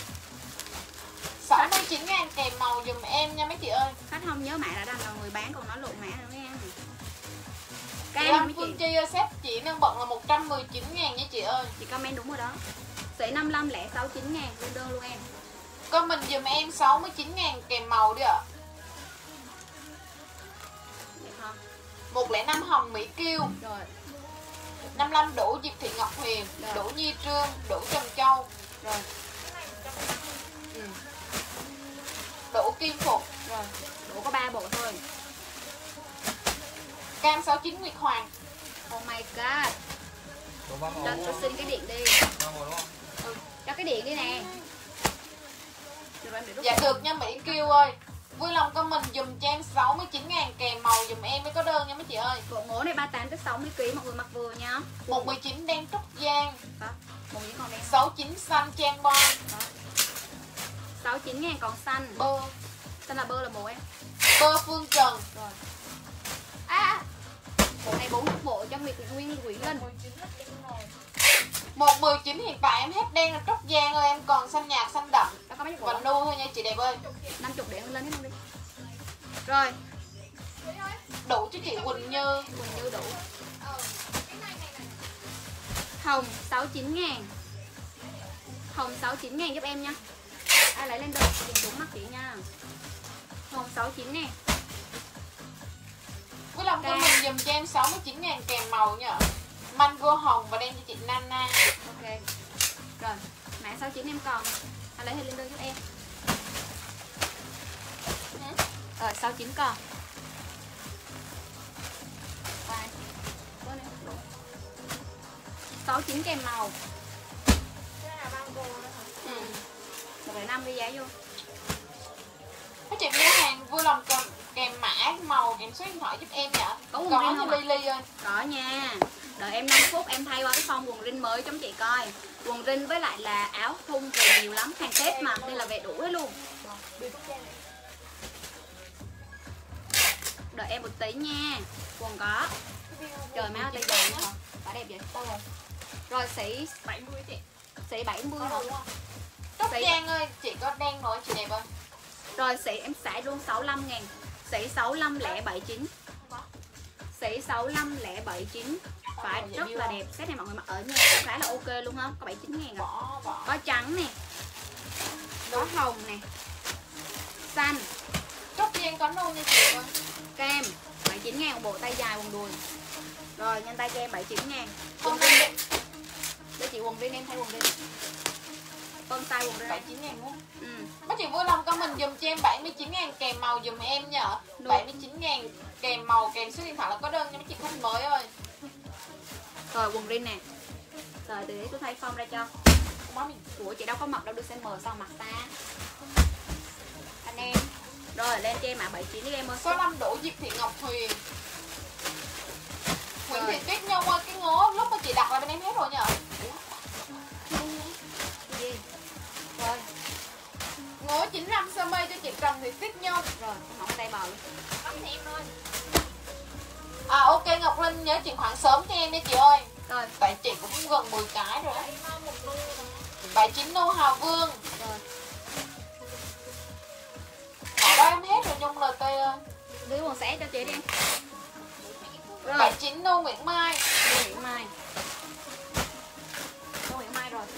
sáu mươi chín ngàn kèm màu dùm em nha mấy chị ơi. Khách không nhớ mã đã đăng rồi, người bán còn nói lộn mã nữa nha. Cam Lâm mấy Phương chị. Chi ơi, set chị nâng bận là một trăm mười chín ngàn nha chị ơi. Chị comment đúng rồi đó. Sỉ năm mươi lăm lẻ sáu mươi chín ngàn lên đơn luôn em. Con mình dùm em sáu mươi chín ngàn kèm màu đi ạ. Đẹp không? một không năm Hồng Mỹ Kiêu. Rồi. năm mươi lăm Đỗ Diệp Thị Ngọc Huyền. Rồi. Đỗ Nhi Trương. Đỗ Trần Châu. Rồi. Ừ. Đỗ Kim Phục. Rồi. Đủ có ba bộ thôi. Cam sáu mươi chín Nguyệt Hoàng. Oh my god. Đồ ba màu Lên đúng tôi không? xin cái điện đi. Ba màu đúng không? Ừ, cho cái điện đi nè. Được rồi, em để rút. Dạ được nha Mỹ Kiều ơi. Vui lòng comment dùm cho em sáu mươi chín ngàn kèm màu dùm em mới có đơn nha mấy chị ơi. Bộ ngố này ba mươi tám tới sáu mươi ki lô gam, mọi người mặc vừa nha. một mười chín đen trúc giang, Đó, một những con đen. sáu mươi chín xanh trang bon, Đó. sáu mươi chín ngàn còn xanh. bơ, Xanh là bơ là bộ em. bơ Phương Trần. Rồi. À, bộ này bốn bộ cho Nguyệt Nguyên Nguyễn Linh. một mười chín hiện tại em hết đen là trúc giang ơi, em còn xanh nhạt, xanh đậm Đó có mấy bộ. và nu thôi nha chị đẹp ơi. năm mươi điện lên hết không đi. Rồi, Đủ cho chị Quỳnh Như. Quỳnh Như đủ. Ờ, cái này này này. Hồng sáu mươi chín ngàn. Hồng sáu mươi chín ngàn giúp em nha. Ai lấy lên đơn nhìn đúng mắt chị nha. Hồng sáu mươi chín nè. Vui lòng Ca. comment dùm cho em sáu mươi chín ngàn kèm màu nha. Mango hồng và đen cho chị Nana. Ok. Rồi, mã sáu mươi chín em còn. Ai lấy lên đơn giúp em. Rồi sáu mươi chín còn. Vai. Có nè, đủ. sáu mươi chín kèm màu. Cái này là mango đó hả? Ừ. một phẩy năm đi giá vô. Các chị mua hàng vui lòng kèm, kèm mã màu kèm số điện thoại giúp em nhỉ. Có quần Có riêng như không ạ? Lily ơi. Có nha. Đợi em năm phút em thay qua cái form quần rin mới cho chị coi. Quần rin với lại là áo thun về nhiều lắm, hàng Tết mà nên là về đủ hết luôn. Đợi em một tí nha. Quần có. Trời má ơi tay dài nữa. Quả đẹp vậy. Rồi sĩ bảy mươi chị. sĩ bảy mươi Có hả? đủ không? Trúc Sĩ- Giang ơi, chị có đen rồi chị đẹp ơi. Rồi sĩ em xài luôn sáu mươi lăm ngàn. Sĩ sáu mươi lăm lẻ bảy chín. Sĩ sáu mươi lăm lẻ bảy chín. Phải Vậy rất đi là không? đẹp. Set này mọi người mặc ở nhà cũng khá là ok luôn ha. Có bảy mươi chín ngàn à. Bỏ, bỏ. Có trắng nè. Có hồng nè. Xanh. Trúc Giang có nu nha chị ơi. Cam bảy mươi chín ngàn một bộ tay dài quần đùi. Rồi nhanh tay cho em bảy mươi chín ngàn. Không Quần nên rin để chị quần rin em thay quần rin. Con tay quần rin. bảy mươi chín ngàn luôn. Ừ. Mấy chị vui lòng comment dùm cho em bảy mươi chín ngàn kèm màu dùm em nhờ. Đúng. bảy mươi chín ngàn kèm màu kèm số điện thoại là có đơn nha mấy chị khách mới ơi. Rồi quần rin nè. Rồi từ đấy tôi thay form ra cho. Không má mình. Ủa chị đâu có mặc đâu, được size M sao mặc ta. Anh em. Rồi lên cho em mã bảy mươi chín đi em ơi. Số năm Đỗ Diệp Thị Ngọc Huyền. Nguyễn Rồi. Thị Tuyết Nhung ơi, cái ngố lúc mà chị đặt là bên em hết rồi nhờ. Gì? Rồi, Ngố chín mươi lăm sơ mê cho chị Trần Thị Tuyết Nhung. rồi, mỏng tay bò luôn. Bấm thì em ơi. À ok Ngọc Linh nhớ chuyển khoản sớm cho em nha chị ơi. Rồi, Tại chị cũng gần mười cái rồi đó. Bảy mau một đôi rồi. bảy mươi chín Nô Hà Vương. rồi. Ở đó em hết rồi Nhung lờ tê ơi. Đưa quần xé cho chị đi em. Rồi, bảy mươi chín Nô Nguyễn Mai. Cô Nguyễn Mai. Cô Nguyễn Mai rồi.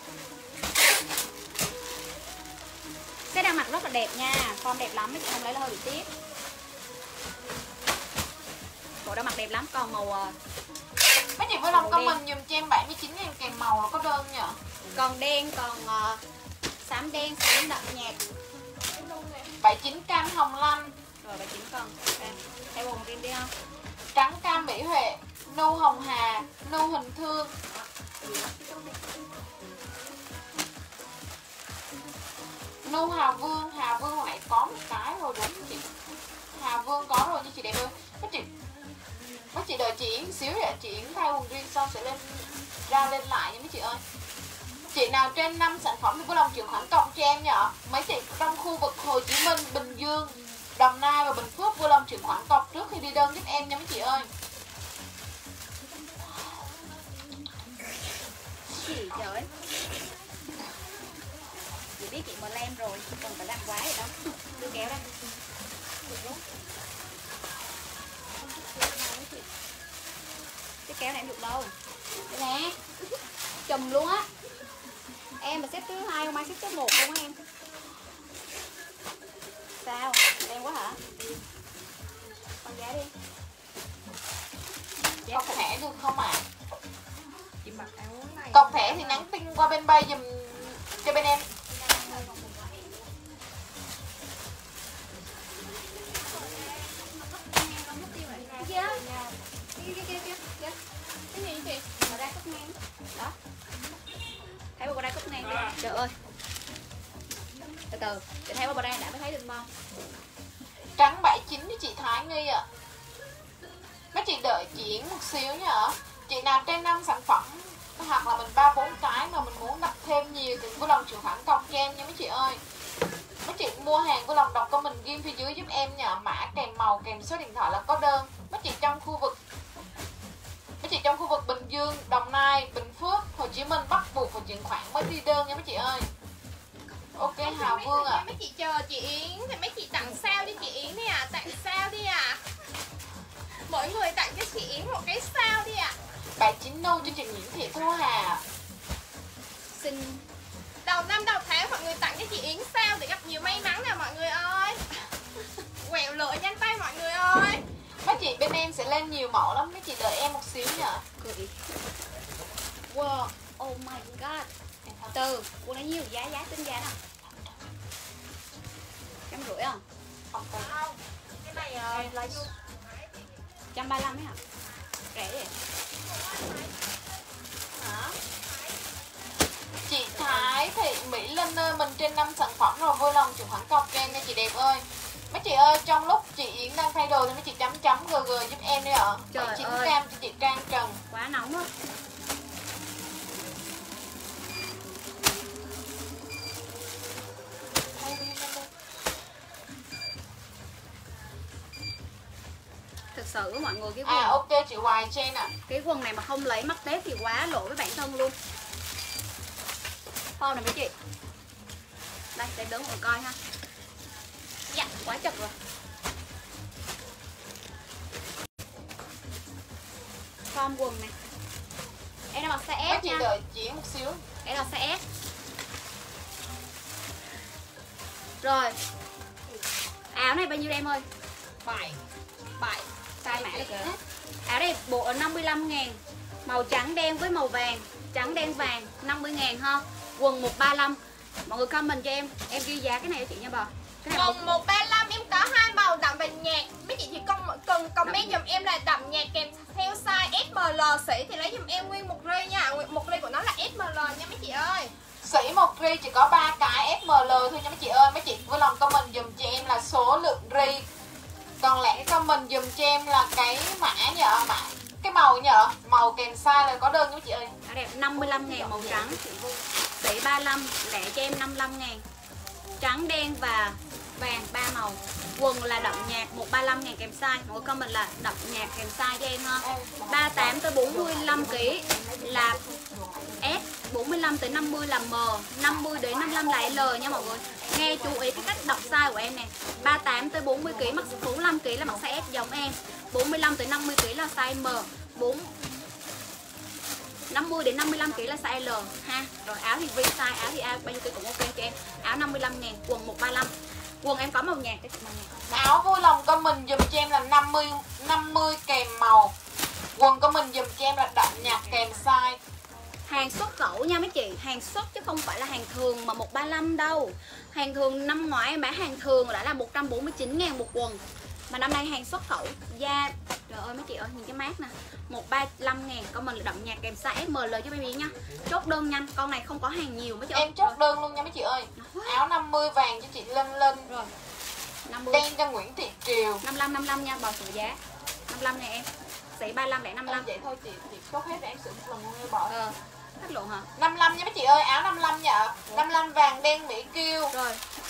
Cái đang mặc rất là đẹp nha. Form đẹp lắm, mấy chị không lấy là hơi bị tiếc. Bộ đang mặc đẹp lắm, còn màu ờ, Mấy chị vui lòng Màu comment dùm cho em bảy mươi chín ngàn kèm màu là có đơn nhở. còn đen, còn ờ, xám đen, xám đậm nhạt. bảy mươi chín cam Hồng Lanh. Rồi bảy chín còn. Ok. Theo quần riêng đi không? Trắng cam Mỹ Huệ. Nô Hồng Hà. Nô Huỳnh Thương. Nô Hà Vương. Hà Vương lại có một cái rồi đúng không chị? Hà Vương có rồi nha chị đẹp ơi. Mấy chị Mấy chị đợi chị Yến xíu vậy. Chị Yến thay quần riêng xong sẽ lên ra lên lại nha mấy chị ơi. Chị nào trên năm sản phẩm thì vui lòng chuyển khoản cọc cho em nhở. Mấy chị trong khu vực Hồ Chí Minh, Bình Dương, Đồng Nai và Bình Phước vui lòng chuyển khoản cọc trước khi đi đơn giúp em nha mấy chị ơi. Gì trời. Chị biết chị mà lem rồi, còn phải làm quái rồi đó. Đưa kéo đây. Cái kéo này em được đâu. Đây nè. Chùm luôn á. Em mà xếp thứ hai không ai xếp thứ một luôn á em. Sao? Đen quá hả? Con giá đi. Cọc thẻ được không ạ? À? Chị mặc áo này. Cọc thẻ thì nhắn tin qua bên bay dùm cho bên em. Kia. Kia kia kia kia. Trời ơi. Từ từ, chị thấy qua đây đã mới thấy được không? Trắng bảy chín cho chị Thái Nghi ạ. À. Mấy chị đợi chị Yến một xíu nha. Chị nào trên năm sản phẩm hoặc là mình ba bốn cái mà mình muốn đặt thêm nhiều thì vui lòng chịu khoản cọc cho em nha mấy chị ơi. Mấy chị mua hàng vui lòng đọc comment ghim phía dưới giúp em nha, mã kèm màu kèm số điện thoại là có đơn. Mấy chị trong khu vực mấy chị trong khu vực Bình Dương, Đồng Nai, Bình Phước, Hồ Chí Minh bắt buộc phải chuyển khoản mới đi đơn nha mấy chị ơi. Ok Hào Vương ạ. À. Mấy chị chờ chị Yến thì mấy chị tặng sao đi chị Yến đi à, tặng sao đi à. Mỗi người tặng cho chị Yến một cái sao đi ạ. À. Bảy chín nâu cho chị Nguyễn Thị Thu Hà. Xin đầu năm đầu tháng mọi người tặng cho chị Yến sao để gặp nhiều may mắn nè mọi người ơi. Quẹo lựa nhanh tay mọi người ơi. Mấy chị bên em sẽ lên nhiều mẫu lắm, mấy chị đợi em một xíu nha. cười. Wow, oh my god. Từ, quần nó nhiều giá giá tính giá nào? Trăm rưỡi không? Không, cái này là trăm ba mươi lăm ấy hả? Rẻ vậy. Hả? Chị Thái Thị Mỹ Linh ơi, mình trên năm sản phẩm rồi, vui lòng chụp khoản cọc cho em nha chị đẹp ơi. Mấy chị ơi, trong lúc chị Yến đang thay đồ thì mấy chị chấm chấm gg giúp em đi ạ. Trời chín ơi. gram cho chị Trang Trần. Quá nóng á. Thực sự mọi người cái quần À ok chị Hoài trên ạ. À. Cái quần này mà không lấy mắc tết thì quá lỗi với bản thân luôn. Form này mấy chị. Đây, để đứng mọi người coi ha. Dạ, quá chật rồi. Form quần này. Em đang mặc size Mấy S chị nha. đợi chị một xíu. Em là size S. Rồi. Áo này bao nhiêu em ơi? bảy bảy. Size mã được kìa. Áo này bộ ở năm mươi lăm ngàn. Màu trắng đen với màu vàng. Trắng đen vàng năm mươi ngàn ha. Quần một ba lăm. Mọi người comment cho em. Em ghi giá cái này cho chị nha bà. Cái này Quần một ba lăm em có hai màu đậm và nhạt. Mấy chị chỉ cần, cần comment giùm em là đậm nhạt kèm theo size ét em lờ sỉ thì lấy giùm em nguyên một ri nha. Một ri của nó là ét em lờ nha mấy chị ơi. Sỉ một ri chỉ có ba cái ét em lờ thôi nha mấy chị ơi. Mấy chị vui lòng comment dùm cho em là số lượng ri. Còn lẽ comment dùm cho em là cái mã nhờ, mã cái màu nhờ, màu kèm size là có đơn nha mấy chị ơi. áo đẹp năm mươi lăm ngàn màu trắng. Sỉ ba mươi lăm, lẻ cho em năm mươi lăm ngàn. Trắng đen và vàng ba màu. Quần là đậm nhạt một ba lăm ngàn kèm size. Mọi người comment là đậm nhạt kèm size cho em ha. ba mươi tám tới bốn mươi lăm ki lô gam là S, bốn mươi lăm tới năm mươi là M, năm mươi đến năm mươi lăm là L nha mọi người. Nghe chú ý cái cách đọc size của em nè. ba mươi tám tới bốn mươi ki lô gam, mặc bốn mươi lăm ki lô gam là mặc size S giống em. bốn mươi lăm tới năm mươi ki lô gam là size M. bốn năm mươi đến năm mươi lăm ki lô gam là size L ha. Rồi áo thì free size, áo thì bao nhiêu ki cũng ok cho em. Áo năm mươi lăm ngàn, quần một ba lăm. Quần em có màu nhạt cái màu nhạt. Áo vui lòng comment dùm cho em là năm mươi năm mươi kèm màu. Quần comment dùm cho em là đậm nhạt kèm size. Hàng xuất khẩu nha mấy chị, hàng xuất chứ không phải là hàng thường mà một ba lăm đâu. Hàng thường năm ngoái em bán hàng thường đã là một trăm bốn mươi chín ngàn một quần. Mà năm nay hàng xuất khẩu da. Trời ơi mấy chị ơi, nhìn cái mát nè. một trăm ba mươi lăm ngàn, con mình là đậm nhạt kèm size ét em lờ cho baby nha. Chốt đơn nhanh, con này không có hàng nhiều mấy chị ơi. Em chốt đơn luôn nha mấy chị ơi. Áo năm mươi vàng cho chị Linh Linh. Rồi. năm mươi. Đen cho Nguyễn Thị Triều. năm mươi lăm năm mươi lăm nha, bò sửa giá. năm mươi lăm này em. Sỉ ba mươi lăm lẻ năm mươi lăm. Vậy thôi chị, chị chốt hết để em xử một lần luôn bỏ. Ờ. Hết luôn hả? năm mươi lăm nha mấy chị ơi, áo năm mươi lăm nha. năm mươi lăm vàng đen Mỹ Kiêu. Rồi.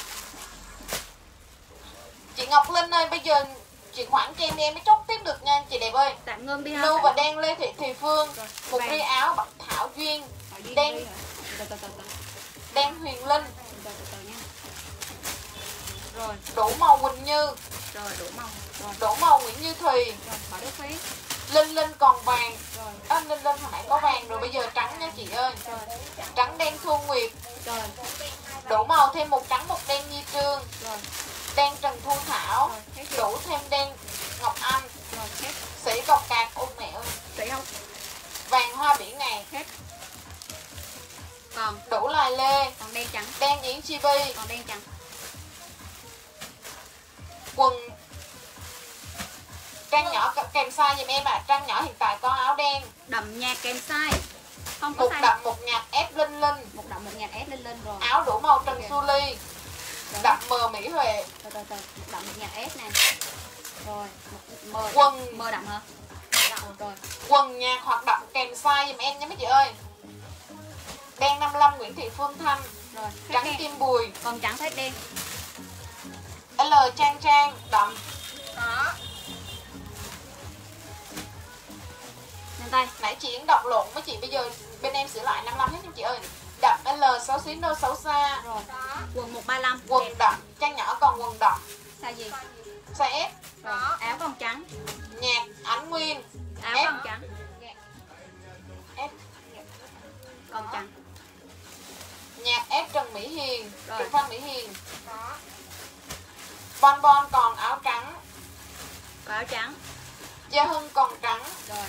Chị Ngọc Linh ơi, bây giờ chị khoản cho em đi em mới chốt tiếp được nha chị đẹp ơi. Tạm ngưng đi ha. Lưu và đen Lê Thị Thùy Phương. Rồi. Một Vàng. ri áo Bạch Thảo Duyên. Đen Từ từ từ từ. đen Huyền Linh. Từ từ từ nha. Rồi. Đủ màu Quỳnh Như. Rồi đủ màu. Rồi. Đủ màu Nguyễn Như Thùy. Rồi bỏ đứa phí. Linh Linh còn vàng. Rồi. À, Linh Linh hồi nãy có vàng rồi, bây giờ trắng nha chị ơi. Rồi. Trắng đen Thu Nguyệt. Rồi. Đủ màu thêm một trắng một đen Nhi Trương. Rồi. Đen Trần Thu Thảo. Rồi. Hết chưa? Đủ thêm đen Ngọc Anh. Rồi hết. Sĩ cọc cạc. Ôi mẹ ơi. Sĩ không? Vàng Hoa Bỉ Ngàn. Hết. Còn. Đủ Lài Lê. Còn đen trắng. Đen Yến Chi Vi. Còn đen trắng. Quần Trang nhỏ kèm size giùm em ạ. À. Trang nhỏ hiện tại có áo đen Đậm nhạt kèm size. Không có Một size. đậm một nhạt ép linh linh. Một đậm một nhạt ép lên lên rồi. Áo đủ màu Trần Su Ly. Rồi. Đậm mờ Mỹ Huệ. Từ từ từ, một đậm một nhạt ép nè. Rồi, một mờ. Quần. Mờ đậm hả? Rồi. Quần nhạt hoặc đậm kèm size giùm em nha mấy chị ơi. Đen năm mươi lăm Nguyễn Thị Phương Thanh. Rồi. Trắng Đen. Kim Bùi. Còn trắng hết đen. L Trang Trang đậm. Đó. Lên tay. Nãy chị Yến đọc lộn mấy chị, bây giờ bên em sửa lại năm mươi lăm hết nha chị ơi. Đậm L xấu xí nô xấu xa. Rồi. Đó. Quần một ba lăm. Quần đậm, trang nhỏ còn quần đậm. Size gì? Size S. Rồi. Áo còn trắng. Nhạt Ánh Nguyên. Áo Ép. còn trắng. S. Còn trắng. Nhạt S Trần Mỹ Hiền. Rồi. Trần Phan Mỹ Hiền. Đó. Bon Bon còn áo trắng. Có áo trắng. Gia Hưng còn trắng. Rồi.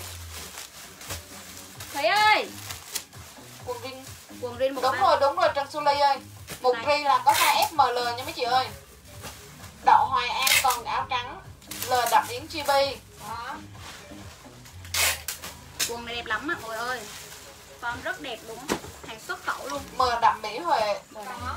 Thúy ơi, Quần rin. quần rin một Đúng ba. rồi, đúng rồi Trần Su Ly ơi. Một Này. ri là có size ép em lờ nha mấy chị ơi. Đậu Hoài An còn áo trắng. L đậm Yến Chi Bi. Đó. Quần này đẹp lắm á mọi ơi. Form rất đẹp luôn á. Hàng xuất khẩu luôn. M đậm Mỹ Huệ. Rồi. Đó.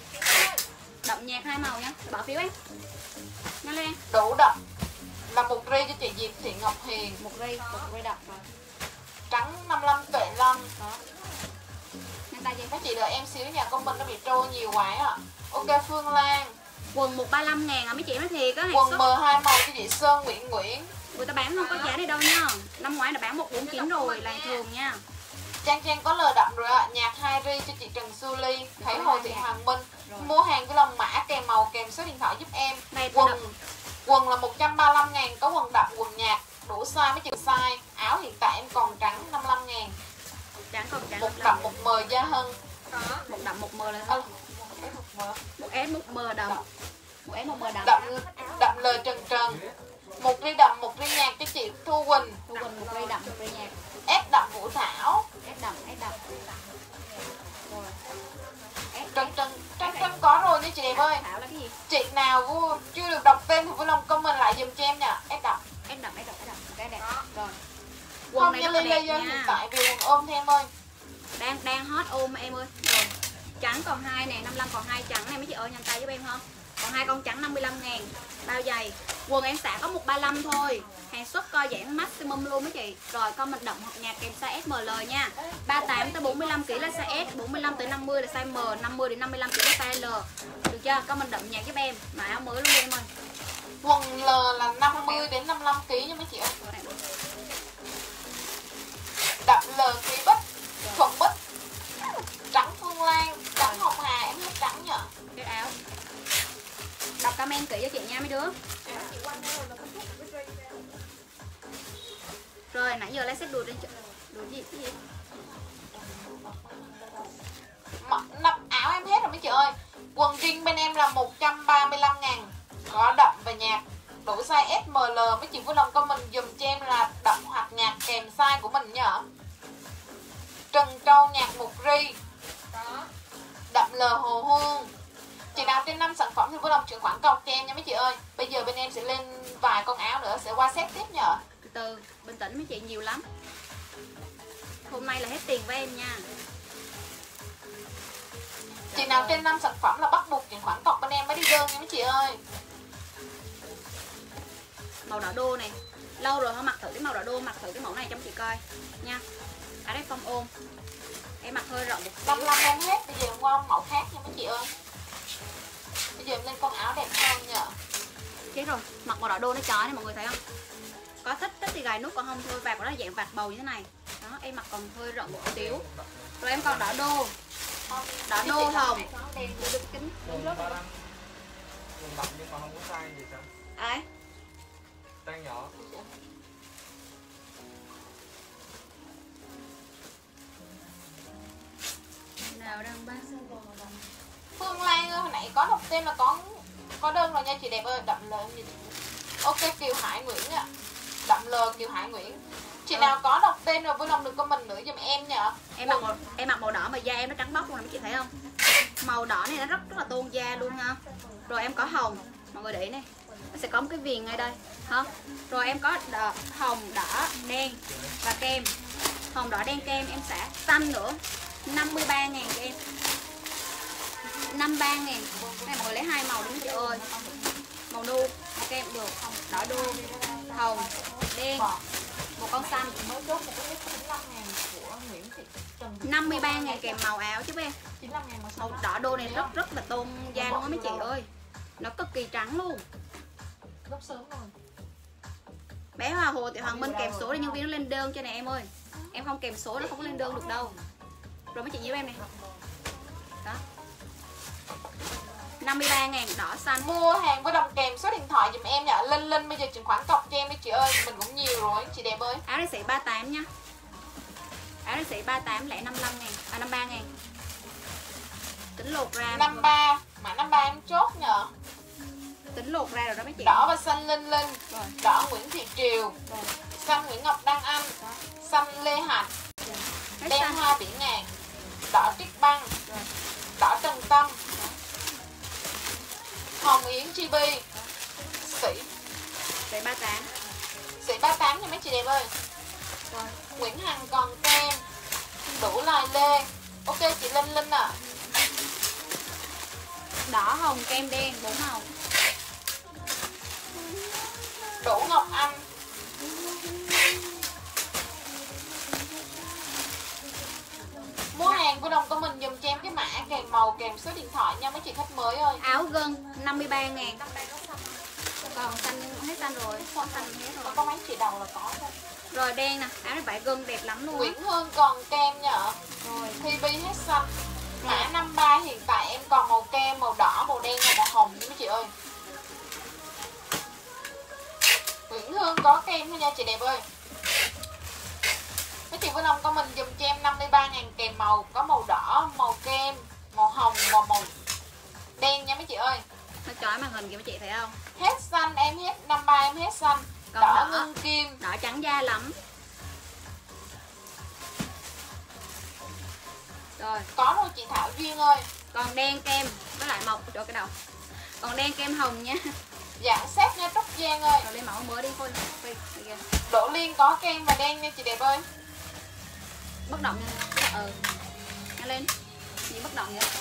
Đậm nhạt hai màu nha. Bỏ phiếu em. Nhanh lên. Đủ đậm là một ri cho chị Diệp Thị Ngọc Hiền. Một ri, một ri đậm rồi. Trắng năm mươi lăm Tuệ Lâm. Đó. Nhanh tay gì? Mấy chị đợi em xíu nhà comment nó bị trôi nhiều quá ạ. Ok Phương Lan. Quần một ba lăm ngàn à mấy chị nói thiệt á. Hàng Quần xuất. M hai màu cho chị Sơn Nguyễn Nguyễn. Người ta bán không có giá này đâu nha. Năm ngoái là bán một bốn chín rồi là thường nha. Trang Trang có lời đậm rồi ạ. Nhạc hai ri cho chị Trần Su Ly. Thấy Hồ Thị Hoàng Minh. Rồi. Mua hàng với lòng mã kèm màu kèm số điện thoại giúp em. Này tôi đậm. Quần quần là một trăm ba mươi lăm ngàn. Có quần đậm quần nhạt. Đủ size mấy chị size. Áo hiện tại em còn trắng năm mươi lăm ngàn. Trắng còn trắng. Một đậm một mờ Gia Hân. Đó. Một đậm một mờ là Ơ, thôi. một mờ. Một S một mờ đậm. Một S một mờ đậm. Đậm đậm lời Trần Trần. Một ri đậm một ri nhạt cho chị Thu Quỳnh. Thu Quỳnh một ri đậm một ri nhạt. S đậm Vũ Thảo. S đậm S đậm. Rồi. Trần Trần Trần Trần có rồi nha chị đẹp ơi. Thảo là cái gì? Chị nào vui chưa được đọc tên thì vui lòng comment lại giùm cho em nha. S đậm. S đậm S đậm S đậm. Cái đẹp. Rồi. Không Quần này nha rất là Ly đẹp Ly ơi, hiện nha. tại vì quần ôm thêm ơi. Đang đang hot ôm em ơi. Rồi. Trắng còn hai nè, năm mươi lăm còn hai trắng này mấy chị ơi, nhanh tay giúp em không? Còn hai con trắng năm mươi lăm ngàn. Bao dày. Quần em xả có một ba lăm thôi. Hàng xuất co giãn maximum luôn mấy chị. Rồi comment đậm hoặc nhạt kèm size S M L nha. ba mươi tám tới bốn mươi lăm ki lô gam là size S, bốn mươi lăm tới năm mươi là size M, năm mươi đến năm mươi lăm ki lô gam là size L. Được chưa? Comment đậm nhạt giúp em. Mà áo mới luôn đi em ơi. Quần L là năm mươi đến năm mươi lăm ki lô gam nha mấy chị ơi. Đậm L Thúy Bích. Thuận Bích. Trắng Phương Lan. Trắng Hồng Hà, em hết trắng nhở. Cái áo. Đọc comment kỹ cho chị nha mấy đứa. Rồi nãy giờ lấy xếp đùi lên chợ. Đùi gì cái gì? Mặc- Nắp áo em hết rồi mấy chị ơi. Quần jean bên em là một trăm ba mươi lăm ngàn. Có đậm và nhạt. Đủ size S M L. Mấy chị vui lòng comment dùm cho em là đậm hoặc nhạt kèm size của mình nhở. Trần Châu nhạt một ri. Đó. Đậm L Hồ Hương. Chị nào trên năm sản phẩm thì vui lòng chuyển khoản cọc cho em nha mấy chị ơi. Bây giờ bên em sẽ lên vài con áo nữa, sẽ qua set tiếp nhở. Từ từ, bình tĩnh mấy chị nhiều lắm. Hôm nay là hết tiền với em nha. Chị nào trên năm sản phẩm là bắt buộc chuyển khoản cọc bên em mới đi đơn nha mấy chị ơi. Màu đỏ đô này. Lâu rồi không mặc thử cái màu đỏ đô, mặc thử cái mẫu này cho chị coi nha. Ở đây phong ôm. Em mặc hơi rộng một năm xíu. năm em hết, bây giờ em qua mẫu khác nha mấy chị ơi. Bây giờ em lên con áo đẹp hơn nhở. Chết rồi, mặc màu đỏ đô nó chói này mọi người thấy không? Có thích thích thì gài nút, còn không thôi vạt của nó dạng vạt bầu như thế này. Đó, em mặc còn hơi rộng một xíu. Rồi em còn đỏ đô. Đỏ đô hồng. Đèn được kính. Quần ba lăm. Quần đậm nhưng mà không có size gì cả. Ai? Tan nhỏ. Nào đang bán. Phương Lan ơi, hồi nãy có đọc tên là có có đơn rồi nha chị đẹp ơi. Đậm L em nhìn. Ok Kiều Hải Nguyễn ạ. Đậm L Kiều Hải Nguyễn. Chị nào có đọc tên rồi vui lòng được comment nữa giùm em nhở. Em mặc màu em mặc màu đỏ mà da em nó trắng bóc luôn này mấy chị thấy không? Màu đỏ này nó rất rất là tôn da luôn ha. Rồi em có hồng, mọi người để ý này. Nó sẽ có một cái viền ngay đây, hả? Rồi em có đỏ, hồng, đỏ, đen và kem. Hồng đỏ đen kem em xả. Xanh nữa năm mươi ba ngàn cho em, năm mươi ba ngàn. Này mọi người lấy hai màu đúng chị ơi. Màu nu ok em được. Đỏ đu, hồng, đen, một con xanh. Mới chốt một cái chín mươi lăm ngàn của Nguyễn Thị Trần. năm mươi ba ngàn kèm màu áo chứ em. chín mươi lăm ngàn màu Màu xanh. đỏ đô này rất rất là tôn da luôn á mấy chị ơi. Nó cực kỳ trắng luôn. Gấp sớm rồi. Bé Hoa Hồ thì Hoàng Minh kèm số để nhân viên nó lên đơn cho này em ơi. Em không kèm số nó không có lên đơn được đâu. Rồi mấy chị giúp em này. Đó. năm mươi ba ngàn đỏ xanh. Mua hàng với đồng kèm số điện thoại giùm em nha. Linh Linh bây giờ chuyển khoản cọc cho em đi chị ơi. Mình cũng nhiều rồi chị đẹp ơi. Áo này xỉ ba mươi tám nha. Áo này xỉ ba mươi tám lẻ năm mươi lăm ngàn. À năm mươi ba ngàn. Tính lột ra. năm mươi ba. Mã năm mươi ba em chốt nhờ. Tính lột ra rồi đó mấy chị. Đỏ và xanh Linh Linh. Rồi. Đỏ Nguyễn Thị Triều. Rồi. Xanh Nguyễn Ngọc Đăng Anh. Xanh Lê Hạnh. Cái Đen xanh. Hoa Biển Ngàn. Đỏ Trích Băng. Rồi. Đỏ Trần Tâm. Hồng Yến Chibi. Sĩ. Xỉ ba mươi tám. Sĩ ba mươi tám nha mấy chị đẹp ơi. Rồi. Nguyễn Hằng còn kem. Đủ Lai Lê. Ok chị Linh Linh à. Đỏ hồng kem đen bốn màu. Đỗ Ngọc Anh. Mua hàng của đồng của mình dùm cho em cái mã kèm màu kèm số điện thoại nha mấy chị khách mới ơi. Áo gân năm mươi ba ngàn. Còn xanh hết xanh rồi. Có xanh hết rồi. Có mấy chị đầu là có thôi. Rồi đen nè, áo này vải gân đẹp lắm luôn á. Nguyễn Hương còn kem nha. Rồi. Thi Bi hết xanh. Mã năm mươi ba hiện tại em còn màu kem, màu đỏ, màu đen và màu hồng nha mấy chị ơi. Nguyễn Hương có kem thôi nha chị đẹp ơi. Mấy chị Vân Long có mình dùm cho em năm mươi ba ngàn kèm màu. Có màu đỏ, màu kem, màu hồng và màu đen nha mấy chị ơi. Nó chói màn hình kìa mấy chị thấy không? Hết xanh em hết, năm mươi ba em hết xanh. Còn Đỏ đỏ. ngân kim. Đỏ trắng da lắm. Rồi. Có thôi chị Thảo Duyên ơi. Còn đen kem với lại mộc cho cái đầu. Còn đen kem hồng nha. Dạng xét nha Trúc Giang ơi. Rồi lên mẫu mới đi thôi. Đỗ Liên có kem và đen nha chị đẹp ơi. Bất động nha. Ừ. Nhanh lên. Gì bất động vậy?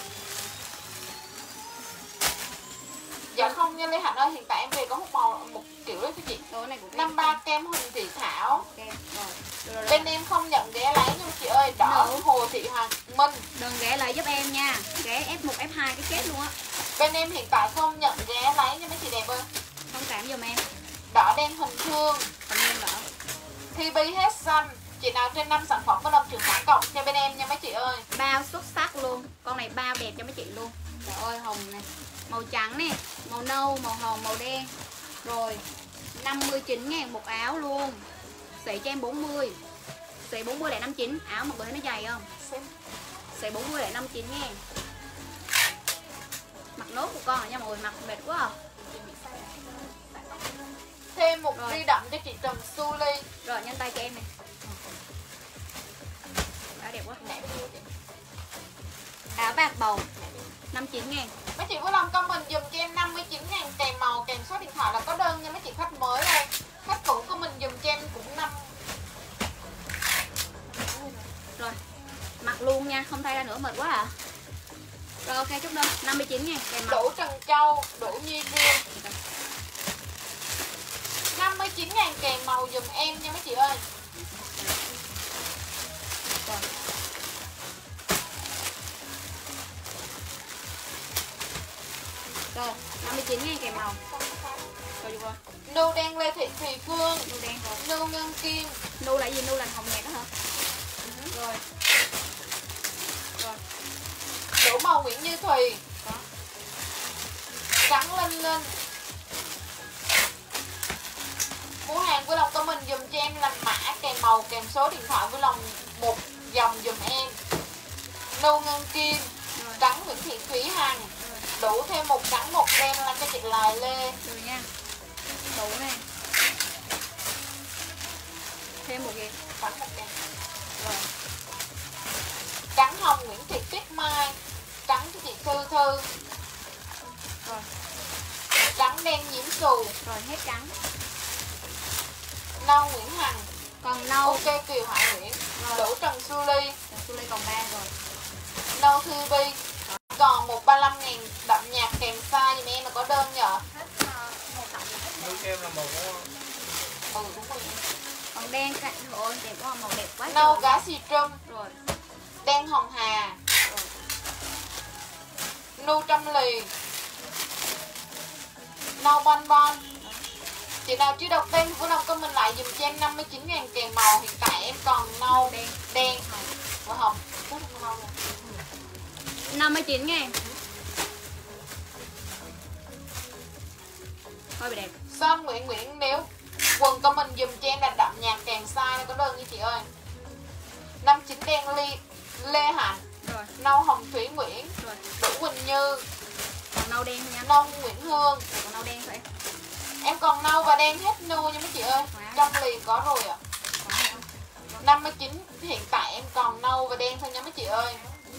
Dạ không nha Lê Hạnh ơi, hiện tại em về có một màu một kiểu đấy thưa chị. Đồ này của năm mươi ba kem Huỳnh Thị Thảo. Kem. Rồi. Rồi, rồi. Bên em không nhận ghé lấy nha chị ơi. Đỏ Đâu? Hồ Thị Hoàng Minh. Đừng ghé lại giúp em nha. Ghé ép một ép hai cái chết luôn á. Bên em hiện tại không nhận ghé lấy nha mấy chị đẹp ơi. Thông cảm giùm em. Đỏ đen Huỳnh Thương. Còn đen đỏ. Thi Bi hết xanh. Chị nào trên năm sản phẩm có đồng trường khoản cộng cho bên em nha mấy chị ơi. Bao xuất sắc luôn. Con này bao đẹp cho mấy chị luôn. Trời ơi hồng này. Màu trắng nè, màu nâu, màu hồng, màu đen. Rồi năm mươi chín ngàn một áo luôn. Xỉ cho em bốn mươi. Xỉ bốn mươi lại năm mươi chín. Áo mọi người thấy nó dày không? Xỉ bốn mươi lại năm mươi chín ngàn. Mặc nốt của con rồi nha mọi người. Mặc mệt quá à. Thêm một Rồi. ri đậm cho chị Trần Su Ly. Rồi nhanh tay cho em này. Áo đẹp quá. Nãy bao nhiêu chị? Áo bạc bầu năm mươi chín ngàn. Mấy chị vui lòng comment dùm cho em năm mươi chín ngàn kèm màu kèm số điện thoại là có đơn nha mấy chị khách mới đây. Khách cũ của mình dùm cho em cũng năm. Rồi mặc luôn nha, không thay ra nữa mệt quá à. Rồi ok chúc đơn năm mươi chín ngàn kèm màu. Đỗ Trần Châu, Đỗ Nhi Viên. năm mươi chín ngàn kèm màu dùm em nha mấy chị ơi. Rồi. Rồi năm mươi chín ngàn kèm màu. Rồi được rồi. Nu đen Lê Thị Thùy Phương. Nu đen rồi. Nu Ngân Kim. Nu là gì? Nu là hồng nhạt đó hả? Rồi. Rồi. Đỗ màu Nguyễn Như Thùy. Có. Trắng Linh Linh. Mua hàng vui lòng comment dùm cho em làm mã kèm màu kèm số điện thoại vui lòng một dòng dùm em. Nu Ngân Kim. Rồi. Trắng Nguyễn Thị Thúy Hằng. Đủ thêm một trắng một đen là cho chị Lại Lê. Rồi nha. Đủ này. Thêm một gì? Trắng một đen. Rồi. Trắng hồng Nguyễn Thị Tuyết Mai. Trắng cho chị Thư Thư. Rồi. Trắng đen Nhiễm Xù. Rồi hết trắng. Nâu Nguyễn Hằng. Còn nâu. Ok Kiều Hải Nguyễn. Đỗ Trần Su Ly. Trần Su Ly còn ba rồi. Nâu Thư Vi. Còn một trăm ba mươi lăm ngàn đậm nhạt kèm size giùm em là có đơn nhờ. Hết uh, màu đậm hết Nước kem là màu của Ừ đúng rồi. Còn đen cạnh thôi, đẹp quá, màu đẹp quá. Nâu trời. cá xì trâm. Rồi. Đen hồng hà. Rồi. Nu trăm lì. Nâu bon bon. Chị nào chưa đọc tên thì vui lòng comment lại dùm cho em năm mươi chín ngàn kèm màu. Hiện tại em còn nâu, Đen. đen và hồng. Rất là nâu nè. năm mươi chín ngàn. Thôi bị đẹp. Son Nguyễn Nguyễn nếu quần comment dùm cho em là đậm nhạt kèm size này có đơn như chị ơi. năm mươi chín đen ly Lê Hạnh. Rồi. Nâu hồng Thủy Nguyễn. Rồi. Đỗ Quỳnh Như. Còn nâu đen thôi nha. Nâu Nguyễn Hương. Rồi, còn nâu đen thôi em. Em còn nâu và đen hết nu nha mấy chị ơi. Wow. Trong lì có rồi ạ. Còn nâu không? năm mươi chín hiện tại em còn nâu và đen thôi nha mấy chị ơi.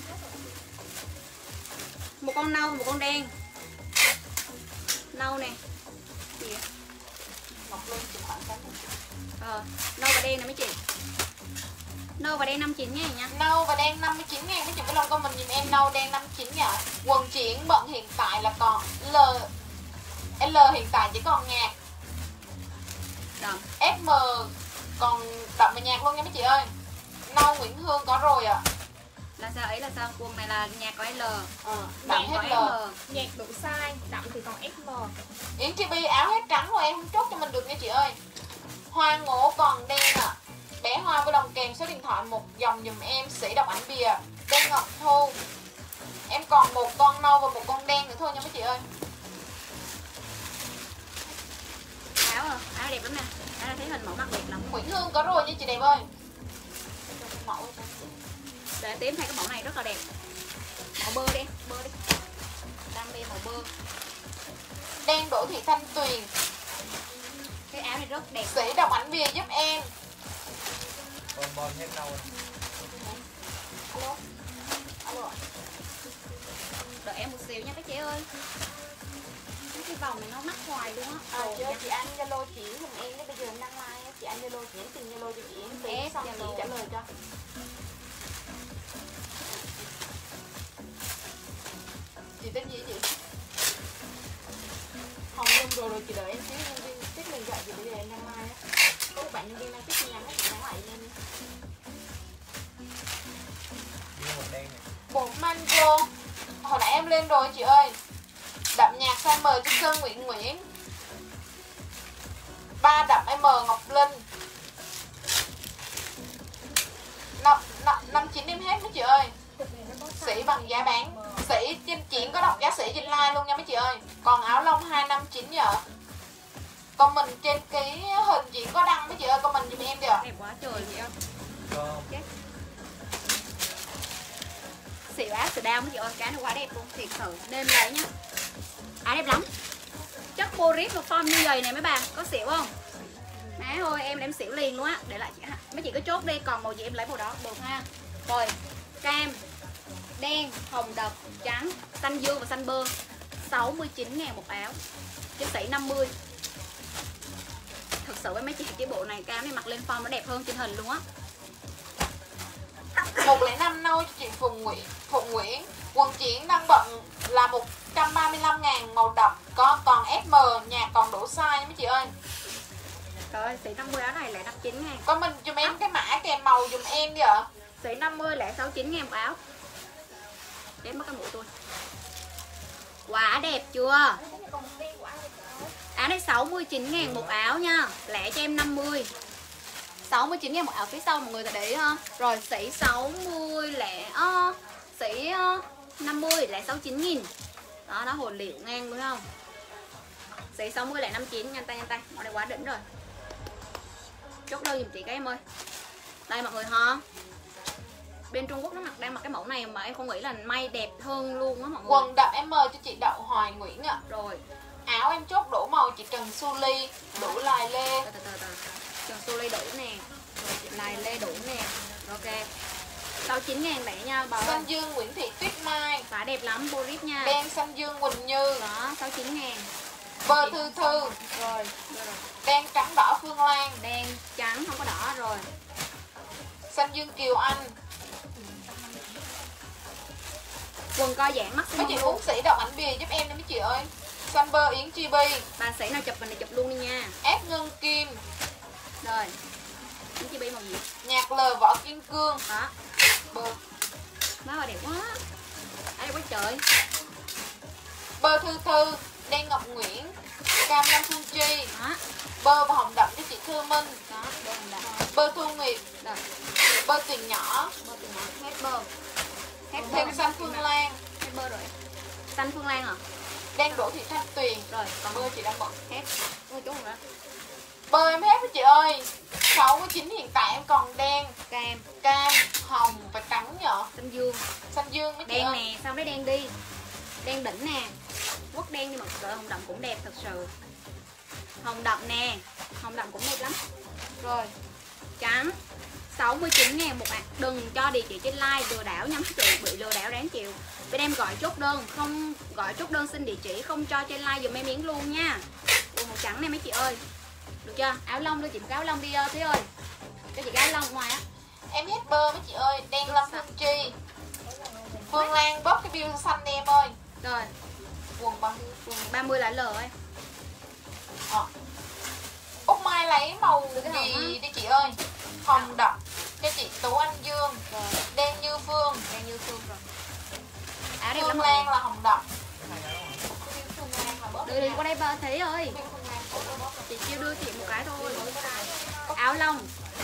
Một con nâu, một con đen. Nâu nè. Gì vậy? Ngọc Linh chị khoảng cánh. Ờ, nâu và đen nè mấy chị. Nâu và đen năm mươi chín ngàn nha. Nâu và đen năm mươi chín ngàn mấy chị với lòng comment dùm em nâu đen năm mươi chín nha. Quần triển bận hiện tại là còn L L hiện tại chỉ còn nhạt. Đậm. ép em còn đậm và nhạt luôn nha mấy chị ơi. Nâu Nguyễn Hương có rồi ạ. À. Là sao ấy là sao? Quần này là nhạt có L. Ừ, đậm Đen có hết L. M. nhạt đủ size, đậm thì còn ét em. Yến Chi Bi áo hết trắng rồi em không chốt cho mình được nha chị ơi. Hoa ngố còn đen ạ. À. Bé Hoa với đồng kèm số điện thoại một dòng dùm em. Sĩ đọc ảnh bìa. Đen Ngọc Thu. Em còn một con nâu và một con đen nữa thôi nha mấy chị ơi. Áo à, áo đẹp lắm nè. Áo thấy hình mẫu mặc đẹp lắm. Nguyễn Hương có rồi nha chị đẹp ơi. Mẫu Để tím hai cái mẫu này rất là đẹp. Màu bơ đi, bơ đi. Đam mê màu bơ. đen Đỗ Thị Thanh Tuyền. Cái áo này rất đẹp. Sĩ đọc ảnh bìa giúp em. bon bon hết nâu rồi. Alo. Alo. Đợi em một xíu nha các chị ơi. Cái vòng này nó mắc hoài luôn á. À, chị ơi, chị Anh Zalo chỉ giùm em đấy, bây giờ em đăng like chị Anh Zalo chỉ nhắn tin Zalo cho chị em tìm xong chị trả lời cho. Chị tên gì chị? Hồng Nhung rồi rồi chị đợi em xíu nhân viên tiếp mình gọi chị bây giờ em đăng like á. Có một bạn nhân viên đang tiếp tin nhắn á, chị nhắn lại cho em đi. Đi một đen này. Bột mango. Hồi nãy em lên rồi chị ơi. Đậm nhạt size M cho Sơn Nguyễn Nguyễn. Ba đậm M Ngọc Linh. năm chín em hết mấy chị ơi. Sĩ bằng giá bán. Sĩ trên chuyển có đọc giá sĩ trên like luôn nha mấy chị ơi. Còn áo lông hai năm chín giờ. Còn mình trên cái hình chỉ có đăng mấy chị ơi, còn mình giùm em đi ạ. Đẹp quá trời chị ơi. Không. Chết. Xỉu áo sờ đao mấy chị ơi, cái này quá đẹp luôn, thiệt sự nên lấy nhá. Áo đẹp lắm. Chất polyp và form như vậy này mấy bà, có xỉu không? Má ơi, em em xỉu liền luôn á, để lại chị ha. Mấy chị cứ chốt đi, còn màu gì em lấy màu đó được ha. Rồi, cam, đen, hồng đậm, trắng, xanh dương và xanh bơ. sáu mươi chín ngàn một áo. Chứ sỉ năm mươi. Thật sự với mấy chị cái bộ này cam này mặc lên form nó đẹp hơn trên hình luôn á. một không năm nâu cho chị Phùng Nguyễn. Phùng Nguyễn. Quần triển đang bận là một trăm ba mươi lăm ngàn màu đậm. Có còn ét em, nhà còn đủ size nha mấy chị ơi. Rồi, sỉ năm mươi áo này lại năm mươi chín ngàn. Có mình dùm em cái mã kèm màu dùm em đi ạ. Sỉ năm mươi lại sáu mươi chín ngàn một áo. Để mất cái mũi tôi. Quá đẹp chưa? Áo này sáu mươi chín ngàn một áo nha. Lẻ cho em năm mươi. sáu mươi chín ngàn một áo phía sau mọi người để ý ha. Rồi sỉ sáu mươi lẻ uh, sỉ uh, năm mươi lẻ sáu mươi chín nghìn. Đó, nó hồn liệu ngang đúng không? Sỉ sáu mươi lẻ năm mươi chín, nhanh tay nhanh tay. Món này quá đỉnh rồi. Chốt đơn giùm chị cái em ơi. Đây mọi người ha. Bên Trung Quốc nó mặc đang mặc cái mẫu này mà em không nghĩ là may đẹp hơn luôn á mọi người. Quần đậm M cho chị Đậu Hoài Nguyễn ạ. Rồi. Áo em chốt đủ màu chị Trần Su Ly, đủ lài lê. Từ từ từ từ. Trần Su Ly đủ nè. Rồi chị Lài Lê đủ nè. Ok. sáu mươi chín ngàn lẻ nha bà ơi. Xanh Dương Nguyễn Thị Tuyết Mai. Quả đẹp lắm, Boris nha. Đen xanh Dương Quỳnh Như. Đó, sáu mươi chín ngàn. Bơ Thư Thư. Rồi, rồi. Đen trắng đỏ Phương Lan. Đen trắng không có đỏ rồi. Xanh Dương Kiều Anh. Quần co giãn Mấy maximum chị luôn. muốn sĩ đọc ảnh bìa giúp em đi mấy chị ơi. Xanh Bơ Yến Chi Bi. Bà sĩ nào chụp mình thì chụp luôn đi nha. Ép Ngân Kim. Rồi. Yến Chi Bi màu gì? Nhạc Lời Võ Kim Cương. Đó. Bơ. Má ơi đẹp quá. Ai đẹp quá trời. Bơ Thư Thư. Đen Ngọc Nguyễn. Cam Nam Phương Chi. Đó. Bơ và hồng đậm cho chị Thư Minh. Đó, đen hồng đậm. Bơ Thu Nguyệt. Rồi. Bơ Tuyền Nhỏ. Bơ từ nhỏ hết bơ. Hết bơ. Thêm xanh Phương Lan. Hết bơ rồi. Xanh Phương Lan à? Đen Đỗ Thị Thanh Tuyền. Rồi, còn Bơ chị đang bận. hết. Ôi chú rồi đó. Bơ em hết với chị ơi. sáu mươi chín hiện tại em còn đen, Cam, cam, hồng và trắng nhở. xanh dương. Xanh dương mấy chị Đen ơi. nè, sao đấy đen đi. Đen đỉnh nè. Quất đen nhưng mà cỡ hồng đậm cũng đẹp thật sự. Hồng đậm nè. Hồng đậm cũng đẹp lắm. Rồi. Trắng sáu mươi chín ngàn một ạ. Đừng cho địa chỉ trên like lừa đảo nha mấy chị, bị lừa đảo đáng chịu. Bên em gọi chốt đơn, không gọi chốt đơn xin địa chỉ, không cho trên like dùm em miếng luôn nha. Quần màu trắng này mấy chị ơi. Được chưa? Áo lông đưa chị một cái áo lông đi Thúy ơi. Cho chị cái áo lông ngoài á. Em hết bơ mấy chị ơi. Đen Lâm Phương Chi. Phương Lan bóp cái bill xanh đi em ơi. Rồi, Quần bằng quần ba mươi là L ấy. ờ. Út Mai lấy màu Được cái hồng gì đi chị ơi. Hồng đậm cho chị Tú Anh Dương. Rồi, Đen Như Phương. đen như phương rồi. Áo đẹp Phương lắm Lan rồi. là hồng đậm. Phương Lan là bóp. Đưa đi qua đây ba thấy ơi. Phương Lan bóp bóp. Chị chưa đưa chị một cái thôi. Áo lông.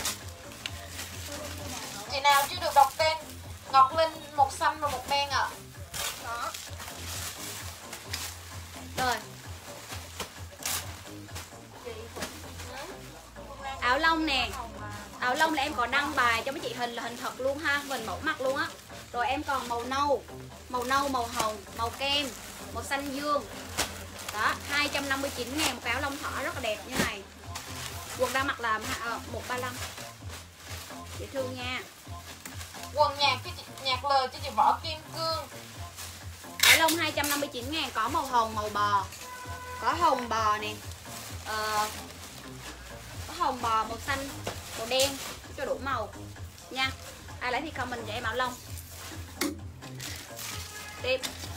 Chị nào chưa được đọc tên. Ngọc Linh một xanh và một đen ạ. Đó. Rồi, áo lông nè. Áo lông là em có đăng bài cho mấy chị hình là hình thật luôn ha, hình mẫu mặt luôn á. Rồi em còn màu nâu, màu nâu, màu hồng, màu kem, màu xanh dương. Đó, hai trăm năm mươi chín ngàn một cái áo lông thỏ rất là đẹp như này. Quần đang mặc là một ba lăm. Dễ thương nha. Quần nhạc cho chị, nhạc lời cho chị Võ Kim Cương. Áo lông hai trăm năm mươi chín ngàn, có màu hồng, màu bò. Có hồng bò nè. Ờ, có hồng bò, màu xanh, màu đen, cho đủ màu nha. Ai lấy thì comment cho em áo lông. Tiếp.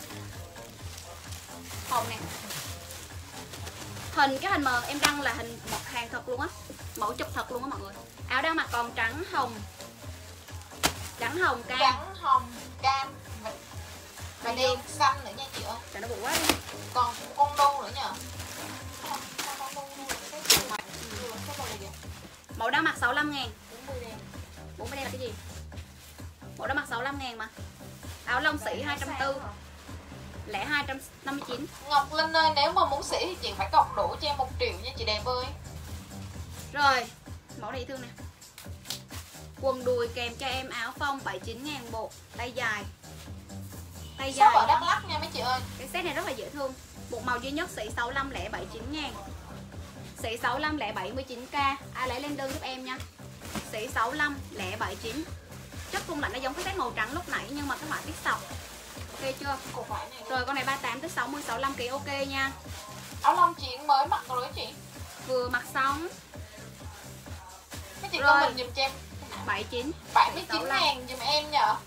Hồng nè. Hình cái hình mà em đăng là hình một hàng thật luôn á, mẫu chụp thật luôn á mọi người. Áo đang mặc còn trắng hồng, trắng hồng cam, Trắng, hồng, cam và, và Đây đen luôn. xanh nữa nha chị ơi. trời nó bự quá đi. Còn con đu nữa nhờ. Con đu nữa, cái chiều mặt, cái màu này kìa. Mẫu đang mặc sáu mươi lăm ngàn. bốn mươi đen. bốn mươi đen là cái gì? Mẫu đang mặc sáu mươi lăm ngàn mà. Áo lông sỉ hai trăm bốn mươi, lẻ hai trăm năm mươi chín. Ngọc Linh ơi, nếu mà muốn sĩ thì chị phải cọc đủ cho em một triệu nha chị đẹp ơi. Rồi, mẫu này thương nè. Quần đùi kèm cho em áo phông bảy mươi chín ngàn bộ, tay dài. Tay Shop ở dài. Đắk Lắk nha mấy chị ơi. Cái set này rất là dễ thương. Một màu duy nhất, sỉ sáu mươi lăm lẻ bảy mươi chín ngàn. Sỉ sáu mươi lăm lẻ bảy mươi chín k. Ai lấy lên đơn giúp em nha. Sỉ sáu mươi lăm lẻ bảy mươi chín. Chất khung lạnh nó giống cái set màu trắng lúc nãy nhưng mà cái họa tiết sọc. Ok chưa? Cổ vải này. Rồi con này ba mươi tám tới sáu mươi, sáu mươi lăm ký ok nha. Áo lông chị mới mặc rồi đó chị. Vừa mặc xong. Mấy chị Rồi. comment giùm cho em bảy mươi chín. bảy mươi chín ngàn giùm em nhờ.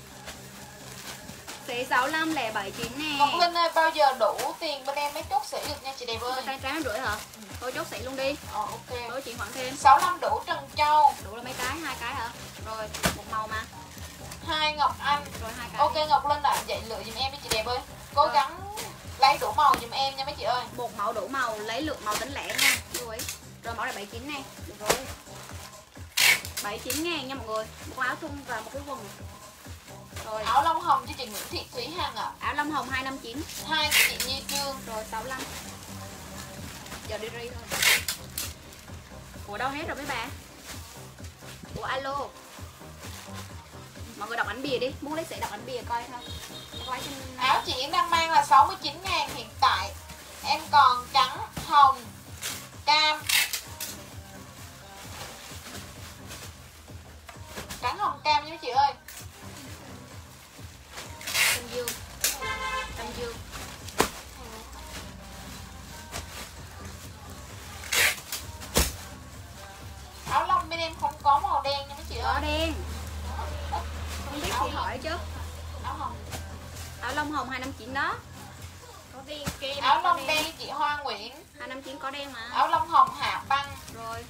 Sỉ sáu mươi lăm lẻ bảy mươi chín nè. Ngọc Linh ơi, bao giờ đủ tiền bên em mới chốt sĩ được nha chị đẹp ơi. Tay trái rưỡi hả? Thôi chốt sỉ luôn đi. Ờ ok. Thôi chị khoảng thêm. sáu mươi lăm đủ Trần Châu. Đủ là mấy cái? Hai cái hả? Rồi, một màu mà. Hai Ngọc Anh. Rồi hai cái. Ok Ngọc Linh ạ, vậy lựa giùm em đi chị đẹp ơi. Cố Rồi. gắng lấy đủ màu giùm em nha mấy chị ơi. Một mẫu đủ màu, lấy lượng màu tính lẻ nha. Lưu ý. Rồi mẫu này bảy mươi chín này. Được rồi. bảy mươi chín ngàn nha mọi người. Một áo thun và một cái quần. Rồi. Áo lông hồng cho chị Nguyễn Thị Thúy Hằng ạ. Áo lông hồng hai năm chín. Hai cho chị Nhi Trương. Rồi sáu mươi lăm. Giờ đi ri thôi. Ủa đâu hết rồi mấy bà? Ủa alo. Mọi người đọc ảnh bìa đi, muốn lấy sỉ đọc ảnh bìa coi thôi. Coi trên Áo chị Yến đang mang là sáu mươi chín ngàn hiện tại. Em còn trắng, hồng, cam. Trắng, hồng, cam nha mấy chị ơi. Xanh dương. Xanh dương. hỏi chứ. Áo hồng. Áo lông hồng hai năm chín đó. Có đen kem. Áo lông đen chị Hoa Nguyễn. hai năm chín có đen mà. Áo lông hồng Hạ Băng. Rồi.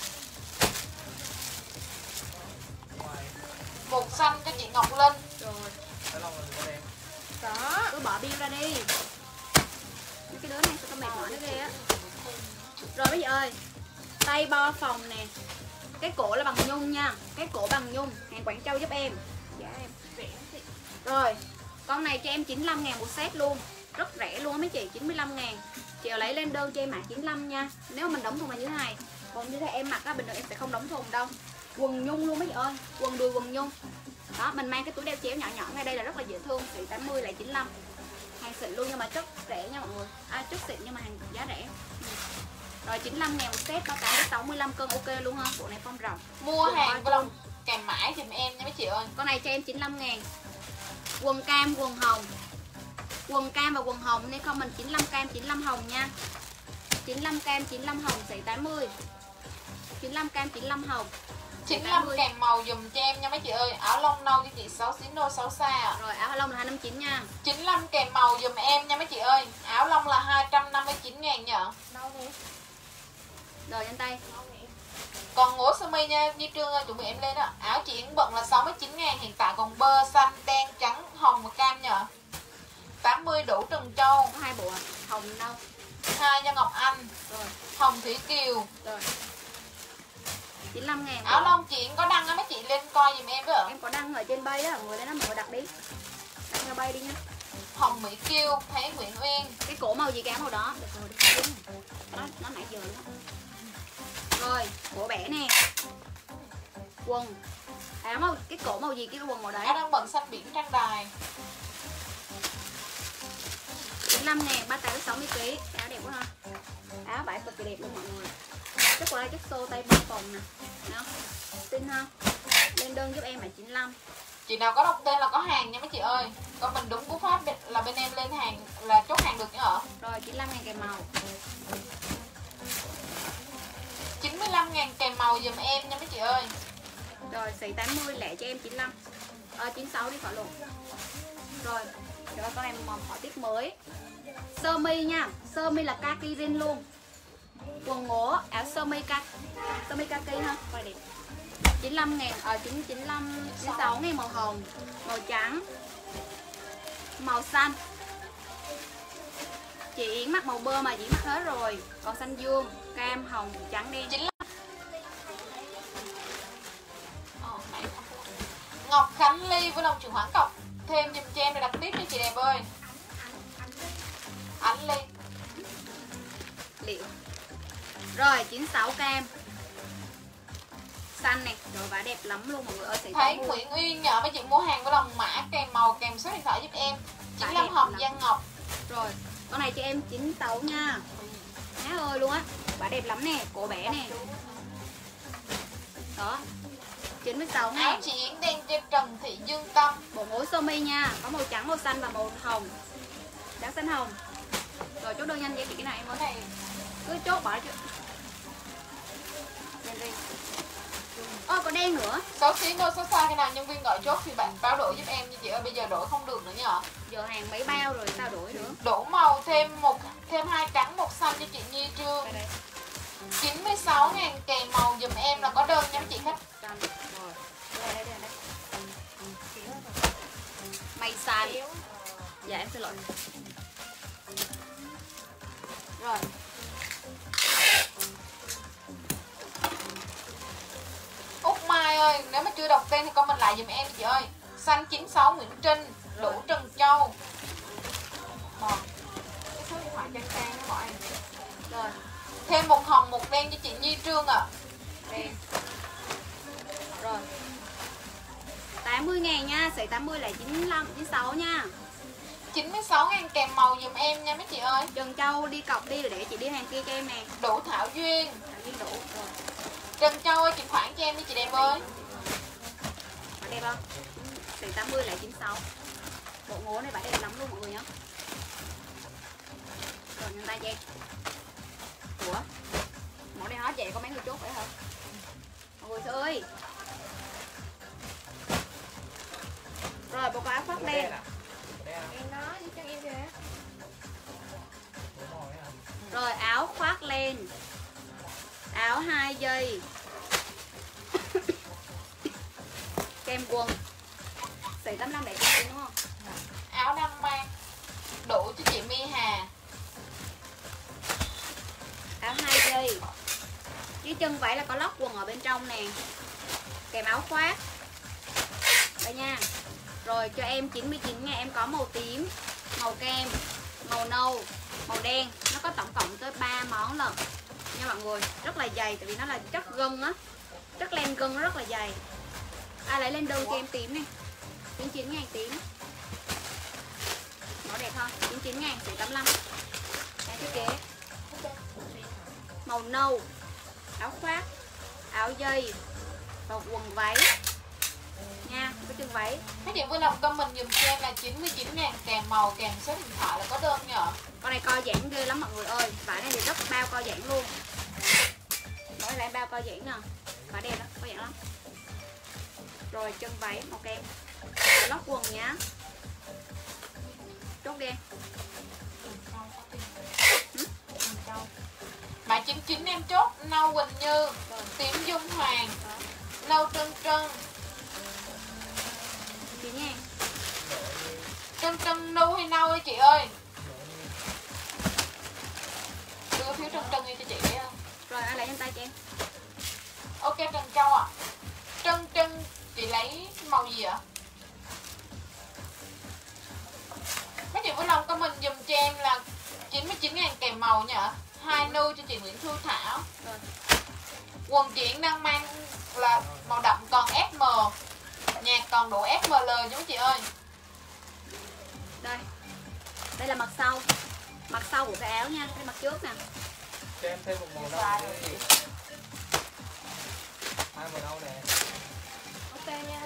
Một xanh cho chị Ngọc Linh. Rồi. Cái lông mình có đen. Có. Cứ bỏ bill ra đi. Mấy cái đứa này sao có mệt mỏi thế ghê á. Rồi bây giờ ơi. Tay bo phòng nè. Cái cổ là bằng nhung nha. Cái cổ bằng nhung. Hàng Quảng Châu giúp em. Giá em. Rồi. Con này cho em chín mươi lăm ngàn một set luôn. Rất rẻ luôn á mấy chị, chín mươi lăm ngàn. Chị lấy lên đơn cho em mã chín mươi lăm nha. Nếu mình đóng thùng là như thế này. Còn như thế em mặc á, bình thường em sẽ không đóng thùng đâu. Quần nhung luôn mấy chị ơi. Quần đùi quần nhung. Đó, mình mang cái túi đeo chéo nhỏ nhỏ ngay đây là rất là dễ thương. Chị tám mươi lại chín mươi lăm. Hàng xịn luôn nhưng mà chất rẻ nha mọi người. À chất xịn nhưng mà hàng giá rẻ. Ừ. Rồi chín mươi lăm ngàn một set, báo cáo sáu mươi lăm cân ok luôn ha. Bộ này phong rộng. Mua hàng với lòng kèm mãi giùm em nha mấy chị ơi. Con này cho em chín mươi lăm ngàn. Quần cam, quần hồng. Quần cam và quần hồng nên không mình chín mươi lăm cam, chín mươi lăm hồng nha. chín mươi lăm cam, chín mươi lăm hồng sẽ tám mươi. chín mươi lăm cam, chín mươi lăm hồng. chín mươi lăm kèm màu dùm cho em nha mấy chị ơi. Áo lông nâu cho chị sáu xí nô sáu xa à. Rồi áo lông là hai năm chín nha. chín mươi lăm kèm màu dùm em nha mấy chị ơi. Áo lông là hai trăm năm mươi chín ngàn nhờ. Đâu nè. Rồi trên tay. Còn ngố sơ mi nha, Như Trương ơi, chuẩn bị em lên á. Áo chị Yến bận là sáu mươi chín ngàn. Hiện tại còn bơ, xanh, đen, trắng, hồng và cam nhờ. tám mươi đủ Trần Châu. Có hai bộ à? Hồng đâu? Hai cho Ngọc Anh. Rồi. Hồng Thủy Kiều. Rồi. chín mươi lăm ngàn. Áo lông chị Yến có đăng á mấy chị lên coi giùm em với ạ. Em có đăng ở trên bay á, người lên đó mọi người đặt đi. Đặt theo bay đi nhá. Hồng Mỹ Kiều, Thái Nguyễn Uyên. Cái cổ màu gì cái áo màu đó. Được rồi, đi xuống. Nó nó nãy giờ đó. Rồi, cổ bẻ nè. Quần. Áo màu cái cổ màu gì cái quần màu đấy. Áo đang bận xanh biển trang đài. chín mươi lăm ngàn, ba mươi tám sáu mươi ký. Áo đẹp quá ha. Áo vải cực kỳ đẹp luôn mọi người. Chất qua đây chất xô tay bao phòng nè. Đó. Xinh ha. Lên đơn giúp em là chín mươi lăm. Chị nào có đọc tên là có hàng nha mấy chị ơi. Còn mình đúng cú pháp là bên em lên hàng là chốt hàng được nhá ạ. Rồi chín mươi lăm ngàn kèm màu. chín mươi lăm ngàn kèm màu giùm em nha mấy chị ơi. Rồi xỉ tám mươi lẻ cho em chín mươi lăm. Ờ chín mươi sáu đi khỏi luôn. Rồi. Rồi con em mầm hỏi tiếp mới. Sơ mi nha. Sơ mi là kaki rin luôn. Quần ngố áo sơ mi kaki. Sơ mi kaki ha. Coi đẹp. chín mươi lăm ngàn, ở chín mươi lăm, chín mươi sáu ngàn màu hồng, màu trắng, màu xanh. Chị Yến mặc màu bơ mà chị mặc hết rồi. Còn xanh dương, cam, hồng, trắng, đen. chín mươi lăm. Ngọc Khánh Ly với lòng chuyển khoản cọc thêm giùm cho em để đặt tiếp cho chị đẹp ơi. Ánh Ly. Liệu. Rồi chín mươi sáu cam. Xanh này, rồi vải đẹp lắm luôn mọi người ơi. Thấy Nguyễn Uyên nhờ mấy chị mua hàng với lòng mã kèm màu kèm số điện thoại giúp em. chín mươi lăm hồng Giang Ngọc. Rồi, con này cho em chín mươi sáu nha. Má ơi luôn á. Vải đẹp lắm nè, cổ bẻ nè. Đó. chín mươi sáu ngàn. Áo chị Yến đen trên Trần Thị Dương Tâm. Bộ ngố sơ mi nha, có màu trắng, màu xanh và màu hồng. Trắng xanh hồng. Rồi chốt đơn nhanh vậy chị cái này em ơi. Này Cứ chốt bỏ chứ. Lên đi. Ơ có đen nữa. sáu xí nô số xa khi nào nhân viên gọi chốt thì bạn báo đổi giúp em nha chị ơi. Bây giờ đổi không được nữa nhờ. Giờ hàng mấy bao rồi sao đổi nữa. Đủ màu thêm một thêm hai trắng một xanh cho chị Nhi Trương. Đây đây. chín mươi sáu ngàn kèm màu giùm em là có đơn nha mấy chị khách. Rồi. Đây đây đây đây. Mày xài. Dạ em xin lỗi. Rồi. Út Mai ơi, nếu mà chưa đọc tên thì comment lại giùm em chị ơi. Xanh chín sáu Nguyễn Trinh, đủ Trần Châu. Rồi. Cái số điện thoại trang trang nó gọi. Rồi. Thêm một hồng một đen cho chị Nhi Trương ạ. À. Đen. Rồi. tám mươi ngàn nha, sợi tám mươi là chín mươi lăm, chín mươi sáu nha. chín mươi sáu ngàn kèm màu giùm em nha mấy chị ơi. Trần Châu đi cọc đi rồi để chị đi hàng kia cho em nè. Đủ Thảo Duyên. Thảo Duyên đủ. Rồi. Trần Châu ơi, chuyển khoản cho em đi chị đẹp ơi. Bạn đẹp không? Sợi tám mươi là chín mươi sáu. Bộ ngố này bạn đẹp lắm luôn mọi người nhá. Rồi nhân tay cho em. Ủa? Món này hết vậy có mấy người chốt phải không? Mọi người ơi. hai giây. Kem quần xỉ tám mươi lăm để cho đúng không? Áo đang mang đủ cho chị My Hà. Áo hai giây. Dưới chân váy là có lót quần ở bên trong nè. Kèm áo khoác. Đây nha. Rồi cho em chín mươi chín ngàn, em có màu tím, màu kem, màu nâu, màu đen. Nó có tổng cộng tới ba món lận nha mọi người. Rất là dày tại vì nó là chất gân á. Chất len gân rất là dày. Ai lấy lên đơn cho em tím này. chín mươi chín ngàn tím. Nó đẹp thôi. chín mươi chín ngàn xỉ tám mươi lăm. Em thiết kế. Màu nâu, áo khoác, áo dây và quần váy nha, cái chân váy. Mấy chị vui lòng comment dùm cho em là chín mươi chín ngàn kèm màu kèm số điện thoại là có đơn nhờ. Con này co giãn ghê lắm mọi người ơi. Vải này thì rất bao co giãn luôn. Nói lại bao co giãn nè. Vải đẹp đó, co giãn lắm. Rồi chân váy màu kem. Lót quần nhá. Chốt đi em. Mã chín chín em chốt nâu Quỳnh Như, tím Dung Hoàng, nâu Trân Trân. chín ngàn. Trân Trân nâu hay nâu ơi chị ơi? Đưa phiếu Trân Trân đi cho chị đi. Rồi ai lấy trên tay cho em. Ok Trân Châu ạ. À. Trân Trân chị lấy màu gì ạ? Mấy chị vui lòng comment dùm cho em là chín mươi chín ngàn kèm màu nhỉ? Hai nâu cho chị Nguyễn Thu Thảo. Rồi. Quần chuyển đang mang là màu đậm còn ép em, nhạc còn đủ ép em lờ giống chị ơi. Đây. Đây là mặt sau. Mặt sau của cái áo nha, đây mặt trước nè. Cho em thêm một màu nâu nữa chị. Hai màu nâu nè. Ok nha.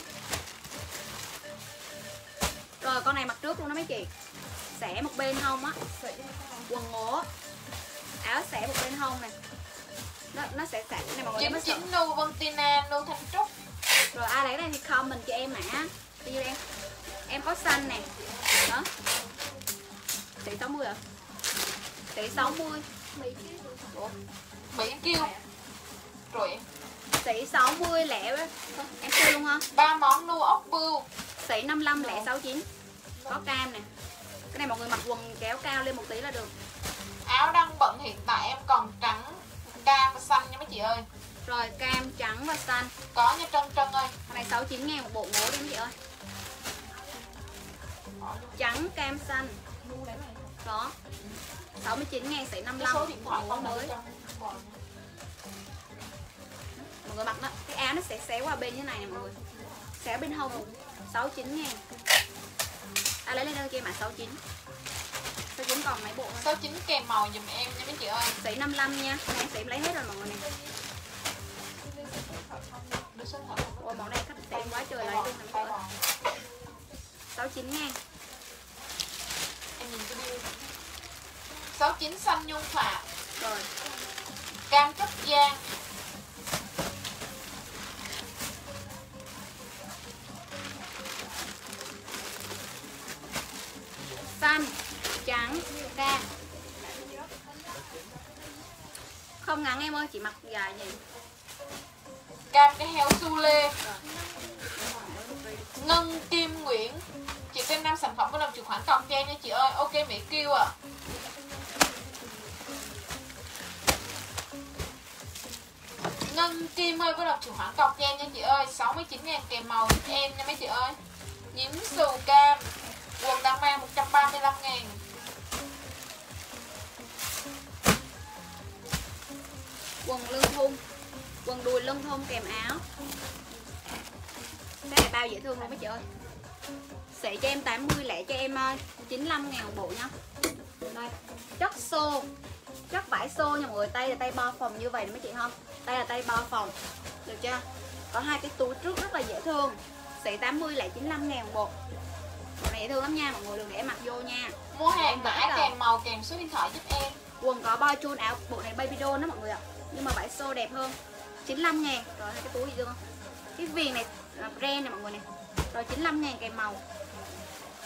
Rồi con này mặt trước luôn đó mấy chị. Xẻ một bên hông á. Quần ngố. Áo xẻ một bên hông này. Nó nó sẽ xẻ này mọi người. chín chín Nu Vân Tina, Nu Thanh Trúc. Rồi ai lấy đây thì comment cho em mã. Đi vô em. Em có xanh nè. Đó. Tỷ sáu mươi à? Tỷ sáu mươi. Ủa? Mỹ kêu. Rồi em. Tỷ sáu mươi lẻ. Em kêu luôn hả? Ba món Nu ốc bươu. Tỷ năm mươi lăm lẻ sáu mươi chín. Có cam nè. Cái này mọi người mặc quần kéo cao lên một tí là được. Áo đang bận hiện tại em còn trắng, cam và xanh nha mấy chị ơi. Rồi cam, trắng và xanh. Có nha Trân Trân ơi. Con này sáu mươi chín ngàn một bộ ngố đi mấy chị ơi. Trắng, cam, xanh. Đó. sáu mươi chín ngàn xỉ năm mươi Cái lăm. số điện thoại Ngố con mới. mới. Mọi người mặc nó, cái áo nó sẽ xé qua bên như này nè mọi người. Xé bên hông. sáu mươi chín ngàn. À lấy lên đơn cho em mã sáu mươi chín. sáu mươi chín còn mấy bộ thôi. Số chín kèm màu dùm em nha mấy chị ơi. Xỉ năm mươi lăm nha. Nè xỉ em lấy hết rồi mọi người nè. Đưa số điện thoại. Ôi mẫu này khách tiền quá trời lấy luôn nè. sáu mươi chín ngàn. Em nhìn cái bill. sáu mươi chín xanh nhung phạt. Rồi. Cam Trúc Giang. Xanh, trắng, cam. Không ngắn em ơi, chỉ mặc dài vậy. Cam cái heo su lê. Ngân Kim Nguyễn. Chị tên năm sản phẩm có làm chuyển khoản cọc cho em nha chị ơi. Ok Mỹ kêu à. Ngân Kim ơi có làm chuyển khoản cọc cho em nha chị ơi. Sáu mươi chín ngàn kèm màu giúp em nha mấy chị ơi. Nhím xù cam. Quần đang mang một trăm ba mươi lăm ngàn. Quần lưng thun. Quần đùi lưng thun kèm áo. Cái này bao dễ thương luôn mấy chị ơi. Xỉ cho em tám mươi, lẻ cho em chín mươi lăm ngàn một bộ nha. Đây. Chất xô. Chất vải xô nha mọi người. Tay là tay bo phòng như vậy nè mấy chị không? Tay là tay bo phòng. Được chưa? Có hai cái túi trước rất là dễ thương. Xỉ tám mươi, lẻ chín mươi lăm ngàn một bộ. Bộ này dễ thương lắm nha mọi người, đừng để mặc vô nha. Mua hàng mã kèm màu kèm số điện thoại giúp em. Quần có boy chun, áo bộ này baby doll đó mọi người ạ. Nhưng mà vải xô đẹp hơn. chín mươi lăm ngàn. Rồi hai cái túi gì dương không? Cái viền này là brand này mọi người này. Rồi chín mươi lăm ngàn kèm màu.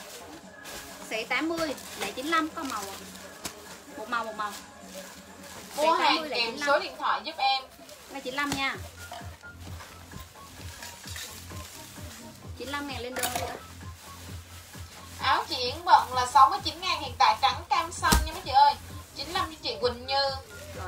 Xỉ tám mươi, lại chín mươi lăm có màu à. Một màu một màu. Mua hàng kèm số điện thoại giúp em. Này chín mươi lăm nha. chín mươi lăm ngàn lên đơn nữa. Áo chị Yến bận là sáu mươi chín ngàn, hiện tại trắng cam xanh nha mấy chị ơi. chín mươi lăm cho chị Quỳnh Như. Rồi.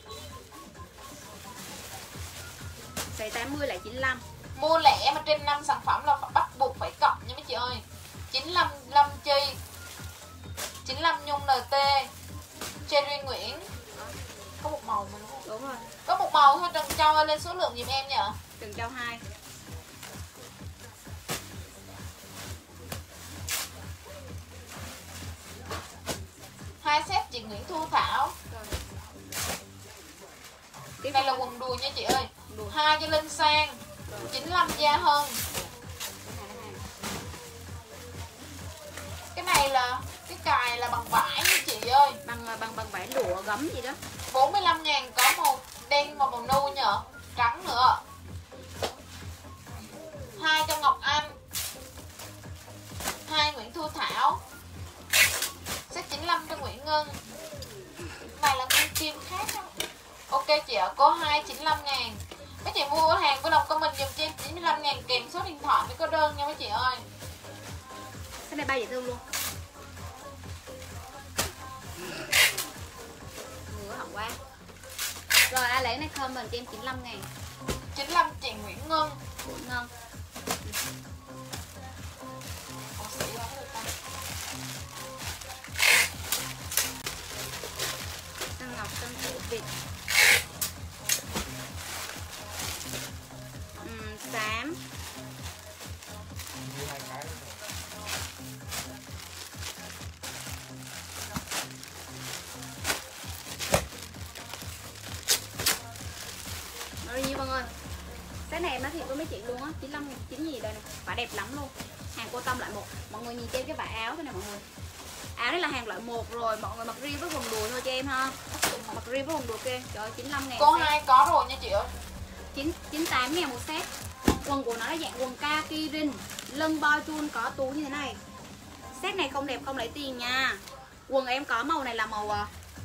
Size tám mươi lại chín mươi lăm. Mua lẻ mà trên năm sản phẩm là bắt buộc phải cộng nha mấy chị ơi. chín mươi lăm Lâm Chi, chín mươi lăm Nhung en tê, Cherry Nguyễn. Có một màu mà đúng không? Đúng rồi. Có một màu thôi. Trần Châu ơi, lên số lượng giùm em nhờ. Trần Châu hai. Hai set chị Nguyễn Thu Thảo. Rồi. Cái này là quần đùi nha chị ơi. Đùi. Hai cho Linh Sang. chín mươi lăm Gia Hân. Cái này là cái cài là bằng vải nha chị ơi. Bằng bằng bằng vải lụa gấm gì đó. bốn mươi lăm ngàn, có màu đen và màu nâu nhờ. Trắng nữa. Hai cho Ngọc Anh. Hai Nguyễn Thu Thảo. Set chín mươi lăm cho Nguyễn Ngân. Cái này là nguyên kim khác không? Ok chị ạ, có hai chín mươi lăm ngàn. Mấy chị mua hàng với đồng comment dùm cho em chín mươi lăm ngàn kèm số điện thoại mới có đơn nha mấy chị ơi. Cái này bao dễ thương luôn. Ngứa hỏng quá. Rồi ai lấy này comment cho em chín mươi lăm ngàn. chín mươi lăm chị Nguyễn Ngân. Nguyễn Ngân. Ủa, sĩ quá rồi ta. Tân Ngọc, Tân Phụ Việt. Uhm, xám. Mua hai cái. Rồi như Vân ơi. Cái này em nói thiệt với mấy chị luôn á, chín mươi lăm chín gì đây này, vải đẹp lắm luôn. Hàng cô Tâm loại một. Mọi người nhìn trên cái vải áo thế này mọi người. Áo đây là hàng loại một rồi, mọi người mặc riêng với quần đùi thôi cho em ha. Mặc riêng với quần đùi kia. Trời ơi chín mươi lăm ngàn. Cô hai có rồi nha chị ơi. chín mươi tám ngàn một set. Quần của nó là dạng quần kaki rin, lưng boy chun có túi như thế này. Set này không đẹp không lấy tiền nha. Quần em có màu này là màu uh,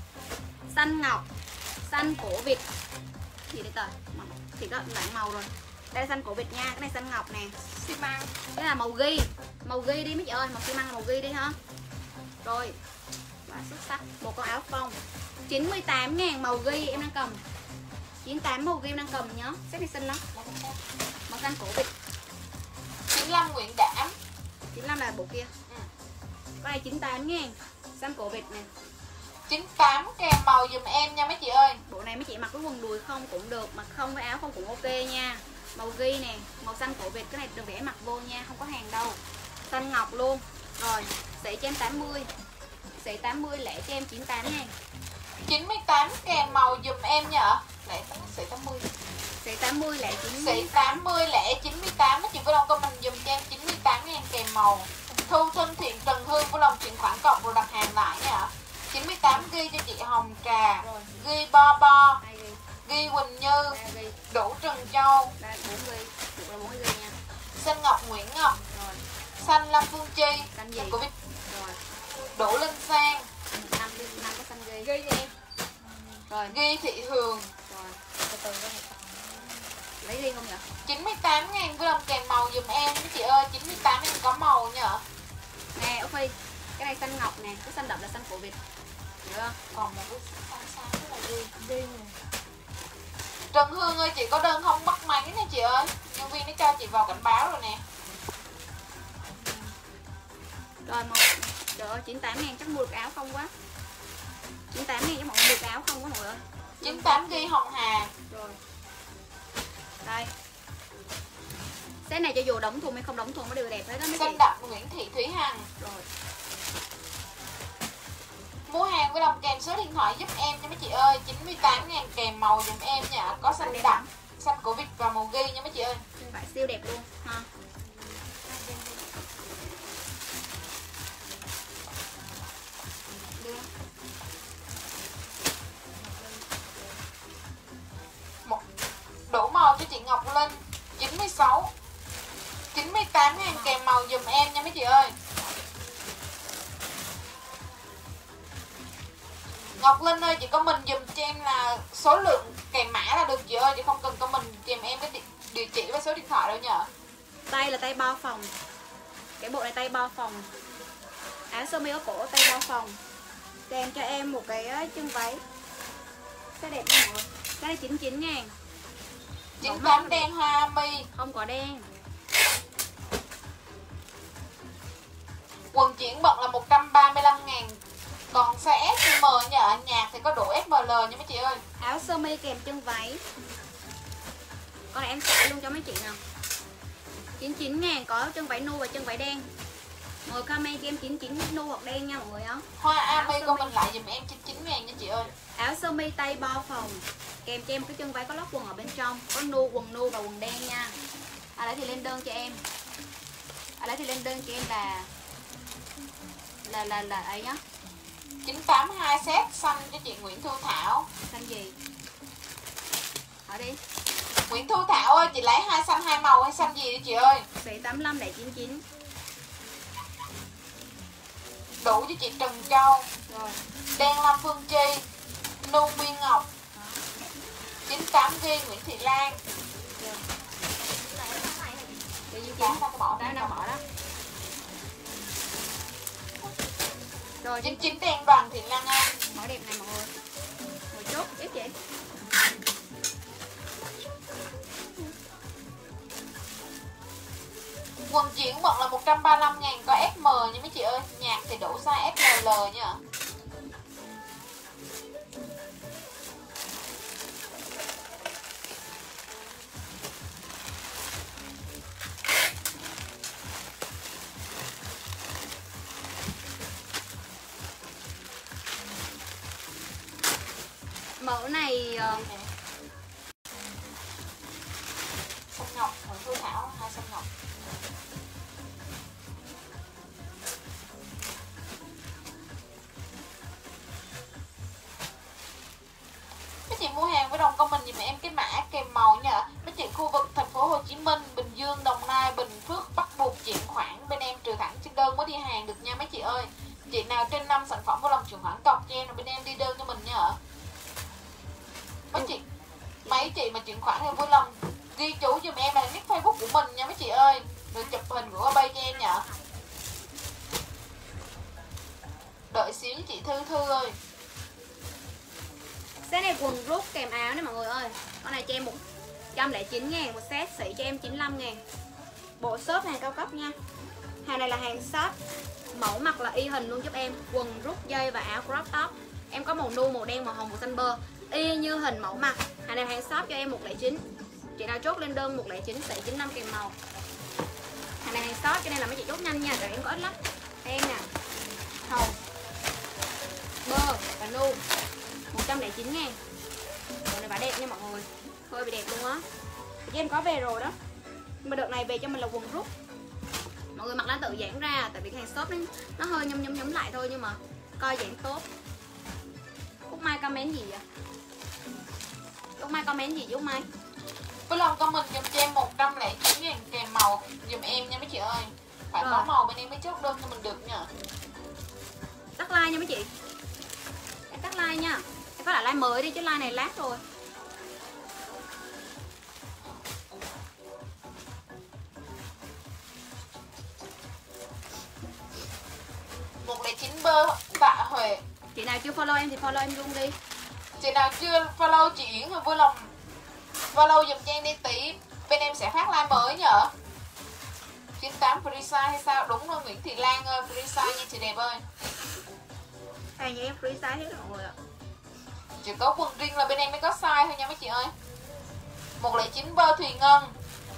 xanh ngọc, xanh cổ vịt. Gì đây tờ? Thì có lại màu rồi. Đây là xanh cổ vịt nha, cái này xanh ngọc nè. Xi măng. Đây là màu ghi. Màu ghi đi mấy chị ơi, màu xi măng là màu ghi đi ha. Rồi. Quá xuất sắc. Một con áo phông. chín mươi tám ngàn màu ghi em đang cầm. chín mươi tám màu ghi em đang cầm nhớ. Set này xinh lắm. Màu xanh cổ vịt. chín mươi lăm Nguyễn Đảm. chín mươi lăm là bộ kia. Ừ. Cái này chín mươi tám ngàn. Xanh cổ vịt nè. chín mươi tám kèm màu dùm em nha mấy chị ơi. Bộ này mấy chị mặc với quần đùi không cũng được, mặc không với áo không cũng ok nha. Màu ghi nè, màu xanh cổ vịt, cái này đừng vẽ mặc vô nha, không có hàng đâu. Xanh ngọc luôn. Rồi, sỉ cho em tám mươi. Sỉ tám mươi lẻ cho em chín mươi tám ngàn. chín mươi tám kèm màu dùm em nhờ. Lẻ sỉ tám mươi. Sỉ tám mươi lẻ chín mươi. Sỉ tám mươi lẻ chín mươi tám. Mấy chị có đồng comment dùm cho em chín mươi tám ngàn kèm màu. Thu thân thiện Trần Hương của lòng chuyển khoản cọc rồi đặt hàng lại nha. chín mươi tám ghi cho chị Hồng Trà. Rồi. Ghi Bo Bo. Hai ghi. Ghi Quỳnh Như. Ba ghi. Đủ Trần Châu. Ba bốn ghi. Được là bốn ghi nha. Xanh Ngọc Nguyễn Ngọc. Rồi. Xanh Lâm Phương Chi. Xanh gì? Của Vít. Rồi. Đủ Linh Sang. năm đi, năm cái xanh ghi. Ghi cho em. Rồi. Ghi Thị Hường. Rồi. Từ từ ra này. Lấy đi không nhỉ? chín mươi tám ngàn với đồng kèm màu dùm em chị ơi. chín mươi tám em có màu nhở. Nè Ốc Phi, cái này xanh ngọc nè, cái xanh đậm là xanh cổ vịt. Được không? Còn một cái sáng sáng rất là ghi. Ghi nè. Trần Hương ơi, chị có đơn không bắt máy nè chị ơi. Nhân viên nó cho chị vào cảnh báo rồi nè. Rồi một. Trời ơi chín mươi tám ngàn chắc mua được áo không quá. chín mươi tám ngàn chắc mọi người mua được áo không quá mọi người ơi. chín mươi tám ghi Hồng Hà. Rồi. Đây. Set này cho dù đóng thùng hay không đóng thùng nó đều đẹp hết đó mấy Xanh chị. đậm Nguyễn Thị Thúy Hằng. Rồi. Mua hàng với đồng kèm số điện thoại giúp em nha mấy chị ơi. chín mươi tám ngàn kèm màu dùm em nha. Có xanh đậm, xanh cổ vịt và màu ghi nha mấy chị ơi. Vải siêu đẹp luôn ha. Một đủ màu cho chị Ngọc Linh. chín mươi sáu. chín mươi tám ngàn kèm màu dùm em nha mấy chị ơi. Ngọc Linh ơi, chị comment dùm cho em là số lượng kèm mã là được chị ơi, chị không cần comment kèm em cái địa, địa chỉ và số điện thoại đâu nhờ. Tay là tay bao phòng. Cái bộ này tay bao phòng. Áo sơ mi ở cổ tay bao phòng. Kèm cho em một cái chân váy. Cái đẹp nha mọi người. Cái này chín mươi chín ngàn. chín tám đen hoa mi. Không có đen. Quần chuyển bận là một trăm ba mươi lăm ngàn. Còn size S M nhờ, nhạc thì có độ S M L nha mấy chị ơi. Áo sơ mi kèm chân váy. Con này em xả luôn cho mấy chị nào. chín mươi chín ngàn có chân váy nu và chân váy đen. Mọi người comment cho em chín mươi chín nu hoặc đen nha mọi người á. Hoa A Mi comment lại dùm em chín mươi chín ngàn nha chị ơi. Áo sơ mi tay bao phòng. Kèm cho em cái chân váy có lót quần ở bên trong. Có nu, quần nu và quần đen nha. À đấy thì lên đơn cho em. À đấy thì lên đơn cho em là Là là là ấy nhá. chín tám hai set xanh cho chị Nguyễn Thu Thảo. Xanh gì? Hỏi đi. Nguyễn Thu Thảo ơi, chị lấy hai xanh hai màu hay xanh gì đi chị ơi? bảy tám lăm bảy chín chín. Đủ cho chị Trần Châu. Rồi. Đen Lam Phương Chi. Nu Nguyên Ngọc. chín tám G Nguyễn Thị Lan. Rồi. Điều gì Đó, chị? đâu có bỏ Đó, đâu bỏ đó. Rồi, chín chín đen Đoàn Thị Lan Anh. mẫu đẹp này mọi người. Một chốt ít vậy. Quần chuyển bận là một trăm ba mươi lăm ngàn, có S M nha mấy chị ơi. Nhạc thì đủ size S L nha. Mẫu này uh, xanh ngọc, Nguyễn Thu Thảo, hai xanh ngọc. Mấy chị mua hàng với đồng comment gì mà em cái mã kèm màu nha. Mấy chị khu vực thành phố Hồ Chí Minh, Bình Dương, Đồng Nai, Bình Phước bắt buộc chuyển khoản bên em trừ thẳng trên đơn mới đi hàng được nha mấy chị ơi. Chị nào trên năm sản phẩm có lòng chuyển khoản cọc cho em là bên em đi đơn cho mình nha. Mấy chị, mấy chị mà chuyển khoản thì vui lòng ghi chú giùm em là nick Facebook của mình nha mấy chị ơi. Rồi chụp hình của bay cho em nha. Đợi xíu chị Thư Thư ơi. set này quần rút kèm áo đấy mọi người ơi. Con này cho em một trăm lẻ chín ngàn một set, sỉ cho em chín mươi lăm ngàn. Bộ shop hàng cao cấp nha. Hàng này là hàng shop. Mẫu mặc là y hình luôn giúp em. Quần rút dây và áo crop top. Em có màu nu, màu đen, màu hồng, màu xanh bơ. Y như hình mẫu mặc. Hàng này hàng shop cho em một không chín. Chị nào chốt lên đơn một không chín sỉ chín mươi lăm kèm màu. Hàng này hàng shop cho nên là mấy chị chốt nhanh nha, tại em có ít lắm. Đen nè, hồng, bơ và nu một trăm lẻ chín ngàn. Bộ này bả đẹp nha mọi người. Hơi bị đẹp luôn á. Chứ em có về rồi đó. Nhưng mà đợt này về cho mình là quần rút. Mọi người mặc lên tự giãn ra. Tại vì cái hàng shop nó, nó hơi nhấm nhấm nhấm lại thôi. Nhưng mà coi giãn tốt. Úc Mai comment gì vậy? Úc Mai comment gì chứ Úc Mai? Với lòng comment giùm cho em một trăm lẻ chín ngàn kèm màu giùm em nha mấy chị ơi. Phải Rồi. có màu bên em mới chốt đơn cho mình được nha. Tắt like nha mấy chị. Em tắt like nha. Em có lại like mới đi chứ like này lát rồi. một không chín bơ Tạ Huệ. Chị nào chưa follow em thì follow em luôn đi. Chị nào chưa follow chị Yến thì vui lòng follow giùm cho em đi tí. Bên em sẽ phát like mới nhở. chín tám free size hay sao? Đúng rồi Nguyễn Thị Lan ơi, free size nha chị đẹp ơi. Hàng nhà em free size hết rồi mọi người ạ. Chỉ có quần riêng là bên em mới có size thôi nha mấy chị ơi. một không chín bơ Thùy Ngân.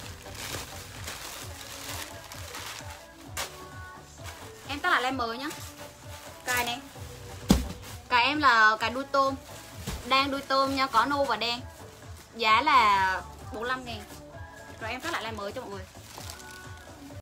Em tắt lại like mới nhá. Cài này. Cài em là cài đuôi tôm. Đang đuôi tôm nha, có nu và đen. Giá là bốn mươi lăm ngàn. Rồi em tắt lại like mới cho mọi người.